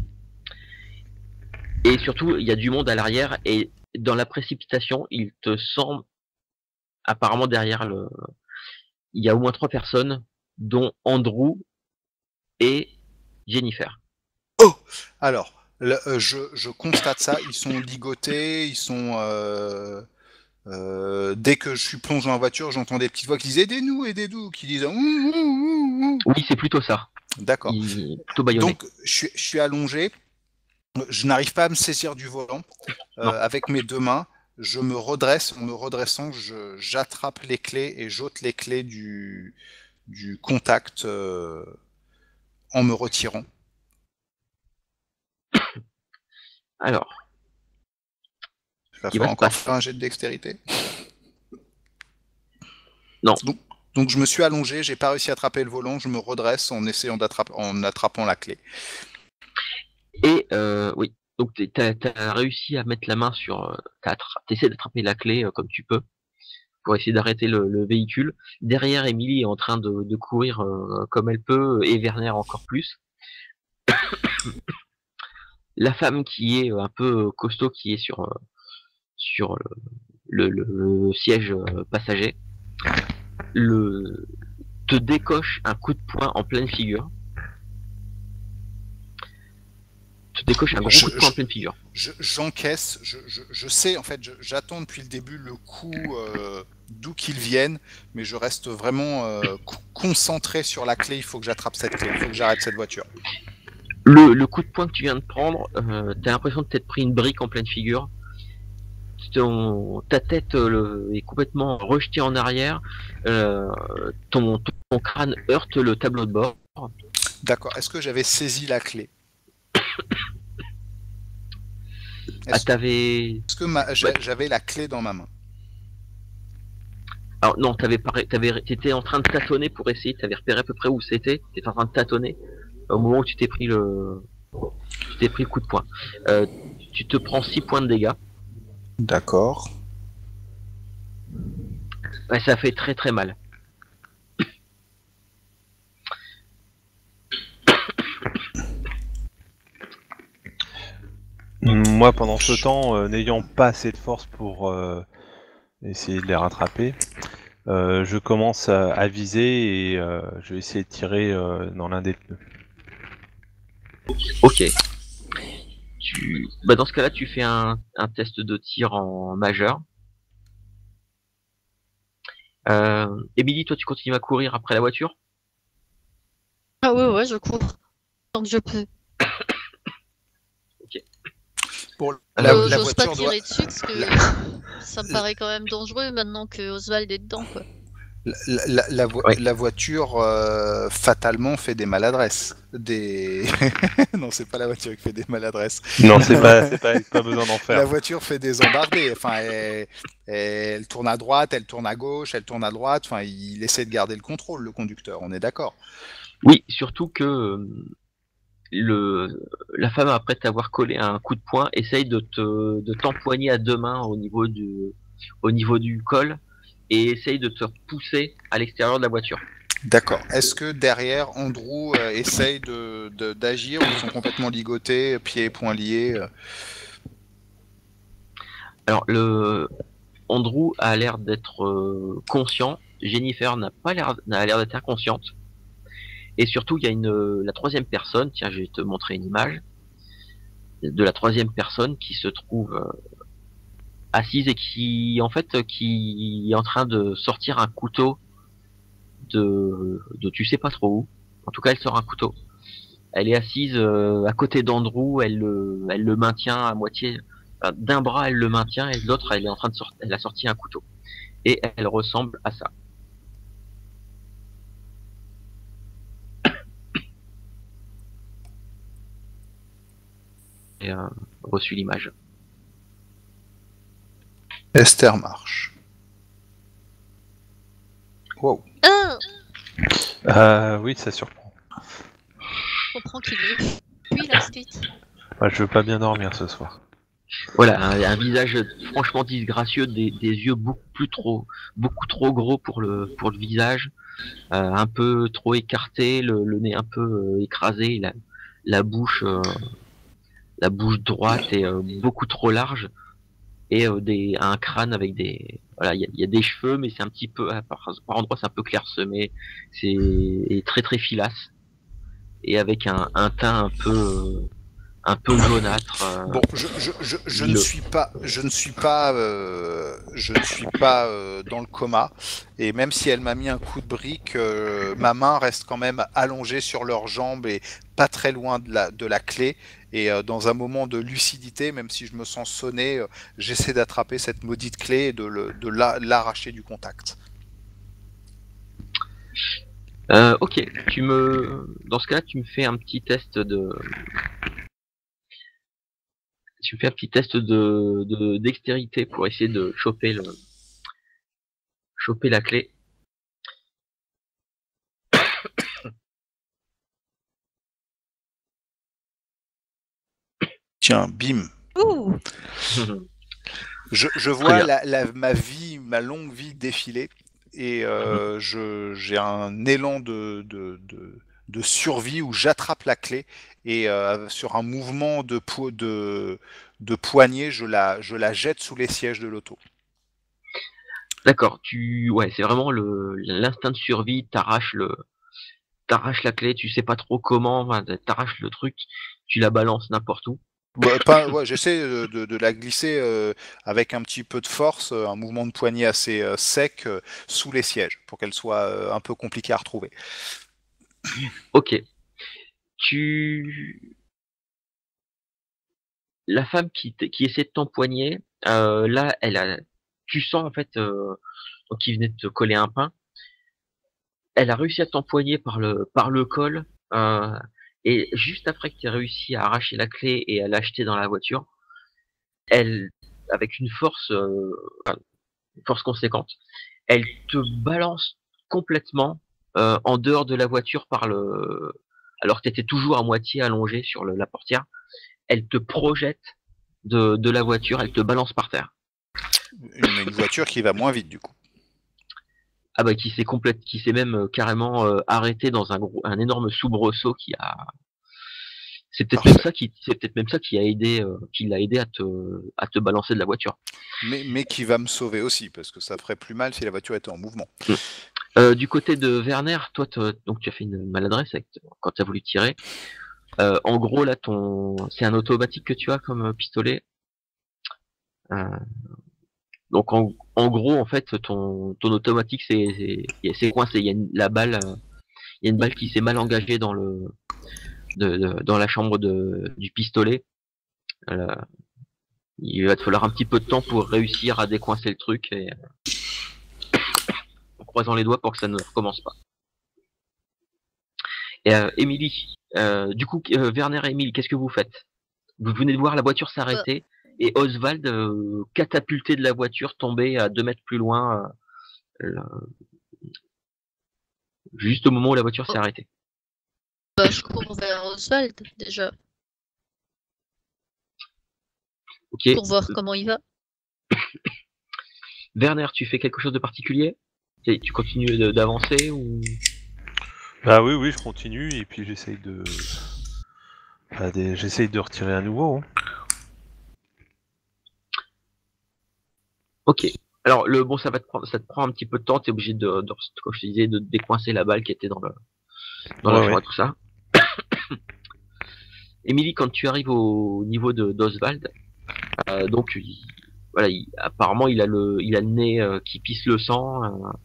S1: et surtout il y a du monde à l'arrière, et dans la précipitation il te semble apparemment derrière il y a au moins 3 personnes, dont Andrew et Jennifer.
S2: Oh, alors je constate ça, ils sont ligotés, ils sont dès que je suis plongé dans la voiture, j'entends des petites voix qui disent aidez-nous, qui disent
S1: Oui, c'est plutôt ça.
S2: D'accord.
S1: Plutôt baïonné.
S2: Donc je suis allongé, je n'arrive pas à me saisir du volant avec mes 2 mains. Je me redresse, en me redressant, j'attrape les clés et j'ôte les clés du contact en me retirant.
S1: Alors,
S2: il va falloir encore faire un jet de dextérité.
S1: Non.
S2: Donc je me suis allongé, j'ai pas réussi à attraper le volant, je me redresse en essayant en attrapant la clé.
S1: Et oui, donc t'as réussi à mettre la main sur... T'essaies d'attraper la clé comme tu peux, pour essayer d'arrêter le véhicule. Derrière, Émilie est en train de courir comme elle peut, et Werner encore plus. La femme qui est un peu costaud, qui est sur le siège passager, te décoche un coup de poing en pleine figure. Te décoche un gros coup de poing en pleine figure.
S2: J'encaisse, je sais, en fait, j'attends depuis le début le coup d'où qu'il vienne, mais je reste vraiment concentré sur la clé. Il faut que j'attrape cette clé, il faut que j'arrête cette voiture.
S1: Le coup de poing que tu viens de prendre, t'as l'impression de t'être pris une brique en pleine figure. Ta tête est complètement rejetée en arrière. Ton crâne heurte le tableau de bord.
S2: D'accord. Est-ce que j'avais saisi la clé? Est-ce que j'avais la clé dans ma main?
S1: Alors non, t'étais en train de tâtonner pour essayer, t'avais repéré à peu près où c'était, t'étais en train de tâtonner au moment où tu t'es pris le coup de poing. Tu te prends 6 points de dégâts.
S2: D'accord.
S1: Ouais, ça fait très très mal.
S3: Moi, pendant ce temps, n'ayant pas assez de force pour essayer de les rattraper, je commence à viser et je vais essayer de tirer dans l'un des pneus.
S1: Ok. Dans ce cas-là, tu fais un test de tir en majeur. Émilie, toi, tu continues à courir après la voiture?
S4: Ah ouais, je cours. Tant que je peux.
S2: Bon,
S4: J'ose pas
S2: voiture doit.
S4: tirer dessus parce que ça me paraît quand même dangereux maintenant que Oswald est dedans, quoi.
S1: Ouais.
S2: La voiture fatalement fait des maladresses. Non, c'est pas la voiture qui fait des maladresses.
S3: Non, c'est pas besoin d'en
S2: La
S3: faire.
S2: voiture fait des embardées. Enfin, elle tourne à droite, elle tourne à gauche, elle tourne à droite. Enfin, il essaie de garder le contrôle, le conducteur. On est d'accord.
S1: Oui, surtout que la femme, après t'avoir collé un coup de poing, essaye de t'empoigner à deux mains au niveau du col et essaye de te pousser à l'extérieur de la voiture.
S2: D'accord. Est-ce que derrière, Andrew essaye d'agir ou ils sont complètement ligotés, pieds et poings liés
S1: Alors, Andrew a l'air d'être conscient. Jennifer n'a l'air d'être inconsciente. Et surtout, il y a la troisième personne. Tiens, je vais te montrer une image de la troisième personne qui se trouve assise et qui est en train de sortir un couteau de tu sais pas trop où. En tout cas, elle sort un couteau. Elle est assise à côté d'Andrew. Elle le maintient à moitié. D'un bras, elle le maintient et de l'autre, elle est en train de elle a sorti un couteau. Et elle ressemble à ça. J'ai reçu l'image.
S2: Esther marche. Wow.
S3: Oui, ça surprend.
S4: Je comprends qu'il est. Puis la street.
S3: Je veux pas bien dormir ce soir.
S1: Voilà, un visage franchement disgracieux, des yeux beaucoup trop gros pour le visage, un peu trop écarté, le nez un peu écrasé, la bouche droite est beaucoup trop large et un crâne avec il y a des cheveux mais c'est un petit peu par endroits c'est un peu clairsemé, c'est très très filasse et avec un teint un peu jaunâtre.
S2: Bon, je ne suis pas dans le coma et même si elle m'a mis un coup de brique, ma main reste quand même allongée sur leurs jambes et pas très loin de la clé. Et dans un moment de lucidité, même si je me sens sonné, j'essaie d'attraper cette maudite clé et de l'arracher du contact.
S1: Ok, dans ce cas-là, tu me fais un petit test de dextérité pour essayer de choper la clé.
S2: Tiens, bim.
S4: Ouh.
S2: Je vois ma longue vie défiler et j'ai un élan de survie où j'attrape la clé et sur un mouvement de poignet, je la jette sous les sièges de l'auto.
S1: D'accord, ouais, c'est vraiment l'instinct de survie, t'arraches la clé, tu sais pas trop comment, enfin, t'arraches le truc, tu la balances n'importe où.
S2: Ouais, j'essaie de la glisser avec un petit peu de force, un mouvement de poignet assez sec sous les sièges pour qu'elle soit un peu compliquée à retrouver.
S1: Ok. La femme qui essaie de t'empoigner, là, tu sens en fait qu'il venait de te coller un pain. Elle a réussi à t'empoigner par le col, et juste après que tu aies réussi à arracher la clé et à l'acheter dans la voiture, elle, avec une force conséquente, elle te balance complètement en dehors de la voiture alors que tu étais toujours à moitié allongé sur la portière. Elle te projette de la voiture, elle te balance par terre.
S2: Une voiture qui va moins vite du coup.
S1: Ah bah qui s'est même carrément arrêté dans un énorme soubresaut C'est peut-être même ça qui l'a aidé à te balancer de la voiture.
S2: Mais qui va me sauver aussi, parce que ça ferait plus mal si la voiture était en mouvement.
S1: Du côté de Werner, toi, donc tu as fait une maladresse quand tu as voulu tirer. En gros, là, c'est un automatique que tu as comme pistolet. Donc en gros, en fait, ton automatique c'est coincé. Il y a une balle qui s'est mal engagée dans dans la chambre du pistolet. Il va te falloir un petit peu de temps pour réussir à décoincer le truc et en croisant les doigts pour que ça ne recommence pas. Et Émilie, du coup, Werner et Émilie, qu'est-ce que vous faites? Vous venez de voir la voiture s'arrêter et Oswald catapulté de la voiture, tomber à 2 mètres plus loin, juste au moment où la voiture s'est arrêtée.
S4: Je cours vers Oswald déjà.
S1: Ok.
S4: Pour voir comment il va.
S1: Werner, tu fais quelque chose de particulier? Tu continues d'avancer ou?
S3: Bah oui, je continue et puis j'essaye de retirer à nouveau. Hein.
S1: Ok. Alors ça te prend un petit peu de temps. T'es obligé comme je te disais, de décoincer la balle qui était dans la chambre et tout ça. Émilie, quand tu arrives au niveau d'Oswald, donc apparemment il a le nez qui pisse le sang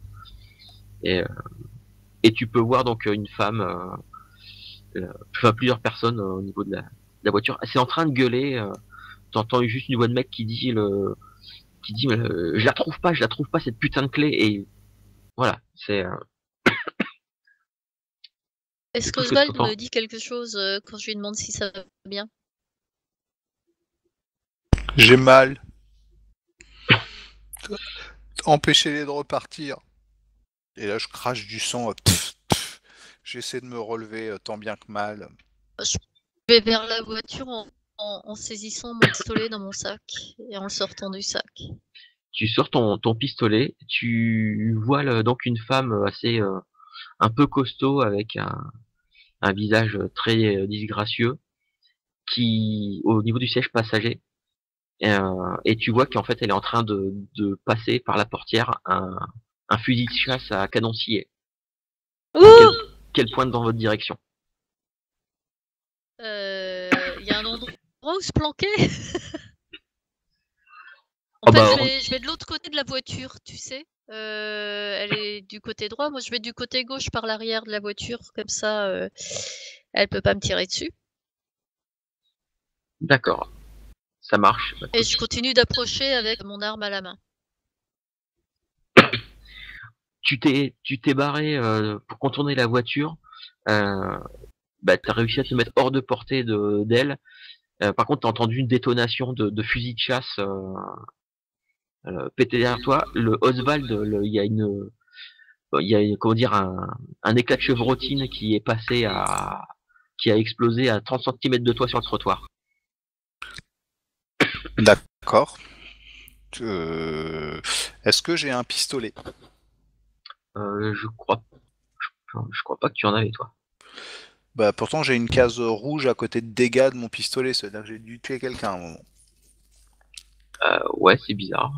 S1: et tu peux voir donc une femme, plusieurs personnes au niveau de la voiture. C'est en train de gueuler. T'entends juste une voix de mec qui dit je la trouve pas cette putain de clé et voilà c'est.
S4: Est-ce qu'Oswald me dit quelque chose quand je lui demande si ça va bien?
S2: J'ai mal. Empêchez-les de repartir. Et là, je crache du sang. J'essaie de me relever tant bien que mal.
S4: Je vais vers la voiture en saisissant mon pistolet dans mon sac et en le sortant du sac.
S1: Tu sors ton pistolet, tu vois donc une femme assez un peu costaud avec un visage très disgracieux qui au niveau du siège passager et tu vois qu'en fait elle est en train de passer par la portière un fusil de chasse à canon scié qu'elle pointe dans votre direction.
S4: Y a un endroit où se planquer? Je vais de l'autre côté de la voiture, tu sais. Elle est du côté droit, moi je vais du côté gauche par l'arrière de la voiture, comme ça elle peut pas me tirer dessus.
S1: D'accord, ça marche.
S4: Et je continue d'approcher avec mon arme à la main.
S1: Tu t'es barré pour contourner la voiture. T'as réussi à te mettre hors de portée d'elle. Par contre, t'as entendu une détonation de fusil de chasse pété derrière toi. Le Oswald, il y a comment dire un éclat de chevrotine qui est passé qui a explosé à 30 cm de toi sur le trottoir.
S2: D'accord. Est-ce que j'ai un pistolet?
S1: Je crois pas que tu en avais, toi.
S2: Bah pourtant j'ai une case rouge à côté de dégâts de mon pistolet, c'est-à-dire que j'ai dû tuer quelqu'un à un moment.
S1: Ouais, c'est bizarre.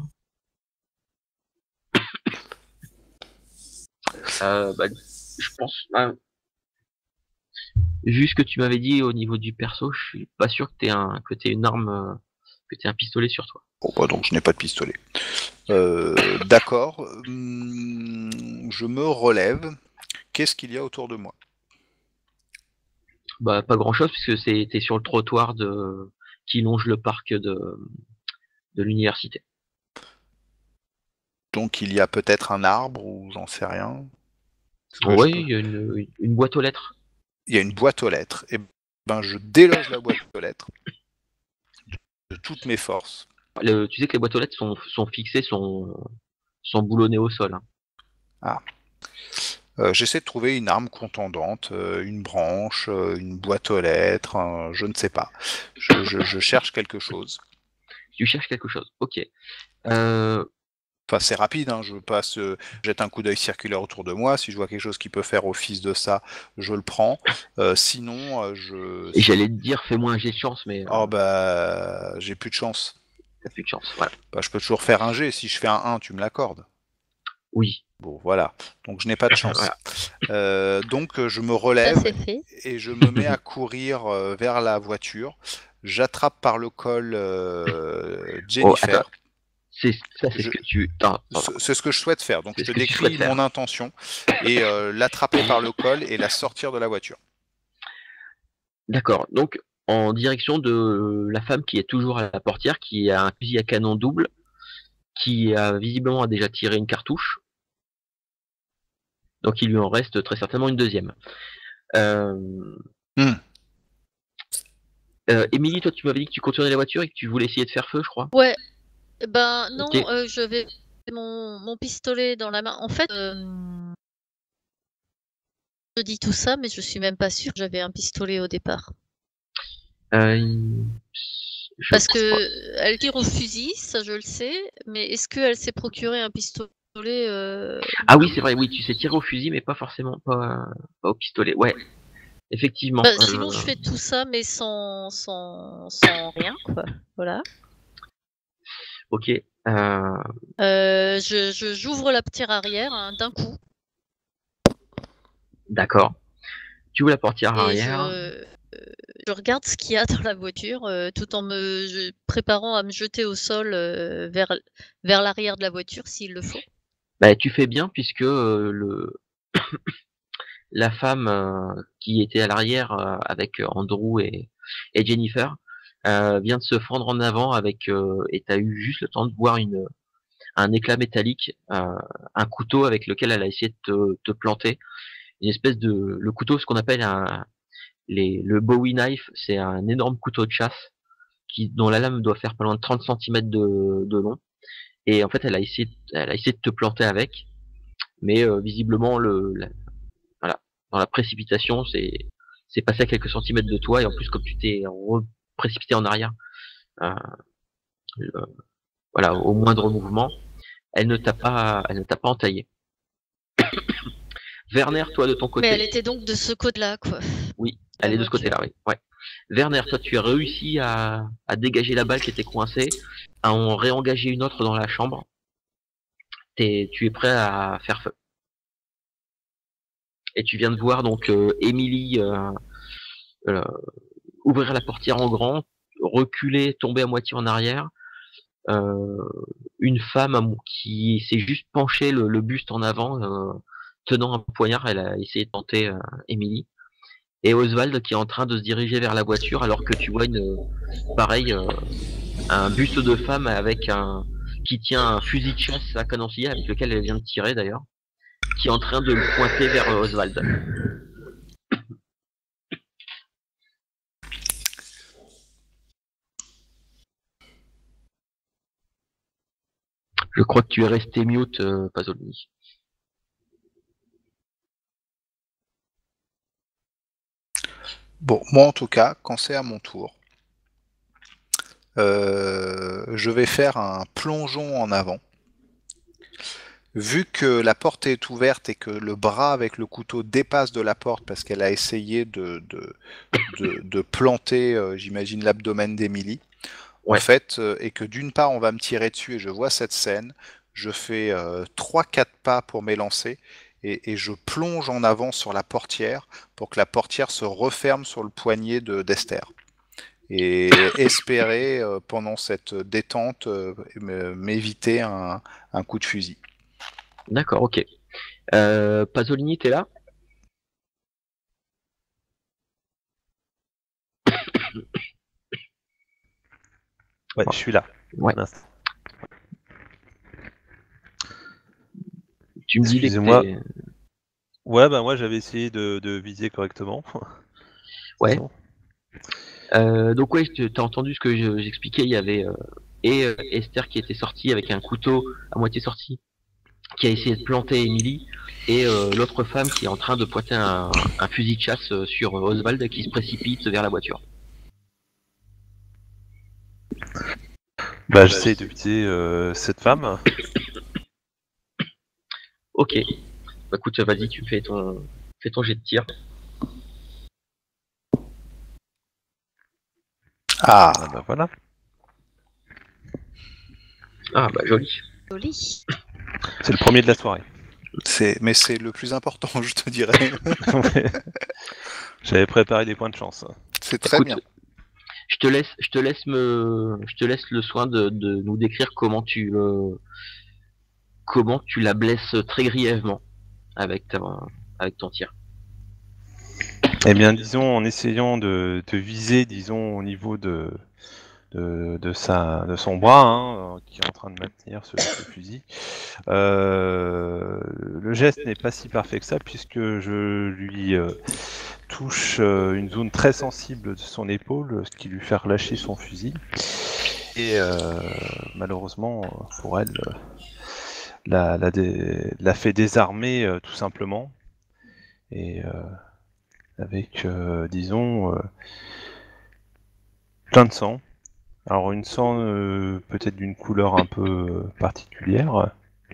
S1: Je pense. Vu ce que tu m'avais dit au niveau du perso, je suis pas sûr que t'aies une arme, que t'aies un pistolet sur toi.
S2: Bon bah donc je n'ai pas de pistolet. D'accord. Je me relève. Qu'est-ce qu'il y a autour de moi?
S1: Bah pas grand chose puisque t'es sur le trottoir qui longe le parc de l'université.
S2: Donc il y a peut-être un arbre ou j'en sais rien.
S1: Oui, il y a une boîte aux lettres.
S2: Il y a une boîte aux lettres. Et ben je déloge la boîte aux lettres de toutes mes forces.
S1: Tu sais que les boîtes aux lettres sont fixées, sont boulonnées au sol. Hein.
S2: Ah. J'essaie de trouver une arme contondante, une branche, une boîte aux lettres, je ne sais pas. Je cherche quelque chose.
S1: Tu cherches quelque chose, ok.
S2: Enfin, c'est rapide, hein, je passe, jette un coup d'œil circulaire autour de moi. Si je vois quelque chose qui peut faire office de ça, je le prends. Sinon,
S1: Et j'allais te dire, fais-moi un jet de chance, mais
S2: Oh bah, j'ai plus de chance.
S1: t'as plus de chance. Voilà.
S2: Bah, je peux toujours faire un jet. Si je fais un 1, tu me l'accordes.
S1: Oui.
S2: Bon, voilà. Donc je n'ai pas de chance.
S1: Voilà.
S2: Donc je me
S4: Ça,
S2: relève
S4: c'est fait.
S2: et je me mets à courir vers la voiture. J'attrape par le col
S1: Oh,
S2: Jennifer.
S1: attends. C'est ce
S2: Je-
S1: que tu. Attends.
S2: C'est ce que je souhaite faire. Donc
S1: C'est
S2: je
S1: ce
S2: te
S1: que tu souhaites
S2: décris
S1: faire.
S2: mon intention et l'attraper par le col et la sortir de la voiture.
S1: D'accord. Donc, en direction de la femme qui est toujours à la portière, qui a un fusil à canon double, qui a visiblement déjà tiré une cartouche. Donc, il lui en reste très certainement une deuxième. Émilie, toi, tu m'avais dit que tu contournais la voiture et que tu voulais essayer de faire feu, je crois.
S4: Ouais. Ben non,
S1: Ok.
S4: je vais mon pistolet dans la main. En fait, je dis tout ça, mais je suis même pas sûre que j'avais un pistolet au départ.
S1: Je
S4: Parce
S1: pense
S4: que
S1: pas.
S4: elle tire au fusil, ça je le sais, mais est-ce qu'elle s'est procuré un pistolet
S1: Ah oui, c'est vrai, oui, tu sais tirer au fusil, mais pas forcément pas au pistolet. Ouais, effectivement.
S4: Bah, sinon je fais tout ça, mais sans rien, quoi. Voilà.
S1: Ok.
S4: J'ouvre la portière arrière hein, d'un coup
S1: D'accord. Tu ouvres la portière
S4: et
S1: arrière.
S4: je regarde ce qu'il y a dans la voiture, tout en me préparant à me jeter au sol vers l'arrière de la voiture s'il le faut.
S1: Bah, tu fais bien puisque la femme qui était à l'arrière avec Andrew et Jennifer vient de se fendre en avant avec et t'as eu juste le temps de voir un éclat métallique, un couteau avec lequel elle a essayé de te planter, une espèce de le couteau, ce qu'on appelle le Bowie knife, c'est un énorme couteau de chasse dont la lame doit faire pas loin de 30 centimètres de long. Et en fait, elle a essayé de te planter avec, mais visiblement voilà, dans la précipitation, c'est passé à quelques centimètres de toi, et en plus comme tu t'es précipité en arrière, euh, euh, voilà, au moindre mouvement, elle ne t'a pas entaillé. Werner, toi de ton
S4: Mais elle
S1: côté,
S4: était donc de ce côté-là, quoi.
S1: oui,
S4: La
S1: elle est de ce
S4: voiture.
S1: côté-là, oui. Ouais. Werner, toi tu as réussi à dégager la balle qui était coincée, à en réengager une autre dans la chambre. Tu es prêt à faire feu. Et tu viens de voir donc Emily euh, ouvrir la portière en grand, reculer, tomber à moitié en arrière. Une femme qui s'est juste penchée le buste en avant, tenant un poignard, elle a essayé de tenter Emily. Et Oswald qui est en train de se diriger vers la voiture alors que tu vois pareil, un buste de femme qui tient un fusil de chasse à canoncier avec lequel elle vient de tirer d'ailleurs, qui est en train de le pointer vers Oswald. Je crois que tu es resté mute, Pasolini.
S2: Bon, moi en tout cas, quand c'est à mon tour, je vais faire un plongeon en avant. Vu que la porte est ouverte et que le bras avec le couteau dépasse de la porte parce qu'elle a essayé de planter, j'imagine, l'abdomen d'Emily,
S1: Ouais.
S2: en fait, et que d'une part on va me tirer dessus et je vois cette scène, je fais 3-4 pas pour m'élancer et je plonge en avant sur la portière pour que la portière se referme sur le poignet d'Esther. Et espérer, pendant cette détente, m'éviter un coup de fusil.
S1: D'accord, ok. Pasolini, t'es là?
S3: Ouais, je suis là.
S1: Ouais.
S3: Mince.
S1: Tu me disais que
S3: Excusez-moi.
S1: t'es...
S3: Ouais, bah moi j'avais essayé de viser correctement.
S1: Ouais.
S3: Sinon.
S1: Donc ouais, t'as entendu ce que j'expliquais, il y avait Esther qui était sortie avec un couteau à moitié sorti, qui a essayé de planter Emily, et l'autre femme qui est en train de pointer un fusil de chasse sur Oswald qui se précipite vers la voiture.
S3: Bah j'essaie de viser cette femme.
S1: Ok. Bah écoute, vas-y, fais ton jet de tir.
S2: Ah,
S3: Ah bah voilà.
S1: Ah bah joli.
S4: Joli.
S3: C'est le premier de la soirée.
S2: mais c'est le plus important, je te dirais.
S3: J'avais préparé des points de chance.
S2: C'est très
S1: Écoute,
S2: bien.
S1: je te laisse le soin de nous décrire comment tu la blesses très grièvement avec ton tir.
S3: Eh bien, disons, en essayant de viser, disons, au niveau de son bras, hein, qui est en train de maintenir ce fusil. Le geste n'est pas si parfait que ça, puisque je lui touche une zone très sensible de son épaule, ce qui lui fait relâcher son fusil. Et malheureusement, pour elle, l'a fait désarmer tout simplement. Et avec, disons, plein de sang. Alors une sang peut-être d'une couleur un peu particulière.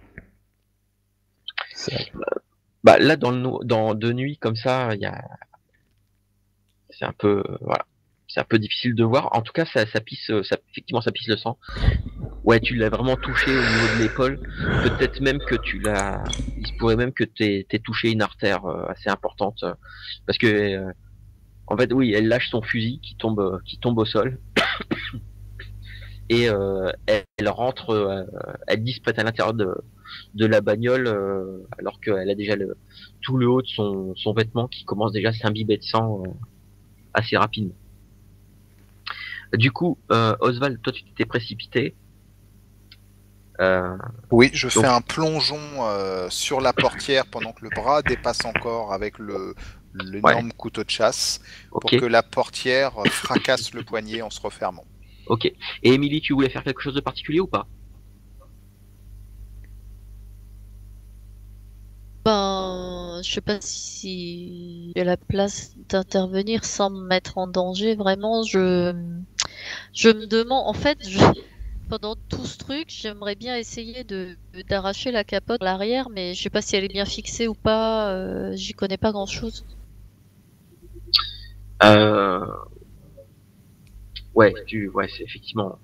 S3: Ça-
S1: Bah là dans de nuit comme ça, c'est un peu voilà, c'est un peu difficile de voir. En tout cas, ça pisse, effectivement ça pisse le sang. Ouais, tu l'as vraiment touché au niveau de l'épaule. Peut-être même que il se pourrait même que t'aies touché une artère assez importante, parce que en fait oui, elle lâche son fusil qui tombe au sol et elle rentre, elle disparaît à l'intérieur de la bagnole alors qu'elle a déjà tout le haut de son vêtement qui commence déjà à s'imbiber de sang assez rapidement. Du coup, Oswald, toi tu t'es précipité.
S2: Oui, je fais
S1: Donc,
S2: un plongeon sur la portière pendant que le bras dépasse encore avec l'énorme couteau de chasse pour
S1: ok,
S2: que la portière fracasse le poignet en se refermant.
S1: ok. Et Émilie, tu voulais faire quelque chose de particulier ou pas?
S4: Ben, je sais pas si j'ai la place d'intervenir sans me mettre en danger. Vraiment, je me demande. En fait, pendant tout ce truc, j'aimerais bien essayer d'arracher la capote à l'arrière, mais je sais pas si elle est bien fixée ou pas. J'y connais pas grand-chose.
S1: Euh, ouais, c'est effectivement.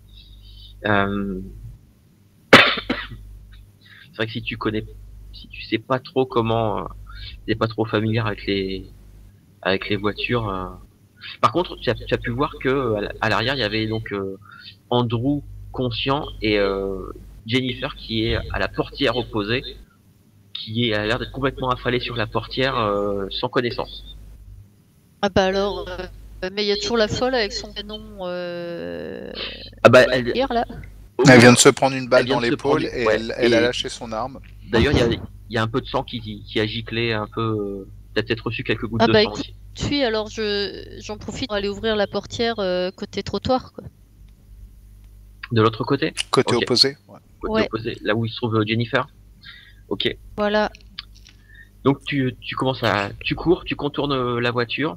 S1: C'est vrai que si tu sais pas trop comment, t'es pas trop familier avec les voitures. Par contre, tu as pu voir que à l'arrière il y avait donc Andrew conscient et Jennifer qui est à la portière opposée, a l'air d'être complètement affalée sur la portière sans connaissance.
S4: Ah bah alors, mais il y a toujours la folle avec son canon
S1: Ah bah
S4: hier là.
S2: Elle vient de se prendre une balle
S1: Elle vient
S2: dans
S1: de se
S2: l'épaule
S1: prendre-
S2: et
S1: ouais,
S2: elle a lâché son arme.
S1: D'ailleurs, il y a un peu de sang qui a giclé un peu. Peut-être reçu quelques gouttes
S4: Ah
S1: de
S4: bah
S1: sang
S4: écoute,
S1: aussi.
S4: puis alors j'en profite pour aller ouvrir la portière côté trottoir quoi.
S1: De l'autre côté,
S2: Côté
S1: Ok.
S2: opposé. Ouais.
S1: côté
S4: Ouais.
S1: opposé, là où il se trouve Jennifer. Ok.
S4: Voilà.
S1: Donc tu cours, tu contournes la voiture.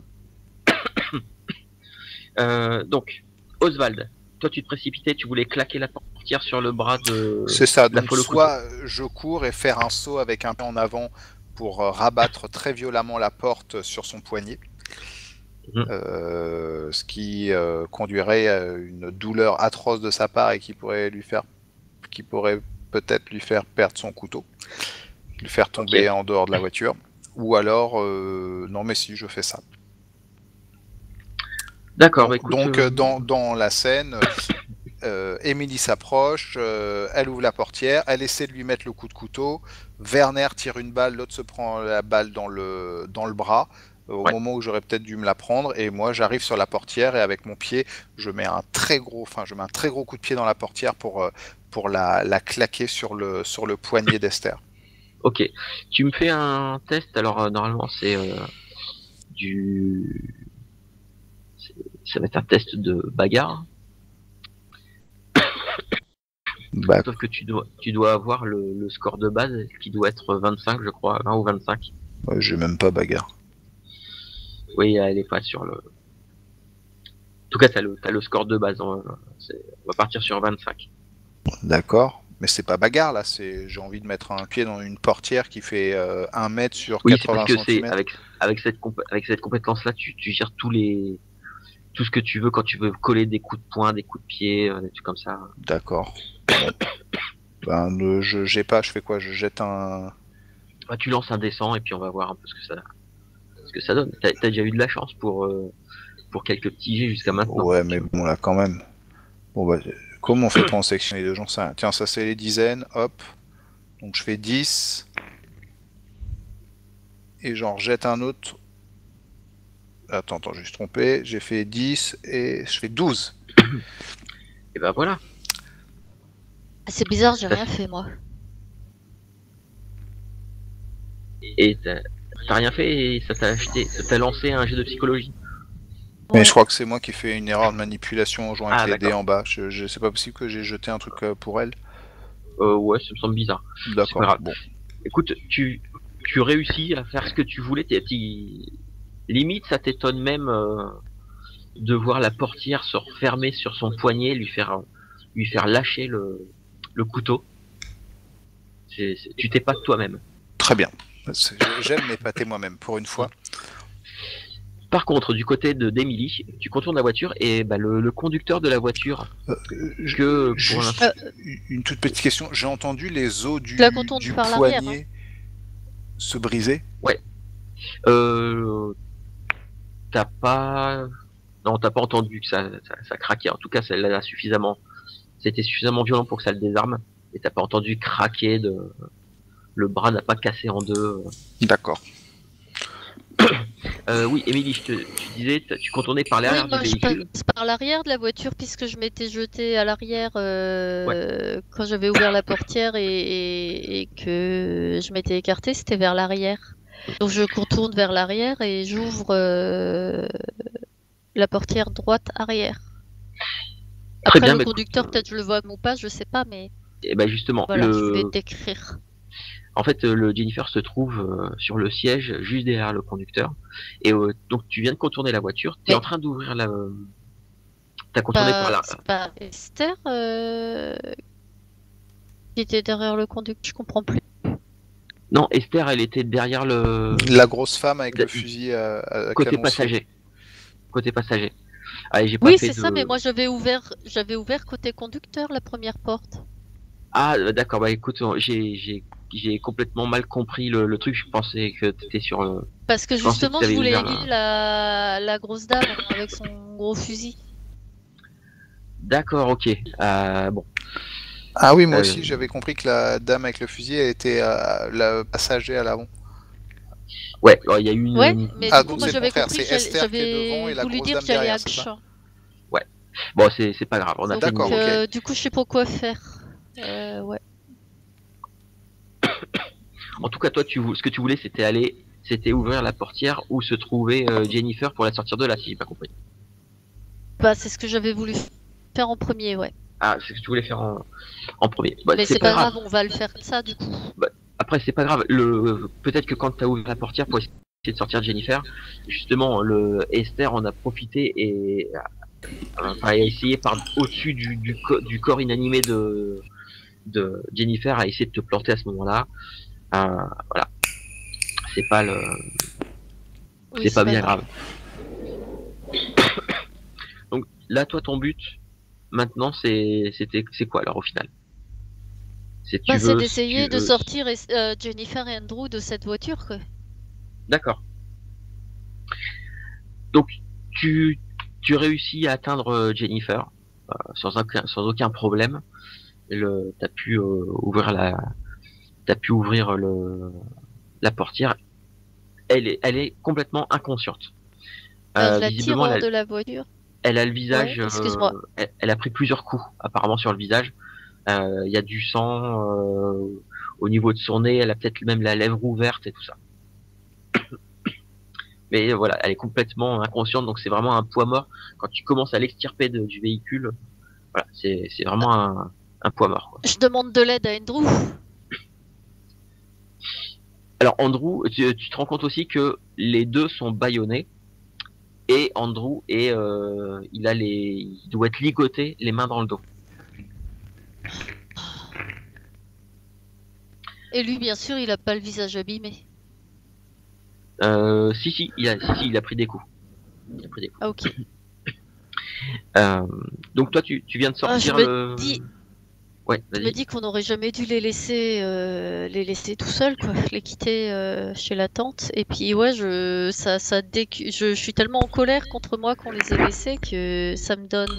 S1: Donc Oswald, toi tu te précipitais, tu voulais claquer la portière sur le bras de
S2: C'est ça,
S1: la
S2: donc
S1: folle au couteau.
S2: soit je cours et faire un saut avec un pied en avant pour rabattre très violemment la porte sur son poignet,
S1: Mhm.
S2: ce qui conduirait à une douleur atroce de sa part et qui pourrait peut-être lui faire perdre son couteau, lui faire tomber en dehors de la voiture, ou alors, non mais si, je fais ça.
S1: D'accord,
S2: Donc,
S1: bah écoute,
S2: dans la scène, Émilie s'approche, elle ouvre la portière, elle essaie de lui mettre le coup de couteau, Werner tire une balle, l'autre se prend la balle dans le bras, au
S1: Ouais.
S2: moment où j'aurais peut-être dû me la prendre, et moi j'arrive sur la portière et avec mon pied, je mets un très gros coup de pied dans la portière pour la claquer sur le poignet d'Esther.
S1: Ok. Tu me fais un test. Alors normalement c'est du, ça va être un test de bagarre.
S2: Bah,
S1: Sauf que tu dois avoir le score de base qui doit être 25, je crois, 20 ou 25.
S2: j'ai même pas bagarre.
S1: Oui, elle est pas sur le. En tout cas, t'as le score de base. On va partir sur 25.
S2: D'accord. Mais c'est pas bagarre là, j'ai envie de mettre un pied dans une portière qui fait 1 mètre sur
S1: Oui, c'est
S2: 80
S1: parce que c'est
S2: cm.
S1: avec cette compétence-là, tu gères tout ce que tu veux quand tu veux coller des coups de poing, des coups de pied, des trucs comme ça.
S2: D'accord. Ben, j'ai pas, je fais quoi? Je jette un.
S1: Bah, tu lances un dessin et puis on va voir un peu ce que ça donne. T'as déjà eu de la chance pour quelques petits jets jusqu'à maintenant.
S2: Ouais, mais bon, là, quand même. Bon, bah, comment on fait pour en sectionner les deux gens? Ça, tiens, ça c'est les dizaines, hop. Donc je fais 10. Et j'en rejette un autre. Attends, je me suis trompé. J'ai fait 10 et je fais 12.
S1: Et ben voilà.
S4: C'est bizarre, j'ai rien fait moi.
S1: Et t'as rien fait et ça t'a lancé un jet de psychologie.
S2: Mais
S4: Ouais.
S2: je crois que c'est moi qui fais une erreur de manipulation en jouant avec
S1: Ah,
S2: les dés
S1: d'accord.
S2: en bas. C'est pas possible que j'ai jeté un truc pour elle.
S1: Ouais, ça me semble bizarre. C'est pas
S2: D'accord.
S1: grave.
S2: Bon.
S1: Écoute, tu réussis à faire ce que tu voulais. Limite, ça t'étonne même de voir la portière se refermer sur son poignet, lui faire lâcher le couteau. Tu t'épates toi-même.
S2: Très bien. J'aime m'épater moi-même pour une fois.
S1: Par contre, du côté d'Emily, tu contournes la voiture et bah, le conducteur de la voiture, que pour
S2: Juste
S1: l'instant,
S2: une toute petite question. J'ai entendu les os
S4: Je la contourne
S2: du
S4: par l'arrière,
S2: poignet se briser.
S1: t'as pas, non, t'as pas entendu que ça craquait. En tout cas, c'était suffisamment violent pour que ça le désarme. Et t'as pas entendu craquer le bras n'a pas cassé en deux.
S2: D'accord.
S1: Oui, Émilie, tu disais, tu contournais par
S4: Oui,
S1: l'arrière du
S4: moi je
S1: véhicule.
S4: passe par l'arrière de la voiture puisque je m'étais jetée à l'arrière quand j'avais ouvert la portière et que je m'étais écartée, c'était vers l'arrière. Donc je contourne vers l'arrière et j'ouvre la portière droite arrière.
S1: Très
S4: Après
S1: bien,
S4: le
S1: mais
S4: conducteur, peut-être je le vois ou pas, je sais pas, mais
S1: et ben justement,
S4: voilà, je vais décrire.
S1: en fait, le Jennifer se trouve sur le siège, juste derrière le conducteur. Et donc, tu viens de contourner la voiture. T'es
S4: Mais-
S1: en train d'ouvrir t'as contourné par là.
S4: C'est pas Esther qui était derrière le conducteur, je comprends plus.
S1: Non, Esther, elle était derrière
S2: La grosse femme avec le
S1: De-
S2: fusil à
S1: côté
S2: canon
S1: passager. Côté passager. Allez, j'ai pas
S4: Oui,
S1: fait
S4: c'est ça, mais
S1: de.
S4: moi j'avais ouvert côté conducteur la première porte.
S1: Ah, d'accord. Bah écoute, j'ai complètement mal compris le truc. Je pensais que t'étais sur.
S4: Parce que
S1: Je pensais que
S4: justement, je
S1: t'avais
S4: voulais
S1: ouvert
S4: aider la grosse dame avec son gros fusil.
S1: D'accord, ok. Bon.
S2: Ah oui, moi
S1: Euh,
S2: aussi, j'avais compris que la dame avec le fusil elle était la passager à l'avant.
S1: Ouais, alors, il y a eu
S4: Ouais, mais
S2: Ah,
S4: du coup,
S2: donc
S4: moi
S2: c'est le
S4: j'avais
S2: contraire,
S4: compris
S2: c'est
S4: que
S2: Esther qui est devant et
S4: j'avais
S2: la
S4: voulu
S2: grosse
S4: dire
S2: dame
S4: que j'allais
S2: derrière,
S4: à
S2: c'est ça?
S4: champ.
S1: Bon, c'est pas grave. On a fait
S2: D'accord,
S4: Donc,
S2: ok.
S4: du coup, je sais pas quoi faire. Ouais.
S1: En tout cas, toi, ce que tu voulais, c'était ouvrir la portière où se trouvait Jennifer pour la sortir de là, si j'ai pas compris.
S4: Bah, c'est ce que j'avais voulu faire en premier, ouais.
S1: Ah, c'est ce que tu voulais faire en premier. Bah,
S4: Mais c'est pas grave, on va le faire ça du coup.
S1: Après, c'est pas grave. Peut-être que quand tu as ouvert la portière pour essayer de sortir Jennifer, justement, Esther en a profité et a essayé par au-dessus du corps inanimé de Jennifer à essayer de te planter à ce moment-là. Voilà. C'est pas le,
S4: Oui,
S1: c'est pas bien grave. Donc là, toi, ton but maintenant, c'est quoi alors au final?
S4: C'est d'essayer de sortir Jennifer et Andrew de cette voiture, quoi.
S1: D'accord. Donc tu réussis à atteindre Jennifer sans aucun problème. T'as pu ouvrir la portière. Elle est complètement inconsciente.
S4: Je la tire
S1: Visiblement,
S4: hors de la voiture.
S1: elle a le visage.
S4: Ouais, excuse-moi.
S1: Elle a pris plusieurs coups apparemment sur le visage. Il y a du sang au niveau de son nez. Elle a peut-être même la lèvre ouverte et tout ça. Mais voilà, elle est complètement inconsciente, donc c'est vraiment un poids mort. Quand tu commences à l'extirper du véhicule, voilà, c'est vraiment un poids mort, quoi.
S4: Je demande de l'aide à Andrew.
S1: Alors Andrew, tu te rends compte aussi que les deux sont bâillonnés et Andrew il doit être ligoté, les mains dans le dos.
S4: Et lui, bien sûr, il a pas le visage abîmé.
S1: Si, il a pris des coups. Il a pris des coups.
S4: Ah, ok.
S1: Donc toi, tu viens de sortir
S4: je me
S1: le...
S4: dis-
S1: Ouais,
S4: Je me
S1: vas-y.
S4: dis qu'on n'aurait jamais dû les laisser tout seuls, quoi. Les quitter chez la tante. Et puis, ouais, je suis tellement en colère contre moi qu'on les ait laissés que ça me donne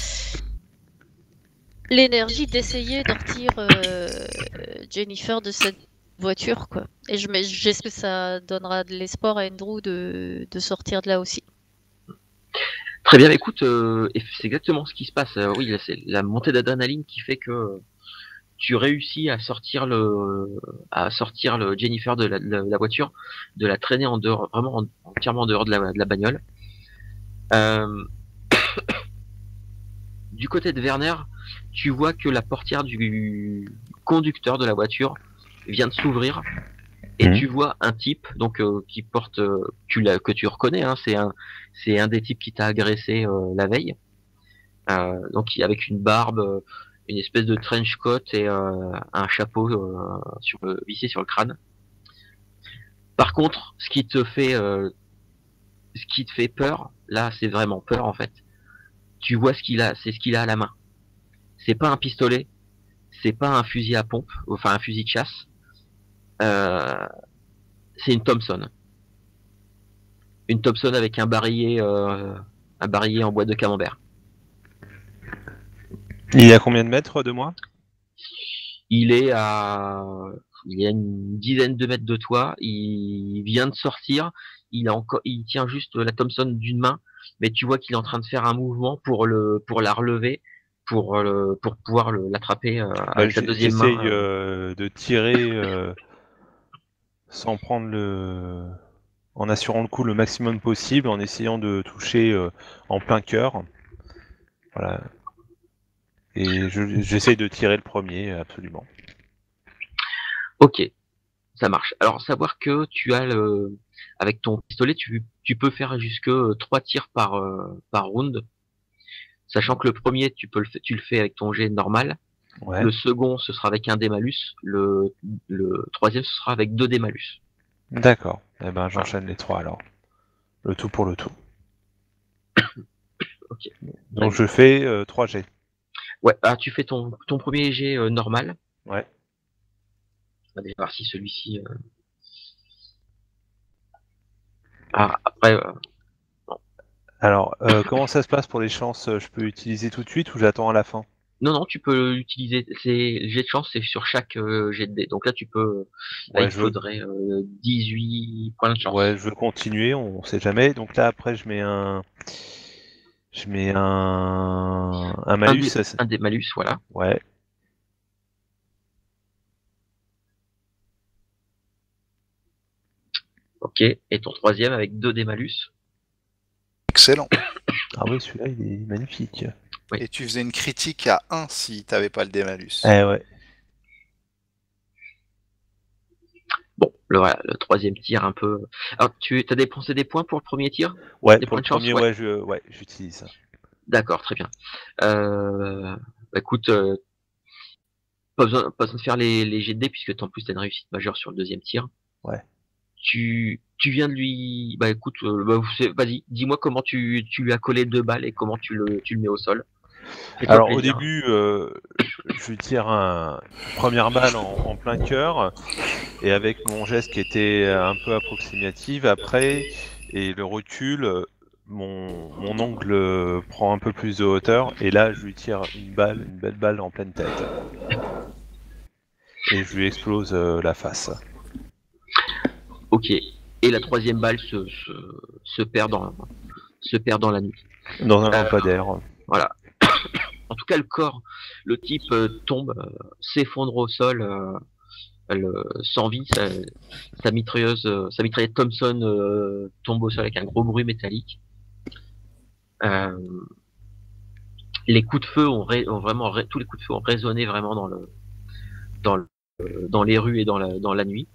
S4: l'énergie d'essayer de retirer Jennifer de cette voiture, quoi. Et j'espère que ça donnera de l'espoir à Andrew de sortir de là aussi.
S1: Très bien, écoute, et c'est exactement ce qui se passe. Oui, là, c'est la montée d'adrénaline qui fait que tu réussis à sortir le Jennifer de la voiture, de la traîner en dehors, vraiment entièrement en dehors de la bagnole. Du côté de Werner, tu vois que la portière du conducteur de la voiture vient de s'ouvrir et tu vois un type donc qui porte que tu reconnais, hein, c'est un des types qui t'a agressé la veille, donc avec une barbe, une espèce de trench coat et un chapeau vissé sur le crâne. Par contre, ce qui te fait peur, là, c'est vraiment peur en fait. Tu vois c'est ce qu'il a à la main. C'est pas un pistolet, c'est pas un fusil à pompe, enfin un fusil de chasse. C'est une Thompson. Une Thompson avec un barillet en bois de camembert.
S3: Il est à combien de mètres de moi?
S1: Il est à une dizaine de mètres de toi. Il vient de sortir. Il tient juste la Thompson d'une main, mais tu vois qu'il est en train de faire un mouvement pour la relever, pour pouvoir l'attraper avec sa deuxième
S3: J'essaye
S1: main.
S3: de tirer sans prendre en assurant le coup le maximum possible, en essayant de toucher en plein cœur. Voilà. Et j'essaye de tirer le premier, absolument.
S1: Ok, ça marche. Alors savoir que tu as avec ton pistolet, tu peux faire jusque 3 tirs par round, sachant que le premier tu le fais avec ton jet normal.
S3: Ouais.
S1: Le second ce sera avec un dé malus, le troisième ce sera avec 2 dés malus.
S3: D'accord. Eh ben j'enchaîne les 3 alors. Le tout pour le tout.
S1: Ok.
S3: Donc je fais 3 G.
S1: Ouais, tu fais ton premier jet normal.
S3: Ouais.
S1: On va déjà voir si celui-ci. Après.
S3: Alors, comment ça se passe pour les chances? Je peux utiliser tout de suite ou j'attends à la fin?
S1: Non, tu peux utiliser. Jet de chance, c'est sur chaque jet de dé. Donc là, tu peux. Là,
S3: Ouais,
S1: il faudrait 18 points de chance.
S3: Ouais, je veux continuer, on sait jamais. Donc là, après, je mets un malus.
S1: Un des malus, voilà.
S3: Ouais.
S1: Ok. Et ton troisième avec 2 des malus.
S2: Excellent.
S3: Ah oui, celui-là, il est magnifique.
S1: Oui.
S2: Et tu faisais une critique à 1 si t'avais pas le démalus.
S3: Eh ouais.
S1: Bon, voilà, le troisième tir un peu. Alors, tu as dépensé des points pour le premier tir?
S3: Ouais,
S1: Des
S3: pour
S1: points
S3: le
S1: de chance,
S3: premier,
S1: ouais.
S3: j'utilise ça.
S1: D'accord, très bien. Écoute, pas besoin de faire les jets de dés puisque en plus t'as une réussite majeure sur le deuxième tir.
S3: Ouais.
S1: Tu viens de lui. Bah écoute, vas-y, dis-moi comment tu lui as collé 2 balles et comment tu le mets au sol.
S3: Alors au début, je lui tire une première balle en plein cœur, et avec mon geste qui était un peu approximatif après, et le recul, mon ongle prend un peu plus de hauteur, et là je lui tire une belle balle en pleine tête. Et je lui explose la face.
S1: Ok. Et la troisième balle se perd dans la nuit.
S3: Dans un lampadaire.
S1: Voilà. En tout cas, le type tombe, s'effondre au sol, sans vie. Sa mitraillette Thompson tombe au sol avec un gros bruit métallique. Les coups de feu ont vraiment tous les coups de feu ont résonné vraiment dans les rues et dans la nuit.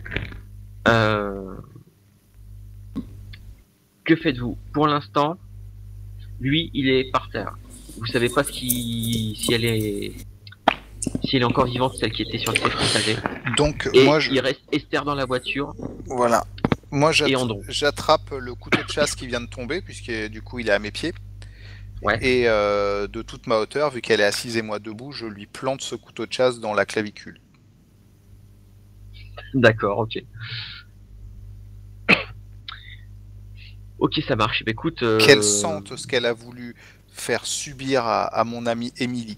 S1: Que faites-vous? Pour l'instant, lui, il est par terre. Vous savez pas si elle est Si elle est encore vivante, celle qui était sur le siège passager.
S2: Donc
S1: Et
S2: moi
S1: il reste Esther dans la voiture
S2: voilà. Moi
S1: et Andrew.
S2: j'attrape le couteau de chasse qui vient de tomber, puisque du coup il est à mes pieds.
S1: Ouais.
S2: Et de toute ma hauteur, vu qu'elle est assise et moi debout, je lui plante ce couteau de chasse dans la clavicule.
S1: D'accord, ok. Ok, ça marche. Bah, écoute.
S2: Qu'elle sente ce qu'elle a voulu faire subir à mon amie Émilie.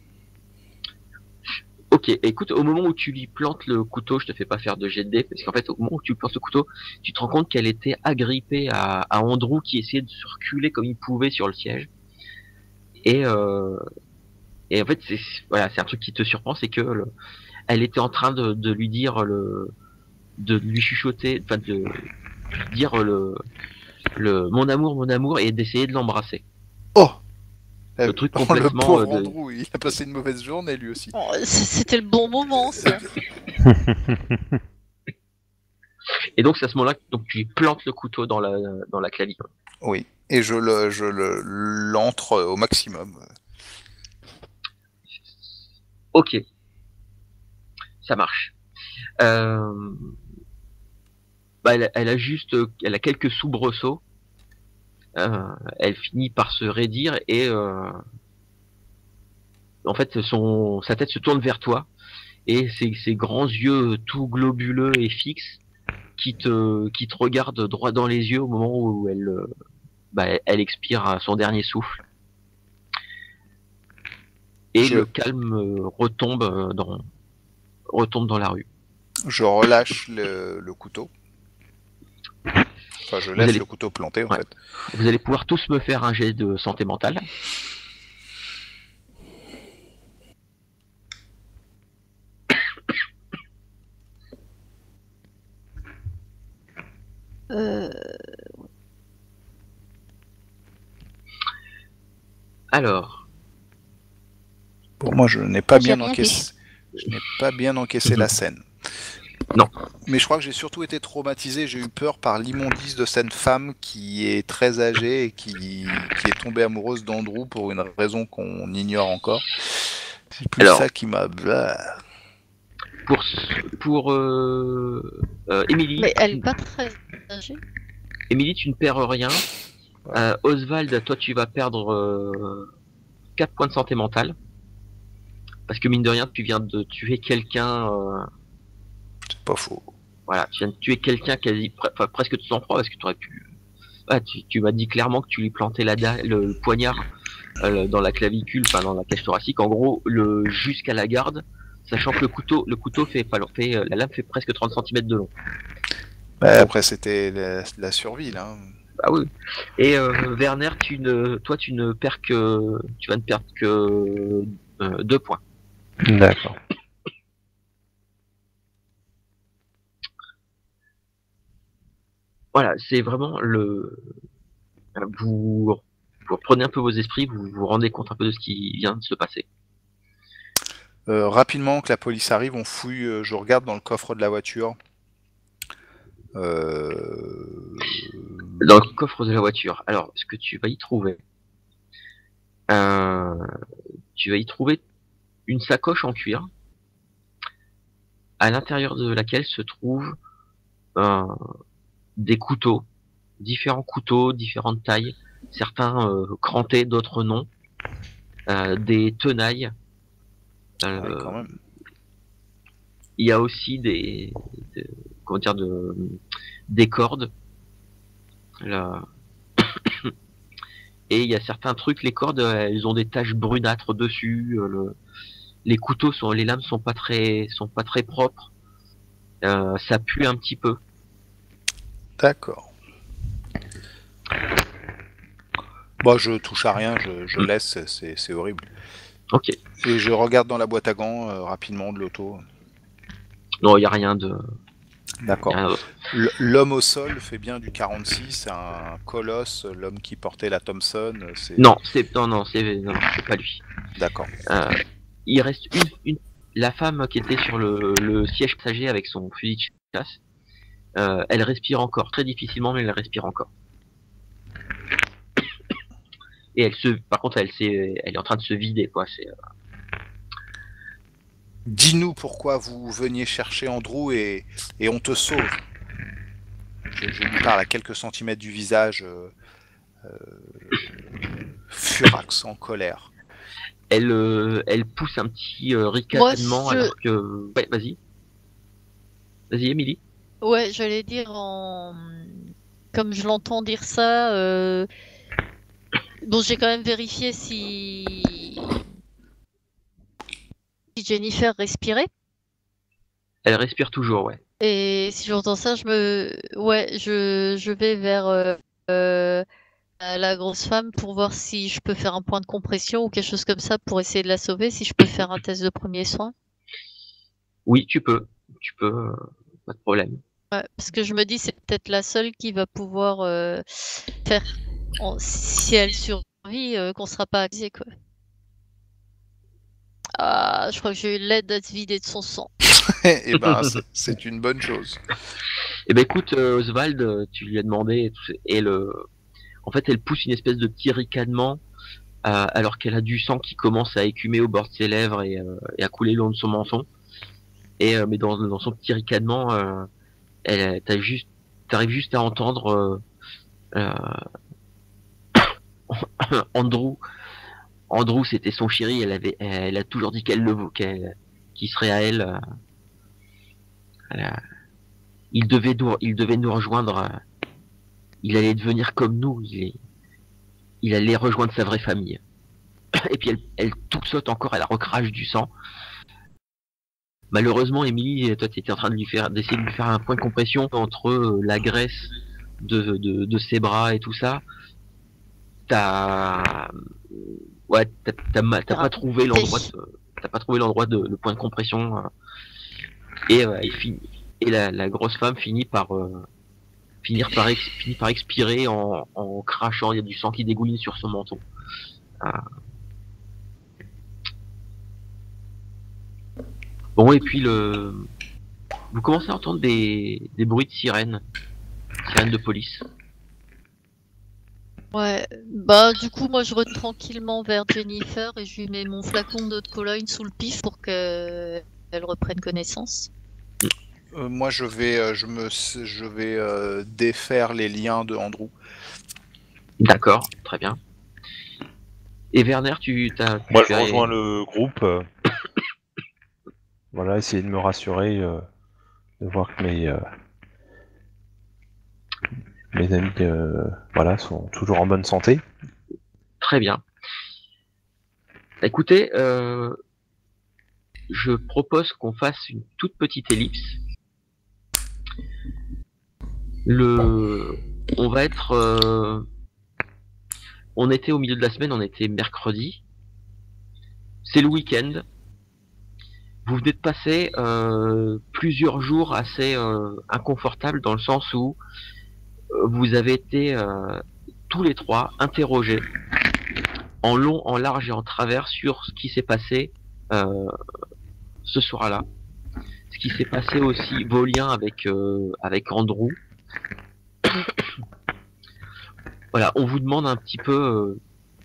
S1: Ok, écoute, au moment où tu lui plantes le couteau, je te fais pas faire de jet de dés, parce qu'en fait, au moment où tu lui plantes le couteau, tu te rends compte qu'elle était agrippée à Andrew qui essayait de se reculer comme il pouvait sur le siège. Et, en fait, voilà, c'est un truc qui te surprend, c'est que elle était en train de lui dire de lui chuchoter, enfin de dire mon amour, et d'essayer de l'embrasser.
S2: Oh
S1: Le truc
S2: le
S1: complètement
S2: pauvre Andrew, il a passé une mauvaise journée lui aussi.
S4: Oh, c'était le bon moment, ça.
S1: Et donc c'est à ce moment-là que tu lui plantes le couteau dans la clavicule.
S2: Oui, et je l'entre au maximum.
S1: Ok, ça marche. Elle a quelques soubresauts. Elle finit par se raidir et en fait sa tête se tourne vers toi et ses grands yeux tout globuleux et fixes qui te regardent droit dans les yeux au moment où elle expire à son dernier souffle. Et le calme retombe dans la rue.
S2: Je relâche le couteau. Enfin, je laisse le couteau planté, en fait.
S1: Vous allez pouvoir tous me faire un jet de santé mentale. Alors.
S2: Pour moi, je n'ai pas bien encaissé. Je n'ai pas bien encaissé la scène.
S1: Non.
S2: Mais je crois que j'ai surtout été traumatisé, j'ai eu peur par l'immondice de cette femme qui est très âgée et qui est tombée amoureuse d'Andrew pour une raison qu'on ignore encore. C'est plus ça qui m'a...
S1: Pour Émilie...
S4: Mais elle n'est pas très âgée.
S1: Émilie, tu ne perds rien. Oswald, toi tu vas perdre 4 points de santé mentale. Parce que mine de rien, tu viens de tuer quelqu'un...
S2: C'est pas faux.
S1: Voilà, tu viens de tuer quelqu'un presque de sang-froid parce que tu aurais pu... tu m'as dit clairement que tu lui plantais le poignard dans la clavicule, enfin dans la cage thoracique, en gros, jusqu'à la garde, sachant que le couteau fait la lame fait presque 30 cm de long.
S2: Après, c'était la survie, là.
S1: Ah oui. Et Werner, tu ne perds que... Tu vas ne perdre que 2 points.
S3: D'accord.
S1: Voilà, c'est vraiment vous reprenez un peu vos esprits, vous vous rendez compte un peu de ce qui vient de se passer.
S2: Rapidement, que la police arrive, on fouille, je regarde dans le coffre de la voiture.
S1: Dans le coffre de la voiture. Alors, ce que tu vas y trouver, une sacoche en cuir, à l'intérieur de laquelle se trouvent des couteaux, différents couteaux, différentes tailles, certains crantés, d'autres non, des tenailles.
S2: Quand même.
S1: Il y a aussi des cordes. Là. Et il y a certains trucs, les cordes, elles ont des taches brunâtres dessus. Les les lames sont pas très propres. Ça pue un petit peu.
S2: D'accord. Bon, je touche à rien, je laisse, c'est horrible.
S1: Ok.
S2: Et je regarde dans la boîte à gants rapidement de l'auto.
S1: Non, il n'y a rien de...
S2: D'accord. L'homme au sol fait bien du 46, un colosse, l'homme qui portait la Thompson.
S1: Non, c'est pas lui.
S2: D'accord.
S1: Il reste la femme qui était sur le siège passager avec son fusil de chasse. Elle respire encore, très difficilement, mais elle respire encore. Et par contre, elle est en train de se vider, quoi.
S2: dis-nous pourquoi vous veniez chercher Andrew et on te sauve. Je lui parle à quelques centimètres du visage, furax, en colère.
S1: Elle pousse un petit
S4: Moi,
S1: ricanement alors que... Ouais, vas-y. Vas-y, Émilie.
S4: ouais, j'allais dire comme je l'entends dire ça. Bon, j'ai quand même vérifié si Jennifer respirait.
S1: Elle respire toujours, ouais.
S4: Et si j'entends ça, je vais vers la grosse femme pour voir si je peux faire un point de compression ou quelque chose comme ça pour essayer de la sauver, si je peux faire un test de premier soin.
S1: Oui, tu peux. Tu peux, pas de problème.
S4: Ouais, parce que je me dis c'est peut-être la seule qui va pouvoir faire, si elle survit, qu'on sera pas accusé quoi. Ah, je crois que j'ai eu l'aide à se vider de son sang.
S2: Eh ben, c'est une bonne chose.
S1: Eh ben écoute, Oswald, tu lui as demandé, en fait, elle pousse une espèce de petit ricanement, alors qu'elle a du sang qui commence à écumer au bord de ses lèvres et à couler le long de son menton. Mais dans son petit ricanement, t'arrives juste à entendre Andrew. Andrew, c'était son chéri. Elle a toujours dit qu'il serait à elle. Il devait nous rejoindre. Il allait devenir comme nous. Il allait rejoindre sa vraie famille. Et puis elle tout saute encore. Elle recrache du sang. Malheureusement, Émilie, toi, tu étais en train d'essayer de lui faire un point de compression entre la graisse de ses bras et tout ça. T'as pas trouvé l'endroit le point de compression. Et la grosse femme finit par expirer en crachant. Il y a du sang qui dégouline sur son menton. Bon, et puis vous commencez à entendre des bruits de sirènes de police.
S4: Ouais, bah du coup moi je rentre tranquillement vers Jennifer et je lui mets mon flacon d'eau de Cologne sous le pif pour qu'elle reprenne connaissance.
S2: Moi, je vais défaire les liens de Andrew.
S1: D'accord, très bien. Et Werner,
S3: Moi, je rejoins le groupe. Voilà, essayer de me rassurer, de voir que mes amis voilà, sont toujours en bonne santé.
S1: Très bien. Écoutez, je propose qu'on fasse une toute petite ellipse. On était au milieu de la semaine, on était mercredi. C'est le week-end. Vous venez de passer plusieurs jours assez inconfortables dans le sens où vous avez été tous les trois interrogés en long, en large et en travers sur ce qui s'est passé ce soir-là. Ce qui s'est passé aussi, vos liens avec Andrew. Voilà, on vous demande un petit peu...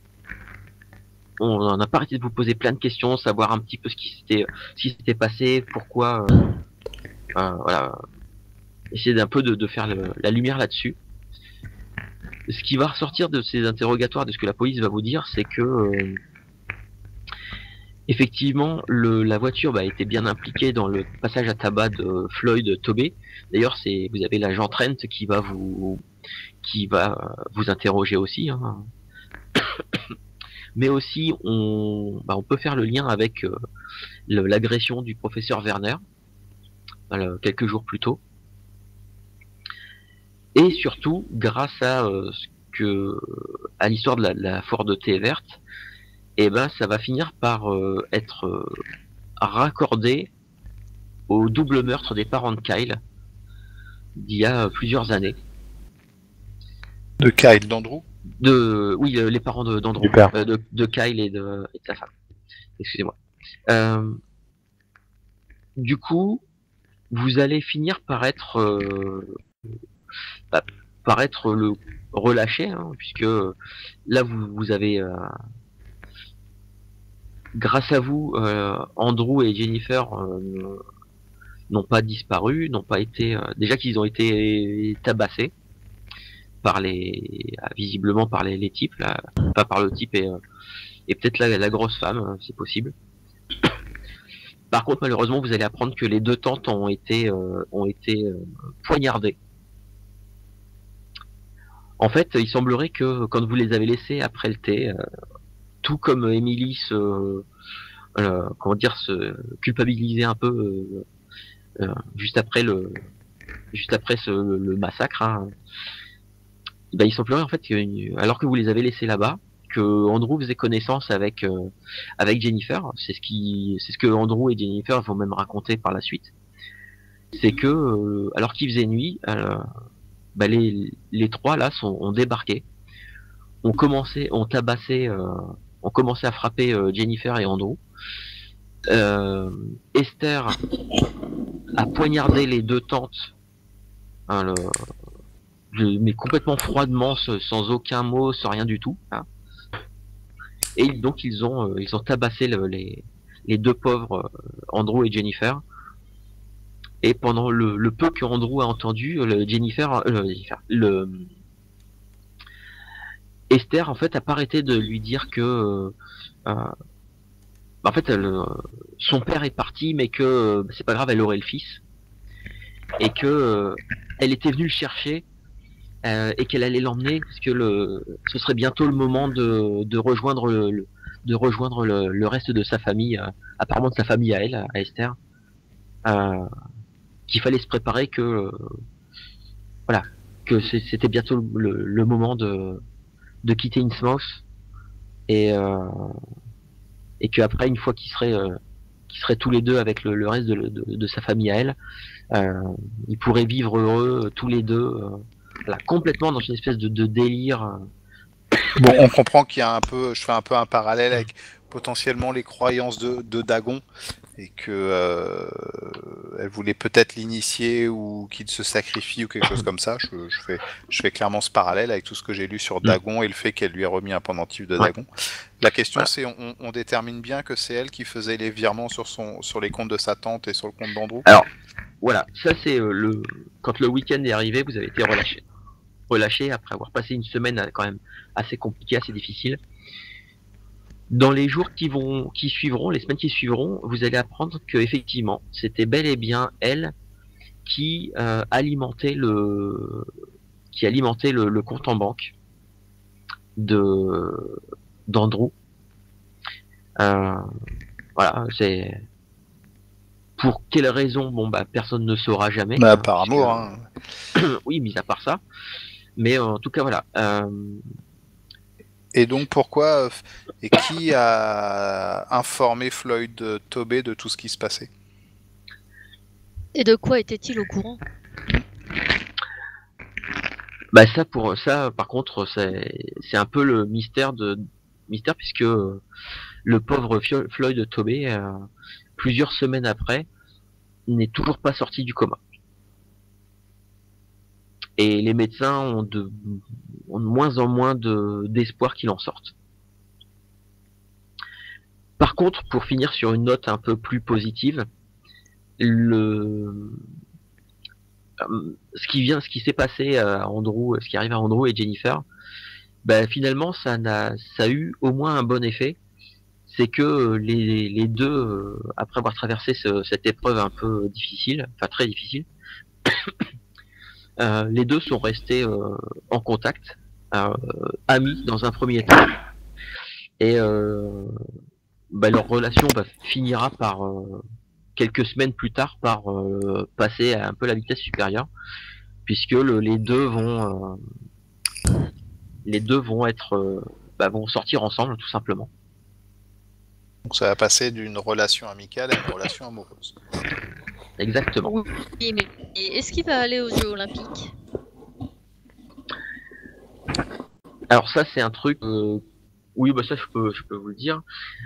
S1: on n'a pas arrêté de vous poser plein de questions, savoir un petit peu ce qui s'était passé, pourquoi... voilà. Essayer d'un peu de faire la lumière là-dessus. Ce qui va ressortir de ces interrogatoires, de ce que la police va vous dire, c'est que effectivement, la voiture a été bien impliquée dans le passage à tabac de Floyd Tobey. D'ailleurs, vous avez l'agent Trent qui va vous interroger aussi. Hein. Mais aussi, on peut faire le lien avec l'agression du professeur Werner quelques jours plus tôt. Et surtout, grâce à l'histoire de la Ford T verte, ça va finir par être raccordé au double meurtre des parents de Kyle d'il y a plusieurs années.
S2: De Kyle, d'Andrew ?
S1: Oui, les parents d'Andrew, de Kyle et de sa femme. Excusez-moi. Du coup, vous allez finir par être le relâché, hein, puisque là vous avez grâce à vous, Andrew et Jennifer n'ont pas disparu, n'ont pas été déjà qu'ils ont été tabassés par visiblement par les types là, pas par le type et peut-être la grosse femme, c'est possible. Par contre, malheureusement, vous allez apprendre que les deux tantes ont été poignardées. En fait, il semblerait que quand vous les avez laissées après le thé, tout comme Emily se culpabiliser un peu juste après le massacre, hein, ben, il semblerait en fait que, alors que vous les avez laissés là-bas, que Andrew faisait connaissance avec Jennifer. C'est ce que Andrew et Jennifer vont même raconter par la suite. C'est que alors qu'il faisait nuit, bah les trois là ont débarqué, ont commencé à frapper Jennifer et Andrew. Esther a poignardé les deux tantes, hein, mais complètement froidement, sans aucun mot, sans rien du tout. Hein. Et donc ils ont tabassé les deux pauvres Andrew et Jennifer. Et pendant le peu que Andrew a entendu, Esther en fait a pas arrêté de lui dire que en fait son père est parti, mais que c'est pas grave, elle aurait le fils, et que elle était venue le chercher. Et qu'elle allait l'emmener parce que ce serait bientôt le moment de rejoindre le reste de sa famille, apparemment de sa famille à elle, à Esther, qu'il fallait se préparer que voilà, que c'était bientôt le moment de quitter Innsmouth et qu'après, une fois qu'ils seraient tous les deux avec le reste de sa famille à elle, ils pourraient vivre heureux tous les deux. Là, complètement dans une espèce de délire.
S2: Bon, on comprend qu'il y a je fais un peu un parallèle avec potentiellement les croyances de Dagon, et que elle voulait peut-être l'initier ou qu'il se sacrifie ou quelque chose comme ça. Je fais clairement ce parallèle avec tout ce que j'ai lu sur Dagon et le fait qu'elle lui ait remis un pendentif de Dagon. La question, c'est on détermine bien que c'est elle qui faisait les virements sur les comptes de sa tante et sur le compte d'Andrew.
S1: Alors voilà, ça c'est quand le week-end est arrivé, vous avez été relâché après avoir passé une semaine quand même assez compliquée, assez difficile. Dans les jours les semaines qui suivront, vous allez apprendre que effectivement, c'était bel et bien elle qui alimentait le compte en banque d'Andrew. Voilà, c'est pour quelle raison, bon bah personne ne saura jamais.
S2: Bah, par amour, hein.
S1: Oui, mis à part ça. Mais en tout cas, voilà.
S2: Et donc pourquoi et qui a informé Floyd Tobey de tout ce qui se passait?
S4: Et de quoi était-il au courant?
S1: Bah ça, par contre, c'est un peu le mystère puisque le pauvre Floyd Tobey, plusieurs semaines après, n'est toujours pas sorti du coma. Et les médecins ont de moins en moins d'espoir qu'il en sorte. Par contre, pour finir sur une note un peu plus positive, ce qui s'est passé à Andrew, ce qui arrive à Andrew et Jennifer, bah, finalement, ça a eu au moins un bon effet. C'est que les deux, après avoir traversé cette épreuve un peu difficile, enfin très difficile, les deux sont restés en contact, amis dans un premier temps, et bah, leur relation finira par quelques semaines plus tard par passer à un peu la vitesse supérieure, puisque les deux vont vont sortir ensemble tout simplement.
S2: Donc ça va passer d'une relation amicale à une relation amoureuse.
S1: Exactement.
S4: Oui, mais est-ce qu'il va aller aux Jeux Olympiques?
S1: Alors ça c'est un truc, oui bah ça je peux vous le dire.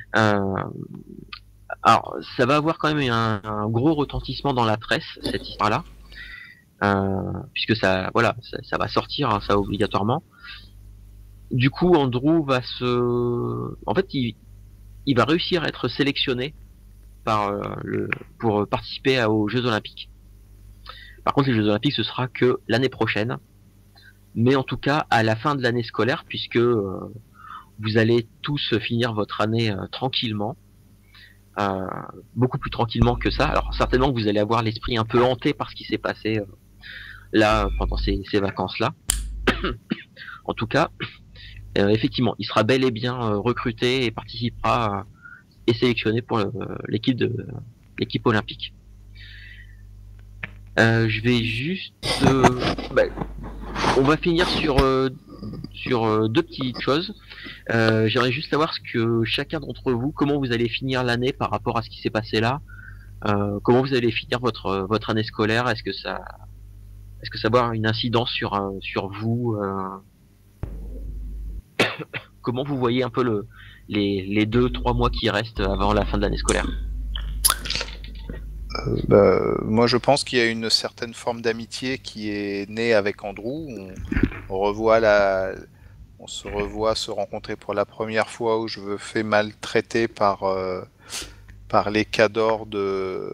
S1: Alors ça va avoir quand même un gros retentissement dans la presse, cette histoire-là, puisque ça va sortir, hein, ça obligatoirement. Du coup Andrew va en fait il va réussir à être sélectionné pour participer aux Jeux Olympiques. Par contre, les Jeux Olympiques, ce sera que l'année prochaine, mais en tout cas à la fin de l'année scolaire, puisque vous allez tous finir votre année tranquillement, beaucoup plus tranquillement que ça. Alors certainement que vous allez avoir l'esprit un peu hanté par ce qui s'est passé là pendant ces vacances-là. En tout cas, effectivement, il sera bel et bien recruté et participera et sélectionné pour l'équipe olympique. Je vais juste, on va finir sur deux petites choses. J'aimerais juste savoir ce que chacun d'entre vous, comment vous allez finir l'année par rapport à ce qui s'est passé là. Comment vous allez finir votre année scolaire. Est-ce que ça va avoir une incidence sur vous Comment vous voyez un peu les 2-3 mois qui restent avant la fin de l'année scolaire?
S2: Moi, je pense qu'il y a une certaine forme d'amitié qui est née avec Andrew. On se revoit se rencontrer pour la première fois où je me fais maltraiter par les cadors de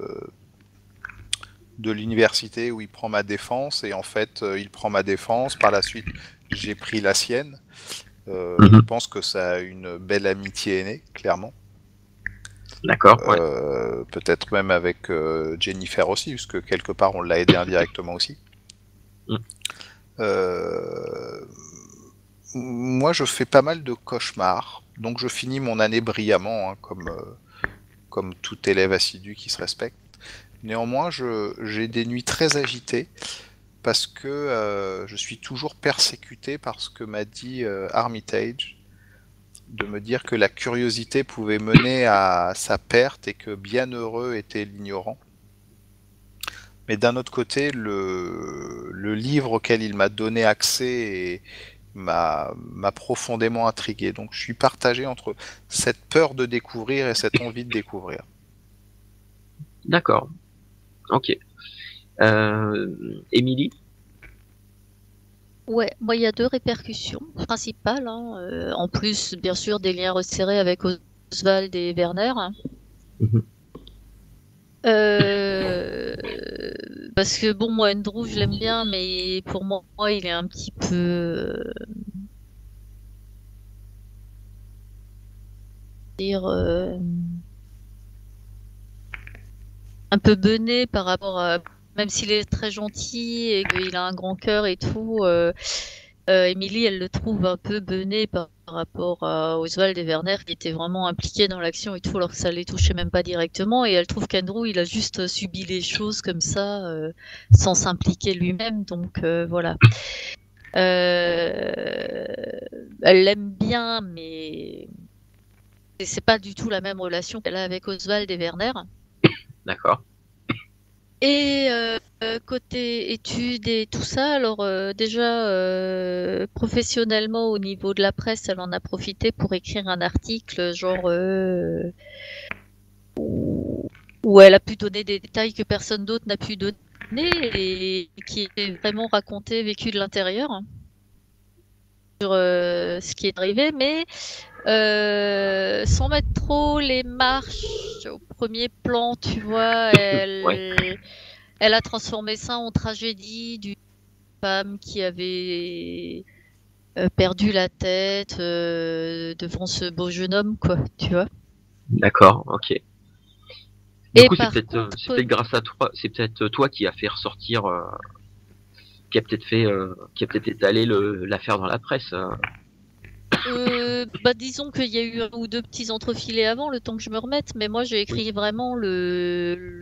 S2: l'université où il prend ma défense, et en fait il prend ma défense, par la suite j'ai pris la sienne. Je pense que ça a une belle amitié née, clairement.
S1: D'accord. Ouais.
S2: Peut-être même avec Jennifer aussi, puisque quelque part on l'a aidé indirectement aussi. Moi je fais pas mal de cauchemars, donc je finis mon année brillamment, hein, comme tout élève assidu qui se respecte. Néanmoins, j'ai des nuits très agitées parce que je suis toujours persécuté par ce que m'a dit Armitage, de me dire que la curiosité pouvait mener à sa perte et que bienheureux était l'ignorant. Mais d'un autre côté, le livre auquel il m'a donné accès m'a profondément intrigué. Donc je suis partagé entre cette peur de découvrir et cette envie de découvrir.
S1: D'accord. Ok. Émilie?
S4: Ouais, moi il y a 2 répercussions principales, hein, en plus bien sûr des liens resserrés avec Oswald et Werner. Parce que bon, moi Andrew je l'aime bien, mais pour moi il est un petit peu un peu bené par rapport à, même s'il est très gentil et qu'il a un grand cœur et tout, Emily, elle le trouve un peu bené par rapport à Oswald et Werner qui étaient vraiment impliqués dans l'action et tout, alors que ça les touchait même pas directement. Et elle trouve qu'Andrew, il a juste subi les choses comme ça, sans s'impliquer lui-même. Donc voilà. Elle l'aime bien, mais c'est pas du tout la même relation qu'elle a avec Oswald et Werner.
S1: D'accord.
S4: Et côté études et tout ça, alors déjà professionnellement au niveau de la presse, elle en a profité pour écrire un article genre où elle a pu donner des détails que personne d'autre n'a pu donner et qui est vraiment raconté, vécu de l'intérieur, hein, sur ce qui est arrivé, mais sans mettre trop les marches au premier plan, tu vois, elle a transformé ça en tragédie d'une femme qui avait perdu la tête devant ce beau jeune homme, quoi, tu vois.
S1: D'accord, ok. Du coup, c'est peut-être grâce à toi, c'est peut-être toi qui a fait ressortir, qui a peut-être étalé l'affaire dans la presse.
S4: Disons qu'il y a eu 1 ou 2 petits entrefilés avant, le temps que je me remette, mais moi j'ai écrit vraiment le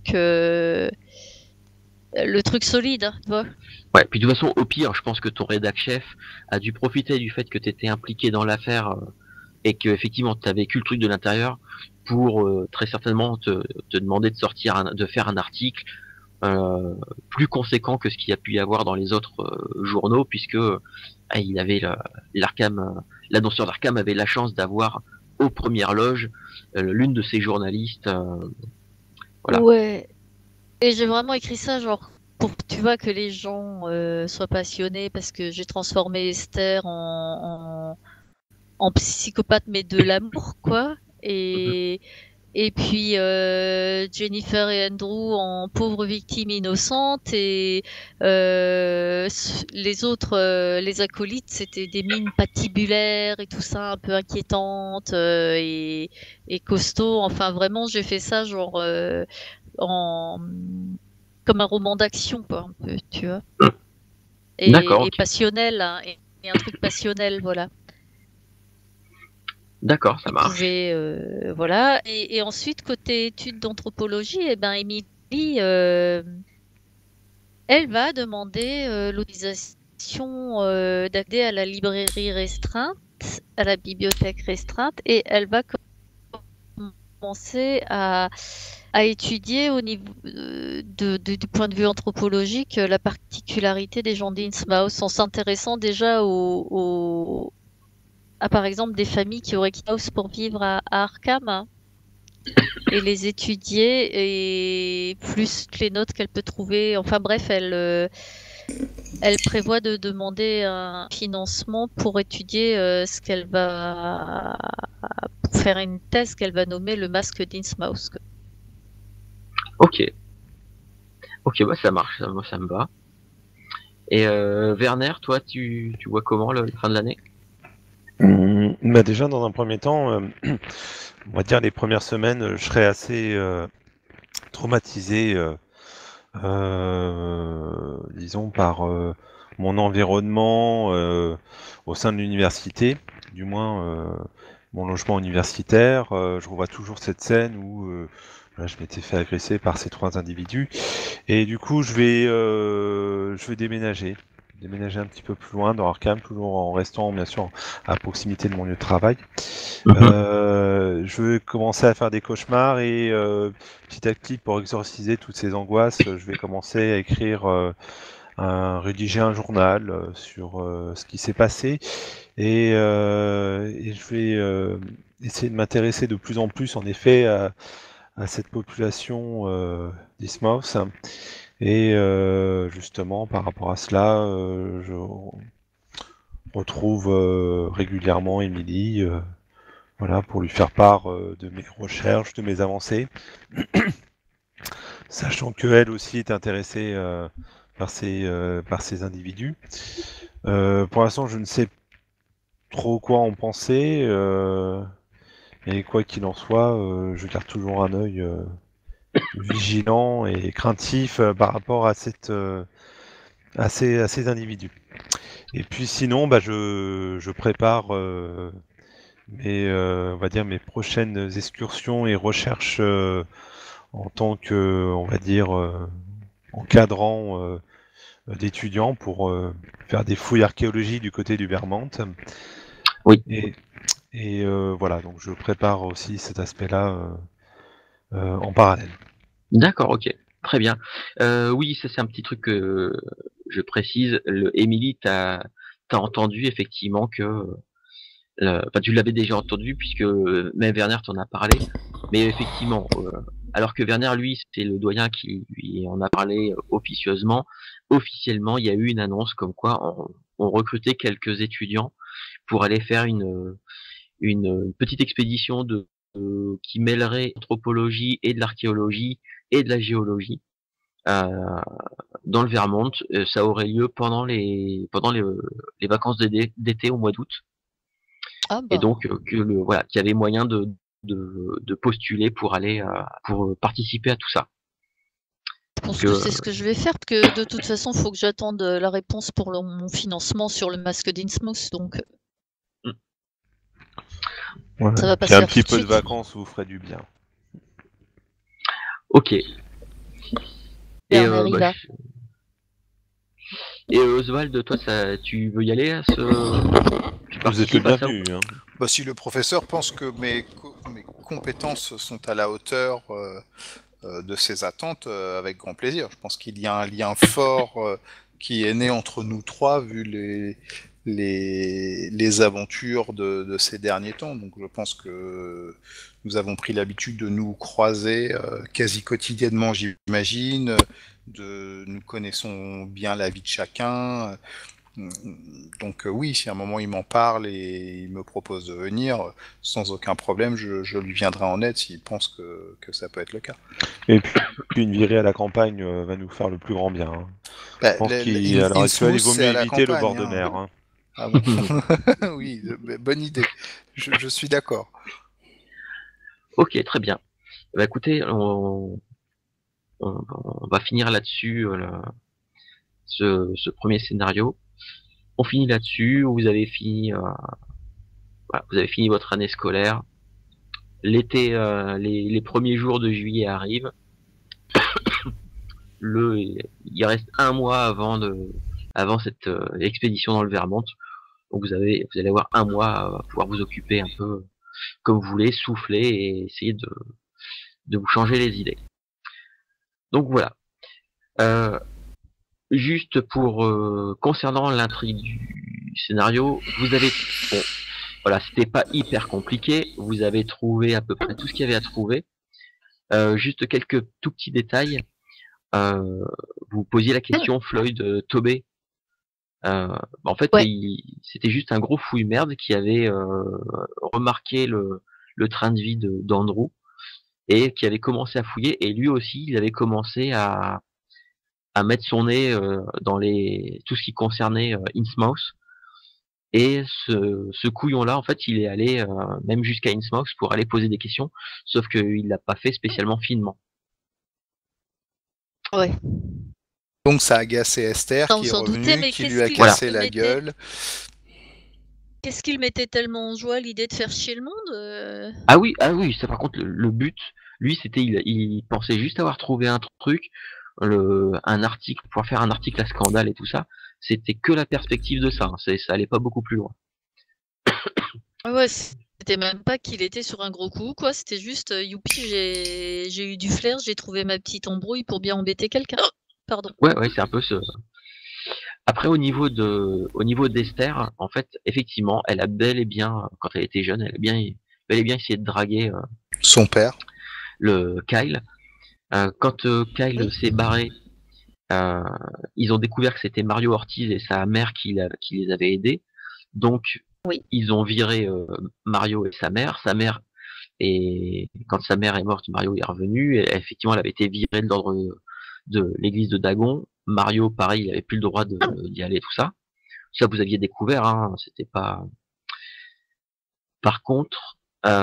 S4: truc solide, hein, tu vois.
S1: Ouais, puis de toute façon, au pire, je pense que ton rédac chef a dû profiter du fait que tu étais impliqué dans l'affaire et que effectivement tu as vécu le truc de l'intérieur pour très certainement te demander de faire un article plus conséquent que ce qu'il y a pu y avoir dans les autres journaux, puisque il avait l'annonceur d'Arkham avait la chance d'avoir aux premières loges l'une de ses journalistes. Voilà.
S4: Ouais. Et j'ai vraiment écrit ça genre pour, tu vois, que les gens soient passionnés, parce que j'ai transformé Esther en psychopathe, mais de l'amour, quoi. Et puis Jennifer et Andrew en pauvres victimes innocentes et les autres, les acolytes, c'était des mines patibulaires et tout ça, un peu inquiétantes et costauds. Enfin, vraiment, j'ai fait ça genre en comme un roman d'action, quoi, un peu, tu vois.
S1: D'accord,
S4: Et
S1: ok.
S4: passionnel, hein, et un truc passionnel, voilà.
S1: D'accord, ça
S4: Qui
S1: marche.
S4: pouvait, voilà. Et ensuite, côté études d'anthropologie, eh ben, Émilie, elle va demander l'autorisation d'accéder à la librairie restreinte, à la bibliothèque restreinte, et elle va commencer à étudier au niveau du point de vue anthropologique la particularité des gens d'Innsmouth en s'intéressant déjà à, par exemple, des familles qui auraient quitté House pour vivre à Arkham, hein, et les étudier, et plus les notes qu'elle peut trouver. Enfin bref, elle prévoit de demander un financement pour étudier ce qu'elle va, pour faire une thèse qu'elle va nommer le masque d'Innsmouth.
S1: Ok. Ok, bah ça marche, moi ça me va. Et Werner, toi, tu vois comment la fin de l'année?
S3: Bah déjà, dans un premier temps, on va dire les premières semaines, je serais assez traumatisé, disons, par mon environnement au sein de l'université, du moins mon logement universitaire. Je revois toujours cette scène où là, je m'étais fait agresser par ces 3 individus. Et du coup, je vais déménager un petit peu plus loin dans Arkham, toujours en restant bien sûr à proximité de mon lieu de travail. Je vais commencer à faire des cauchemars et petit à petit, pour exorciser toutes ces angoisses, je vais commencer à écrire, rédiger un journal sur ce qui s'est passé et je vais essayer de m'intéresser de plus en plus en effet à cette population d'Ismos. Et justement, par rapport à cela, je retrouve régulièrement Émilie, voilà, pour lui faire part de mes recherches, de mes avancées, sachant qu'elle aussi est intéressée par ces individus. Pour l'instant, je ne sais trop quoi en penser, et quoi qu'il en soit, je garde toujours un œil vigilant et craintif par rapport à ces individus. Et puis sinon, bah, je prépare on va dire mes prochaines excursions et recherches en tant que, on va dire, encadrant d'étudiants pour faire des fouilles archéologiques du côté du Vermont.
S1: Oui.
S3: Et voilà, donc je prépare aussi cet aspect-là en parallèle.
S1: D'accord, ok. Très bien. Oui, ça c'est un petit truc que je précise. Émilie, t'as entendu effectivement que enfin, tu l'avais déjà entendu puisque même Werner t'en a parlé. Mais effectivement, alors que Werner, lui, c'était le doyen qui lui en a parlé officieusement. Officiellement, il y a eu une annonce comme quoi on recrutait quelques étudiants pour aller faire une petite expédition qui mêlerait l'anthropologie et de l'archéologie et de la géologie euh, dans le Vermont. Ça aurait lieu pendant les vacances d'été au mois d'août.
S4: Ah
S1: Et
S4: bah.
S1: donc voilà, qu'il y avait moyen de postuler pour aller pour participer à tout ça.
S4: Je pense
S1: Que,
S4: que c'est ce que je vais faire, parce que de toute façon, il faut que j'attende la réponse pour mon financement sur le masque d'Innsmouth, donc
S3: Voilà.
S4: ça va pas
S3: Puis
S4: se
S3: un
S4: faire
S3: petit
S4: tout de
S3: peu de
S4: suite.
S3: vacances vous ferait du bien.
S1: ok. Et,
S4: Werner y va.
S1: et Oswald, toi, tu veux y aller à ce tu
S3: Vous êtes le
S1: participes à ça?
S3: bienvenu. Hein.
S2: Bah, si le professeur pense que mes compétences sont à la hauteur de ses attentes, avec grand plaisir. Je pense qu'il y a un lien fort qui est né entre nous trois, vu les aventures de ces derniers temps. Donc je pense que nous avons pris l'habitude de nous croiser quasi quotidiennement, j'imagine. Nous connaissons bien la vie de chacun. Donc oui, si à un moment il m'en parle et il me propose de venir, sans aucun problème, je lui viendrai en aide s'il pense que ça peut être le cas.
S3: Et puis une virée à la campagne va nous faire le plus grand bien. Hein.
S2: Bah,
S3: Je pense qu'à l'heure actuelle, il vaut mieux éviter le bord de mer. Hein.
S2: Ah bon? Oui, bonne idée. Je suis d'accord.
S1: Ok, très bien. Bah, écoutez, on va finir là-dessus ce premier scénario. On finit là-dessus. Vous avez fini, voilà, vous avez fini votre année scolaire. L'été, les premiers jours de juillet arrivent. Il reste un mois avant cette expédition dans le Vermont. Donc vous allez avoir un mois à pouvoir vous occuper un peu comme vous voulez, souffler et essayer de vous changer les idées. Donc voilà. Juste pour concernant l'intrigue du scénario, vous avez voilà, c'était pas hyper compliqué. Vous avez trouvé à peu près tout ce qu'il y avait à trouver. Juste quelques tout petits détails. Vous posiez la question Floyd Tobey. En fait,
S4: Ouais.
S1: c'était juste un gros fouille merde qui avait remarqué le train de vie d'Andrew et qui avait commencé à fouiller. Et lui aussi, il avait commencé à mettre son nez dans tout ce qui concernait Innsmouth. Et ce couillon-là, en fait, il est allé même jusqu'à Innsmouth pour aller poser des questions, sauf qu'il l'a pas fait spécialement finement.
S4: Ouais.
S2: Donc ça a agacé Esther
S4: Non,
S2: qui est
S4: sans
S2: revenue,
S4: douter, mais
S2: qui
S4: qu'est-ce
S2: lui a
S4: qu'il
S2: cassé
S4: le
S2: la
S4: mettait-
S2: gueule.
S4: Qu'est-ce qu'il mettait tellement en joie l'idée de faire chier le monde
S1: Ah oui, ça par contre, le but, lui, c'était, il pensait juste avoir trouvé un truc, un article, pouvoir faire un article à scandale et tout ça. C'était que la perspective de ça. Hein. Ça allait pas beaucoup plus loin.
S4: Ouais, c'était même pas qu'il était sur un gros coup, quoi. C'était juste, youpi, j'ai eu du flair, j'ai trouvé ma petite embrouille pour bien embêter quelqu'un. Pardon.
S1: Ouais, c'est un peu ce. Après, au niveau d'Esther, en fait, effectivement, elle a bel et bien, quand elle était jeune, elle a bel et bien essayé de draguer
S2: Son père.
S1: le Kyle. Quand Kyle
S4: Oui.
S1: s'est barré, ils ont découvert que c'était Mario Ortiz et sa mère qui les avait aidés. Donc,
S4: Oui.
S1: ils ont viré Mario et sa mère. Et quand sa mère est morte, Mario est revenu. Et effectivement, elle avait été virée de l'ordre de l'église de Dagon. Mario, pareil, il avait plus le droit d'y aller, tout ça. Ça, vous aviez découvert, hein, c'était pas. Par contre,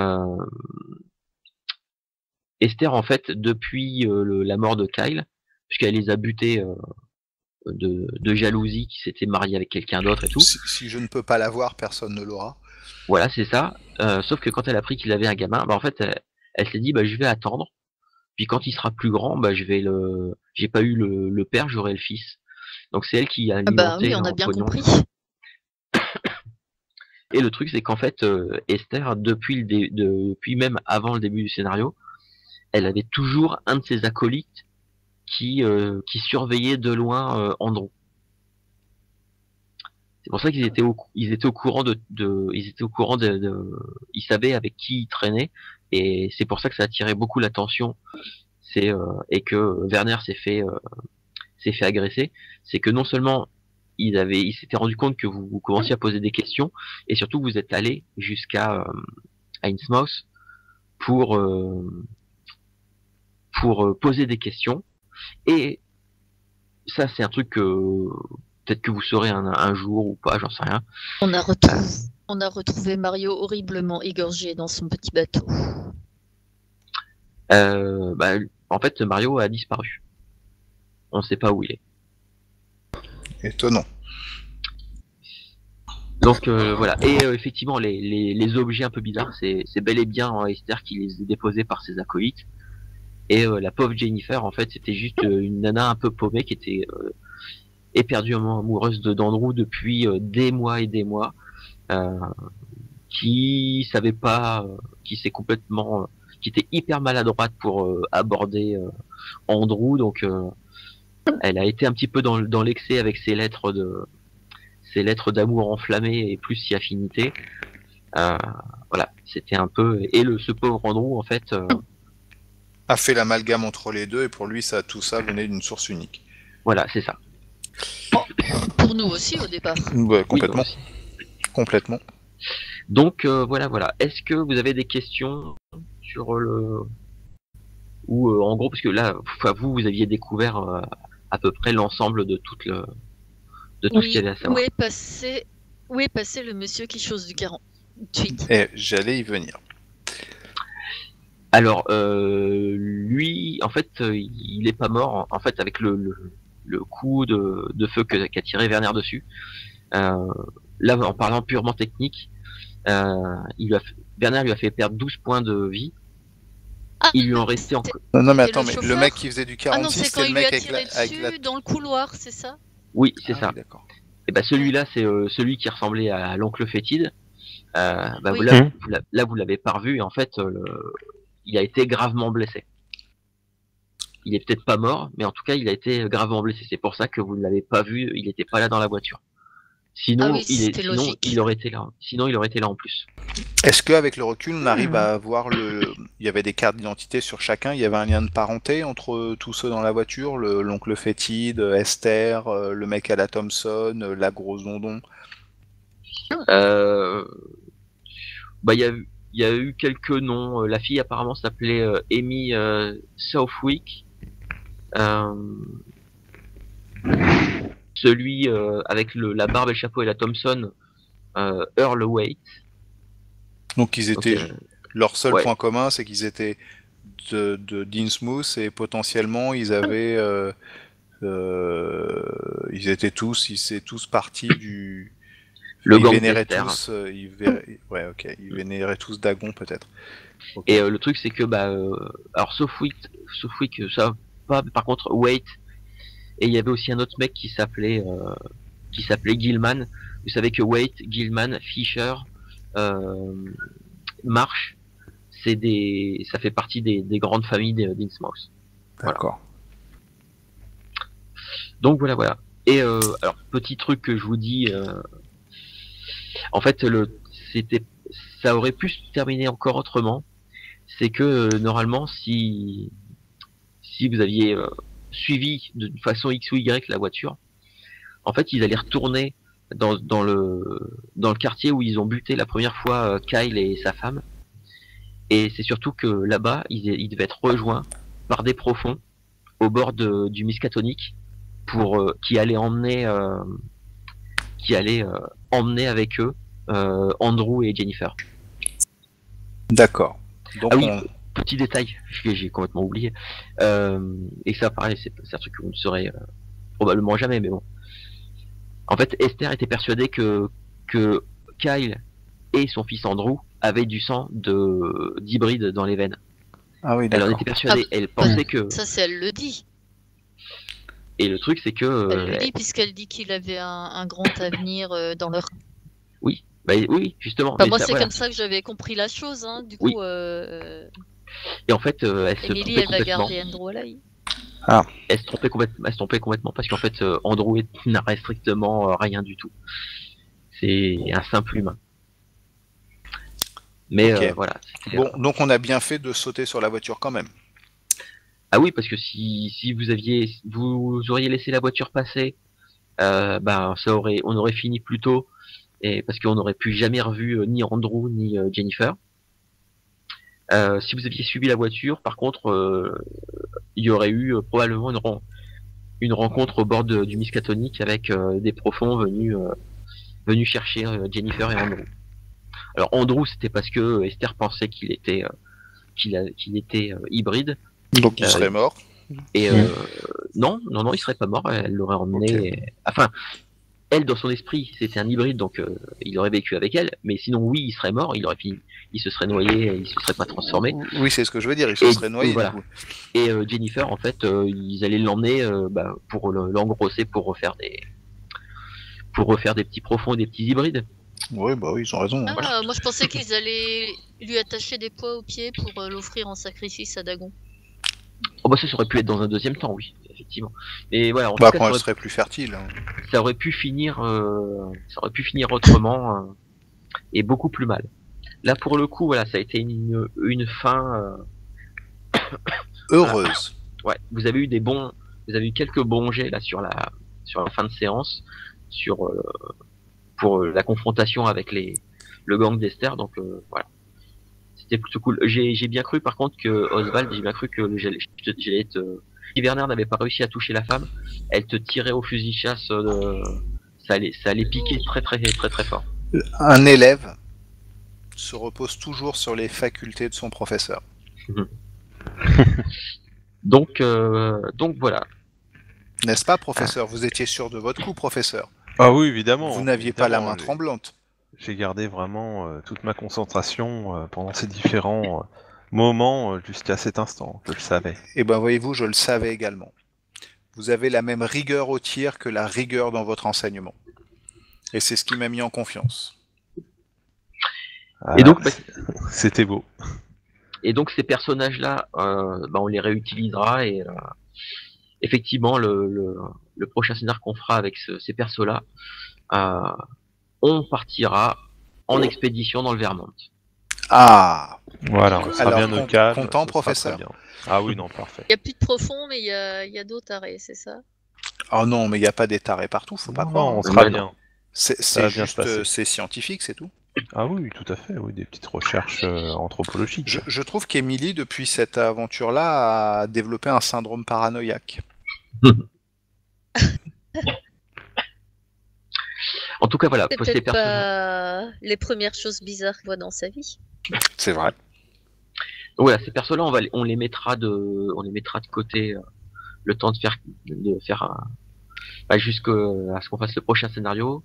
S1: Esther, en fait, depuis la mort de Kyle, puisqu'elle les a butés de jalousie, qui s'était mariée avec quelqu'un d'autre et tout.
S2: Si je ne peux pas l'avoir, personne ne l'aura.
S1: Voilà, c'est ça. Sauf que quand elle a appris qu'il avait un gamin, bah en fait, elle s'est dit, bah je vais attendre. Puis quand il sera plus grand, bah j'ai pas eu le père, j'aurai le fils. Donc c'est elle qui a
S4: Ah bah
S1: alimenté
S4: oui, on a
S1: leur
S4: bien
S1: pognon.
S4: compris.
S1: Et le truc, c'est qu'en fait, Esther, depuis même avant le début du scénario, elle avait toujours un de ses acolytes qui surveillait de loin Andrew. C'est pour ça qu'ils étaient ils étaient au courant ils savaient avec qui ils traînaient, et c'est pour ça que ça attirait beaucoup l'attention. Et que Werner s'est fait agresser. C'est que non seulement il s'était rendu compte que vous commenciez à poser des questions, et surtout vous êtes allé jusqu'à Innsmouth pour poser des questions. Et ça, c'est un truc que peut-être que vous saurez un jour ou pas, j'en sais rien.
S4: On a retrouvé Mario horriblement égorgé dans son petit bateau.
S1: En fait, Mario a disparu. On ne sait pas où il est.
S2: Étonnant.
S1: Donc voilà. Et effectivement, les objets un peu bizarres, c'est bel et bien Esther qui les a déposés par ses acolytes. Et la pauvre Jennifer, en fait, c'était juste une nana un peu paumée qui était éperdument amoureuse d'Andrew depuis des mois et des mois, qui savait pas, qui était hyper maladroite pour aborder Andrew. Donc elle a été un petit peu dans l'excès avec ses lettres d'amour enflammées et plus si affinité. Voilà, c'était un peu. Et ce pauvre Andrew, en fait,
S2: a fait l'amalgame entre les deux, et pour lui, tout ça venait d'une source unique.
S1: Voilà, c'est ça.
S4: Pour pour nous aussi au départ.
S2: Ouais, complètement.
S1: Oui,
S2: Complètement.
S1: donc voilà. Est-ce que vous avez des questions sur le ou en gros parce que là, enfin, vous aviez découvert à peu près l'ensemble de tout ce qu'il y avait à savoir.
S4: Où est passé le monsieur qui chose du 48?
S2: Et j'allais y venir.
S1: Alors lui, en fait, il est pas mort. En fait, avec le coup de feu qu'a tiré Werner dessus. Là, en parlant purement technique, Werner lui a fait perdre 12 points de vie.
S4: Ah,
S1: Il lui en restait encore.
S2: Non, mais
S4: c'est
S2: attends,
S4: le
S2: mais le
S4: chauffeur
S2: mec qui faisait du
S4: Ah non,
S2: 46,
S4: c'est
S2: c'était
S4: quand
S2: le
S4: il lui
S2: mec
S4: a
S2: avec
S4: tiré dessus dans le couloir, c'est ça?
S1: Oui, c'est
S2: Ah
S1: ça.
S2: oui, d'accord.
S1: Et ben celui-là, c'est celui qui ressemblait à l'oncle Fétide. Bah,
S4: Oui.
S1: là, vous l'avez pas revu. Et en fait, il a été gravement blessé. Il est peut-être pas mort, mais en tout cas, il a été gravement blessé. C'est pour ça que vous ne l'avez pas vu. Il n'était pas là dans la voiture. Sinon,
S4: Ah oui, c'était logique.
S1: il aurait été là. Sinon, il aurait été là en plus.
S2: Est-ce qu'avec le recul, on arrive à voir il y avait des cartes d'identité sur chacun, il y avait un lien de parenté entre tous ceux dans la voiture, l'oncle Fétide, Esther, le mec à la Thompson, la grosse Dondon.
S1: Bah, il y a eu quelques noms. La fille apparemment s'appelait Amy Southwick. Celui avec la barbe et le chapeau et la Thompson, Earl Waite.
S2: Donc ils étaient, leur seul
S1: Ouais.
S2: point commun, c'est qu'ils étaient de Dinsmouth et potentiellement ils avaient, ils étaient tous partis du.
S1: Le
S2: Ils
S1: gang
S2: vénéraient
S1: d'Esther.
S2: tous, ouais, ok, ils vénéraient tous Dagon peut-être. Okay.
S1: Et le truc c'est que alors Southwick, ça pas, mais par contre Waite, et il y avait aussi un autre mec qui s'appelait Gilman. Vous savez que Waite, Gilman, Fisher, Marsh, ça fait partie des grandes familles d'Innsmouth.
S2: D'accord.
S1: Voilà. Donc voilà. Et alors petit truc que je vous dis, en fait ça aurait pu se terminer encore autrement. C'est que normalement si vous aviez suivi de façon X ou Y la voiture, en fait ils allaient retourner dans le quartier où ils ont buté la première fois Kyle et sa femme. Et c'est surtout que là-bas ils devaient être rejoints par des profonds au bord du Miskatonic pour qui allaient emmener avec eux Andrew et Jennifer.
S2: D'accord. Donc
S1: petit détail, j'ai complètement oublié. Et ça, pareil, c'est un truc que vous ne saurez probablement jamais, mais bon. En fait, Esther était persuadée que Kyle et son fils Andrew avaient du sang d'hybride dans les veines.
S2: Ah oui,
S1: elle en
S2: d'accord.
S1: était persuadée. Elle pensait que.
S4: Ça, c'est elle le dit.
S1: Et le truc, c'est que.
S4: Elle le dit puisqu'elle dit qu'il avait un grand avenir dans leur.
S1: Oui, oui, justement.
S4: Enfin, moi, c'est comme ça que j'avais compris la chose. Hein. Du coup.
S1: Et en fait, elle se
S4: Emily,
S1: trompait
S4: elle va
S1: complètement.
S4: garder Andrew à l'œil.
S2: Ah.
S1: Elle se trompait complètement parce qu'en fait, Andrew n'aurait strictement rien du tout. C'est un simple humain. Mais
S2: okay.
S1: voilà.
S2: Bon, donc on a bien fait de sauter sur la voiture quand même.
S1: Ah oui, parce que si vous auriez laissé la voiture passer, on aurait fini plus tôt, et parce qu'on n'aurait plus jamais revu ni Andrew ni Jennifer. Si vous aviez suivi la voiture, par contre, il y aurait eu probablement une rencontre au bord du Miskatonic avec des profonds venus chercher Jennifer et Andrew. Alors Andrew, c'était parce que Esther pensait qu'il était hybride.
S2: Donc il serait mort.
S1: Et non, il serait pas mort. Elle l'aurait emmené. Okay. Enfin, elle, dans son esprit, c'était un hybride, donc il aurait vécu avec elle. Mais sinon, oui, il serait mort. Il se serait noyé. Il se serait pas transformé.
S2: Oui, c'est ce que je veux dire. Il se serait noyé.
S1: Voilà. Et Jennifer, en fait, ils allaient l'emmener pour l'engrosser pour refaire des petits profonds, des petits hybrides.
S2: Oui, bah oui, ils ont raison.
S4: Ah, voilà. Moi, je pensais qu'ils allaient lui attacher des poids aux pieds pour l'offrir en sacrifice à Dagon.
S1: Oh bah ça aurait pu être dans un deuxième temps, oui, effectivement. Mais voilà, en tout
S2: cas,
S1: quand
S2: elle serait plus fertile.
S1: Ça aurait pu finir autrement et beaucoup plus mal. Là, pour le coup, voilà, ça a été une fin
S2: heureuse.
S1: Ouais, vous avez eu quelques bons jets là sur la fin de séance. pour la confrontation avec le gang d'Esther. Donc voilà, c'était plutôt cool. J'ai bien cru par contre que Oswald, j'ai bien cru que j'allais être. Si Werner n'avait pas réussi à toucher la femme, elle te tirait au fusil de chasse. Ça allait piquer très très très très fort.
S2: Un élève se repose toujours sur les facultés de son professeur.
S1: Donc voilà.
S2: N'est-ce pas, professeur? Vous étiez sûr de votre coup, professeur.
S3: Ah oui, évidemment.
S2: Vous n'aviez pas la
S3: évidemment,
S2: main tremblante.
S3: J'ai gardé vraiment toute ma concentration pendant ces différents moments jusqu'à cet instant. Je le savais.
S2: Eh ben, voyez-vous, je le savais également. Vous avez la même rigueur au tir que la rigueur dans votre enseignement. Et c'est ce qui m'a mis en confiance.
S1: Et donc,
S3: c'était beau.
S1: Et donc ces personnages-là, on les réutilisera et effectivement le prochain scénario qu'on fera avec ces persos-là, on partira en expédition dans le Vermont.
S2: Ah.
S3: Voilà, on sera bien au calme.
S2: Content, professeur?
S3: Ah oui, non, parfait.
S4: Il n'y a plus de profond, mais il y a d'autres tarés, c'est ça?
S2: Oh non, mais il n'y a pas des tarés partout, faut pas croire.
S3: Non, on sera bien.
S2: C'est juste, c'est scientifique, c'est tout.
S3: Ah oui, tout à fait, oui, des petites recherches anthropologiques.
S2: Je trouve qu'Emily, depuis cette aventure-là, a développé un syndrome paranoïaque.
S1: En tout cas, voilà.
S4: C'est peut-être pas les premières choses bizarres qu'il voit dans sa vie.
S2: C'est vrai.
S1: Voilà, ces persos-là, on les mettra de côté le temps de faire jusqu'à ce qu'on fasse le prochain scénario.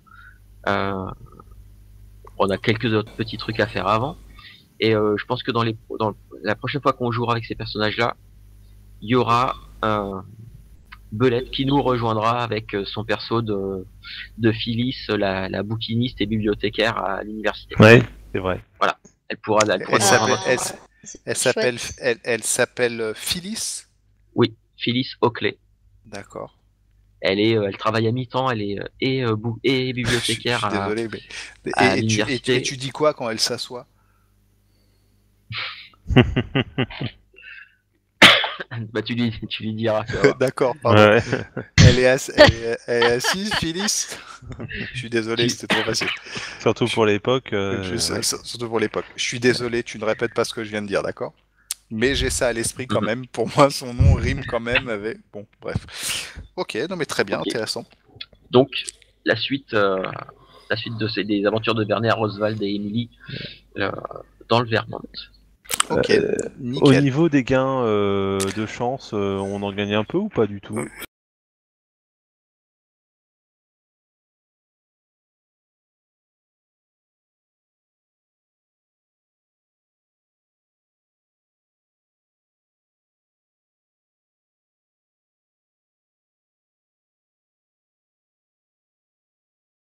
S1: On a quelques autres petits trucs à faire avant. Et je pense que dans la prochaine fois qu'on jouera avec ces personnages-là, il y aura Belette qui nous rejoindra avec son perso de Phyllis, la bouquiniste et bibliothécaire à l'université.
S3: Oui, c'est vrai.
S1: Voilà.
S2: Elle s'appelle Phyllis.
S1: Oui, Phyllis Oakley.
S2: D'accord.
S1: Elle travaille à mi-temps, elle est et bibliothécaire.
S2: Je suis désolé, mais
S1: à l'université.
S2: Et tu dis quoi quand elle s'assoit?
S1: Bah tu lui diras.
S2: D'accord, pardon.
S3: Ouais.
S2: Elle est assise, Phyllis. Je suis désolé, c'était trop facile.
S3: Surtout pour l'époque.
S2: Surtout pour l'époque. Je suis désolé, tu ne répètes pas ce que je viens de dire, d'accord? Mais j'ai ça à l'esprit quand même. Pour moi, son nom rime quand même avec... Bon, bref. Ok, non mais très bien, intéressant.
S1: Donc, la suite des aventures de Werner, Oswald et Emily dans le Vermont.
S2: Ok, nickel.
S3: Au niveau des gains de chance, on en gagne un peu ou pas du tout?